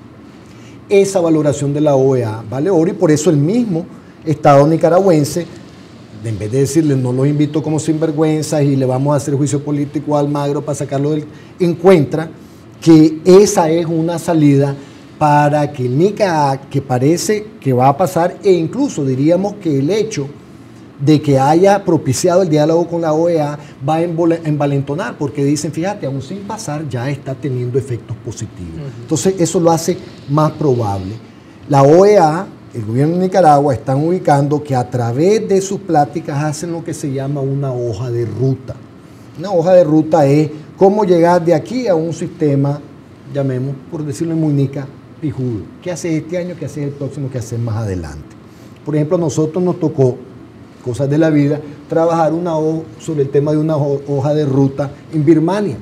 esa valoración de la O E A vale oro, y por eso el mismo Estado nicaragüense, en vez de decirle no los invito como sinvergüenzas y le vamos a hacer juicio político a Almagro para sacarlo del, encuentra que esa es una salida para que el Nica, que parece que va a pasar, e incluso diríamos que el hecho de que haya propiciado el diálogo con la O E A va a envalentonar, porque dicen, fíjate, aún sin pasar ya está teniendo efectos positivos. Uh-huh. Entonces eso lo hace más probable. La O E A, el gobierno de Nicaragua, están ubicando que a través de sus pláticas hacen lo que se llama una hoja de ruta. Una hoja de ruta es cómo llegar de aquí a un sistema, llamemos, por decirlo en muy nica, pijudo. ¿Qué haces este año? ¿Qué haces el próximo? ¿Qué haces más adelante? Por ejemplo, a nosotros nos tocó, cosas de la vida, trabajar una hoja sobre el tema de una hoja de ruta en Birmania.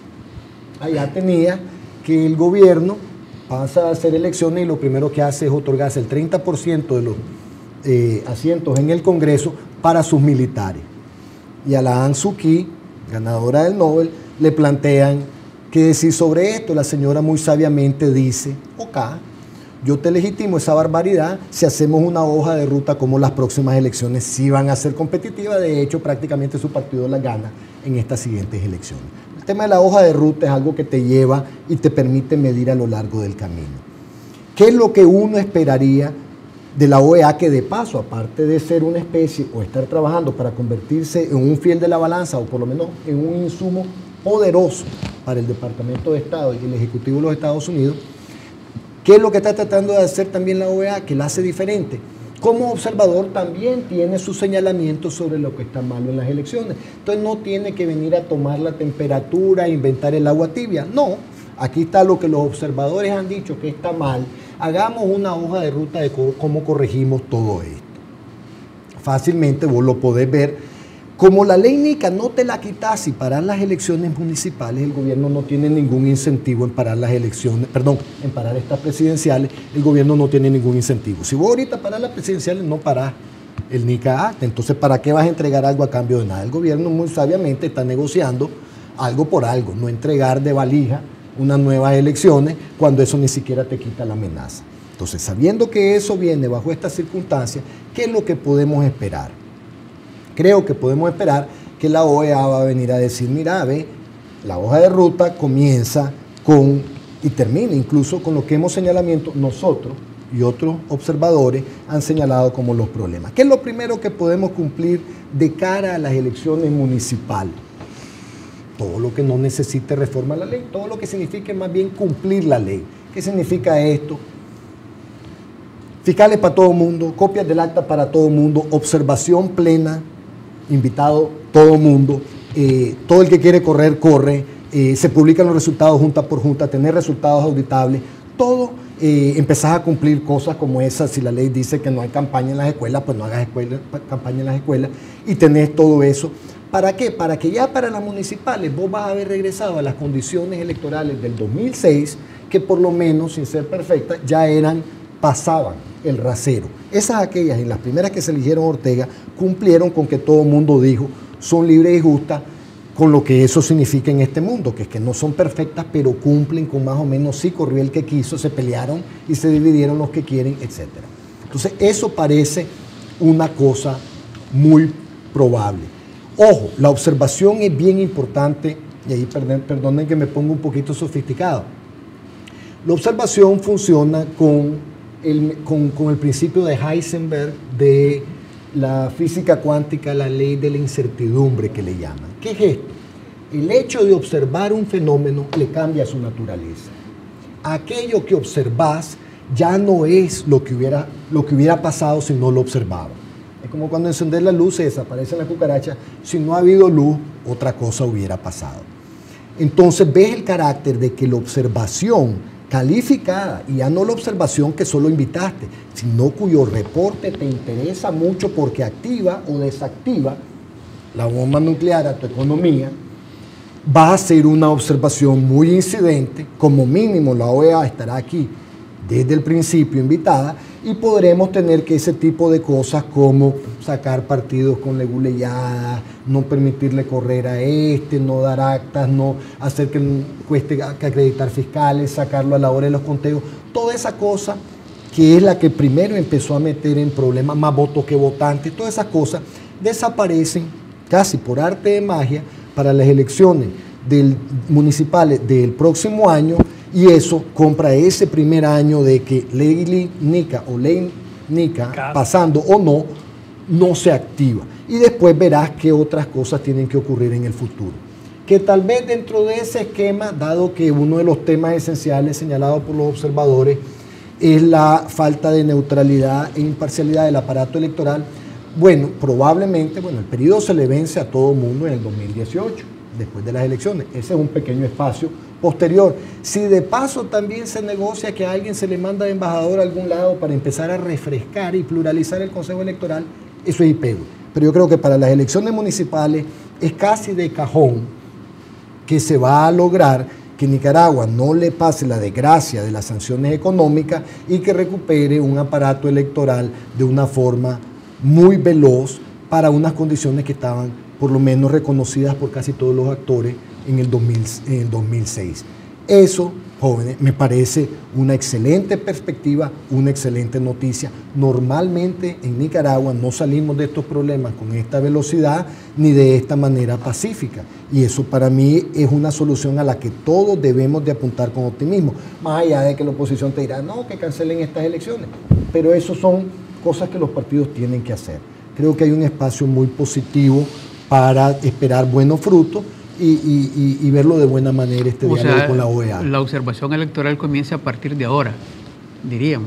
Allá tenía que el gobierno pasa a hacer elecciones y lo primero que hace es otorgarse el treinta por ciento de los eh, asientos en el Congreso para sus militares. Y a la Aung Suu Kyi, ganadora del Nobel, le plantean qué decir sobre esto. La señora muy sabiamente dice, ok, yo te legitimo esa barbaridad si hacemos una hoja de ruta como las próximas elecciones sí van a ser competitivas. De hecho, prácticamente su partido la gana en estas siguientes elecciones. El tema de la hoja de ruta es algo que te lleva y te permite medir a lo largo del camino. ¿Qué es lo que uno esperaría de la O E A, que de paso, aparte de ser una especie o estar trabajando para convertirse en un fiel de la balanza o por lo menos en un insumo poderoso para el Departamento de Estado y el Ejecutivo de los Estados Unidos? ¿Qué es lo que está tratando de hacer también la O E A, que la hace diferente? Como observador también tiene sus señalamientos sobre lo que está malo en las elecciones. Entonces no tiene que venir a tomar la temperatura, inventar el agua tibia. No, aquí está lo que los observadores han dicho que está mal. Hagamos una hoja de ruta de cómo corregimos todo esto. Fácilmente vos lo podés ver. Como la ley Nica no te la quitas y parar las elecciones municipales, el gobierno no tiene ningún incentivo en parar las elecciones, perdón, en parar estas presidenciales, el gobierno no tiene ningún incentivo. Si vos ahorita parás las presidenciales, no parás el Nica Act, entonces ¿para qué vas a entregar algo a cambio de nada? El gobierno muy sabiamente está negociando algo por algo, no entregar de valija unas nuevas elecciones cuando eso ni siquiera te quita la amenaza. Entonces, sabiendo que eso viene bajo estas circunstancias, ¿qué es lo que podemos esperar? Creo que podemos esperar que la O E A va a venir a decir, mira, ve, la hoja de ruta comienza con y termina incluso con lo que hemos señalamiento nosotros y otros observadores han señalado como los problemas. ¿Qué es lo primero que podemos cumplir de cara a las elecciones municipales? Todo lo que no necesite reforma a la ley, todo lo que signifique más bien cumplir la ley. ¿Qué significa esto? Fiscales para todo el mundo, copias del acta para todo el mundo, observación plena, invitado todo el mundo, eh, todo el que quiere correr, corre, eh, se publican los resultados junta por junta, tener resultados auditables, todo, eh, empezás a cumplir cosas como esas. Si la ley dice que no hay campaña en las escuelas, pues no hagas escuela, campaña en las escuelas y tenés todo eso. ¿Para qué? Para que ya para las municipales vos vas a haber regresado a las condiciones electorales del dos mil seis, que por lo menos, sin ser perfectas, ya eran, pasaban el rasero. Esas aquellas, en las primeras que se eligieron Ortega, cumplieron con que todo el mundo dijo, son libres y justas, con lo que eso significa en este mundo, que es que no son perfectas, pero cumplen con más o menos, sí corrió el que quiso, se pelearon y se dividieron los que quieren, etcétera. Entonces, eso parece una cosa muy probable. Ojo, la observación es bien importante, y ahí perdonen, perdonen que me ponga un poquito sofisticado. La observación funciona con el, con, con el principio de Heisenberg de la física cuántica, la ley de la incertidumbre que le llaman. ¿Qué es esto? El hecho de observar un fenómeno le cambia su naturaleza. Aquello que observás ya no es lo que hubiera, lo que hubiera pasado si no lo observaba. Es como cuando encender la luz se desaparece la cucaracha. Si no ha habido luz, otra cosa hubiera pasado. Entonces ves el carácter de que la observación calificada, y ya no la observación que solo invitaste, sino cuyo reporte te interesa mucho porque activa o desactiva la bomba nuclear a tu economía, va a ser una observación muy incidente, como mínimo la O E A estará aquí desde el principio invitada, y podremos tener que ese tipo de cosas como sacar partidos con leguleyada, no permitirle correr a este, no dar actas, no hacer que cueste que acreditar fiscales, sacarlo a la hora de los conteos, toda esa cosa que es la que primero empezó a meter en problemas, más votos que votantes, todas esas cosas desaparecen casi por arte de magia para las elecciones del, municipales del próximo año, y eso compra ese primer año de que ley Nica o ley Nica, pasando o no, no se activa. Y después verás qué otras cosas tienen que ocurrir en el futuro. Que tal vez dentro de ese esquema, dado que uno de los temas esenciales señalados por los observadores es la falta de neutralidad e imparcialidad del aparato electoral, bueno, probablemente, bueno, el periodo se le vence a todo el mundo en el dos mil dieciocho, después de las elecciones. Ese es un pequeño espacio posterior. Si de paso también se negocia que a alguien se le manda de embajador a algún lado para empezar a refrescar y pluralizar el Consejo Electoral, eso es I P E G U. Pero yo creo que para las elecciones municipales es casi de cajón que se va a lograr que Nicaragua no le pase la desgracia de las sanciones económicas y que recupere un aparato electoral de una forma muy veloz para unas condiciones que estaban por lo menos reconocidas por casi todos los actores en el, dos mil, en el dos mil seis. Eso, jóvenes, me parece una excelente perspectiva, una excelente noticia. Normalmente en Nicaragua no salimos de estos problemas con esta velocidad ni de esta manera pacífica. Y eso para mí es una solución a la que todos debemos de apuntar con optimismo. Más allá de que la oposición te dirá, no, que cancelen estas elecciones. Pero eso son cosas que los partidos tienen que hacer. Creo que hay un espacio muy positivo para esperar buenos frutos y, y, y, y verlo de buena manera este o diálogo sea, con la O E A. La observación electoral comienza a partir de ahora, diríamos.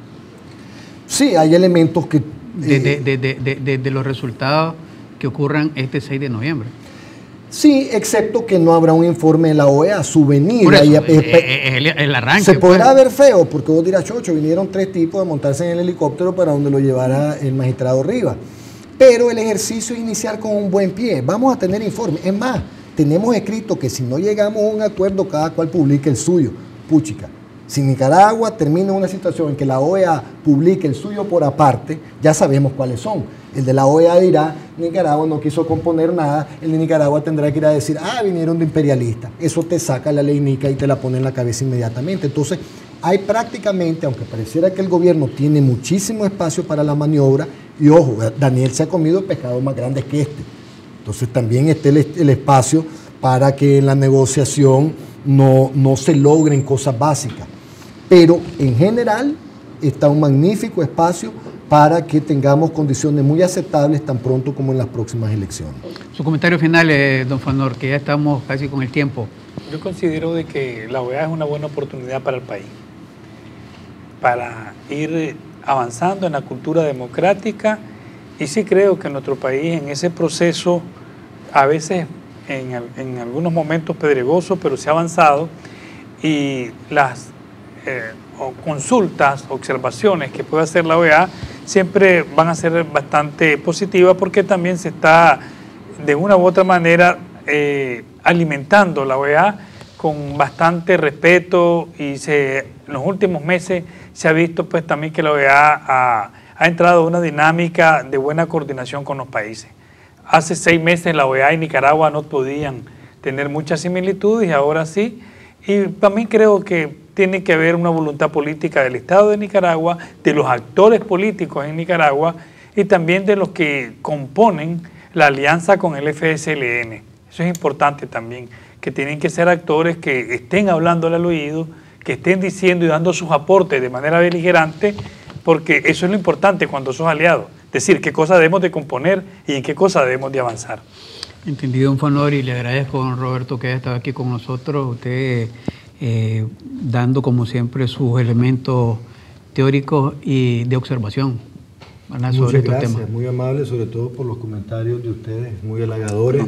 Sí, hay elementos que... De, eh, de, de, de, de, de, de los resultados que ocurran este seis de noviembre. Sí, excepto que no habrá un informe de la O E A, su venida. Por eso, y, es, es el, el arranque. Se podrá pues. ver feo, porque vos dirás, chocho, vinieron tres tipos a montarse en el helicóptero para donde lo llevara el magistrado Rivas. Pero el ejercicio es iniciar con un buen pie. Vamos a tener informe. Es más, tenemos escrito que si no llegamos a un acuerdo, cada cual publique el suyo. Puchica, si Nicaragua termina en una situación en que la O E A publique el suyo por aparte, ya sabemos cuáles son. El de la O E A dirá, Nicaragua no quiso componer nada, el de Nicaragua tendrá que ir a decir, ah, vinieron de imperialistas. Eso te saca la ley Nica y te la pone en la cabeza inmediatamente. Entonces, hay prácticamente, aunque pareciera que el gobierno tiene muchísimo espacio para la maniobra, y ojo, Daniel se ha comido pescados más grandes que este. Entonces también está el, el espacio para que en la negociación no, no se logren cosas básicas. Pero en general está un magnífico espacio para que tengamos condiciones muy aceptables tan pronto como en las próximas elecciones. Su comentario final, eh, don Fanor, que ya estamos casi con el tiempo. Yo considero de que la O E A es una buena oportunidad para el país, para ir avanzando en la cultura democrática, y sí creo que nuestro país en ese proceso, a veces en, en algunos momentos pedregosos, pero se ha avanzado, y las eh, consultas, observaciones que puede hacer la O E A siempre van a ser bastante positivas, porque también se está de una u otra manera eh, alimentando la O E A con bastante respeto, y se, en los últimos meses se ha visto pues también que la O E A ha, ha entrado en una dinámica de buena coordinación con los países. Hace seis meses la O E A y Nicaragua no podían tener muchas similitudes, y ahora sí. Y también creo que tiene que haber una voluntad política del Estado de Nicaragua, de los actores políticos en Nicaragua, y también de los que componen la alianza con el F S L N. Eso es importante también, que tienen que ser actores que estén hablándole al oído, que estén diciendo y dando sus aportes de manera beligerante, porque eso es lo importante cuando sos aliados. Decir qué cosa debemos de componer y en qué cosa debemos de avanzar. Entendido, don Fanor, y le agradezco a don Roberto que haya estado aquí con nosotros, usted eh, dando como siempre sus elementos teóricos y de observación sobre Muchas estos gracias, temas. Muy amable, sobre todo por los comentarios de ustedes, muy halagadores.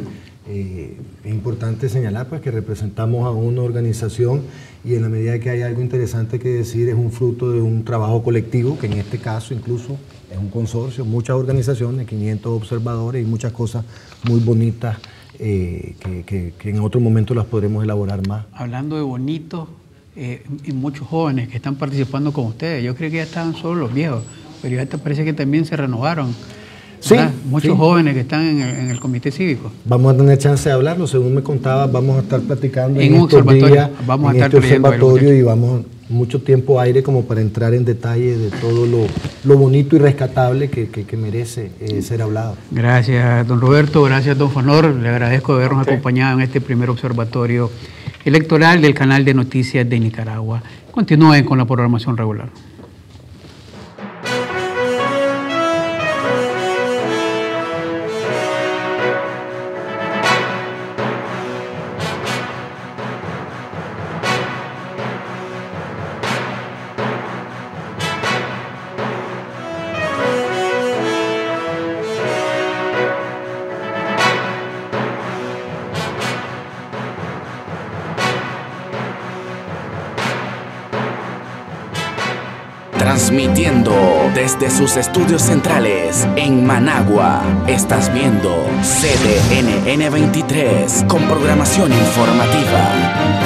Eh, es importante señalar pues, que representamos a una organización y en la medida que hay algo interesante que decir es un fruto de un trabajo colectivo, que en este caso incluso es un consorcio, muchas organizaciones, quinientos observadores y muchas cosas muy bonitas eh, que, que, que en otro momento las podremos elaborar más. Hablando de bonitos eh, y muchos jóvenes que están participando con ustedes, yo creí que ya estaban solo los viejos, pero ya te parece que también se renovaron. Sí, muchos sí. jóvenes que están en el, en el comité cívico. Vamos a tener chance de hablarlo, según me contaba, vamos a estar platicando en, en estos días, vamos a en estar este observatorio y vamos mucho tiempo aire como para entrar en detalle de todo lo, lo bonito y rescatable que, que, que merece eh, ser hablado. Gracias, don Roberto, gracias, don Fonor, le agradezco habernos sí. acompañado en este primer observatorio electoral del canal de noticias de Nicaragua. Continúen con la programación regular. Transmitiendo desde sus estudios centrales en Managua, estás viendo C D N N veintitrés con programación informativa.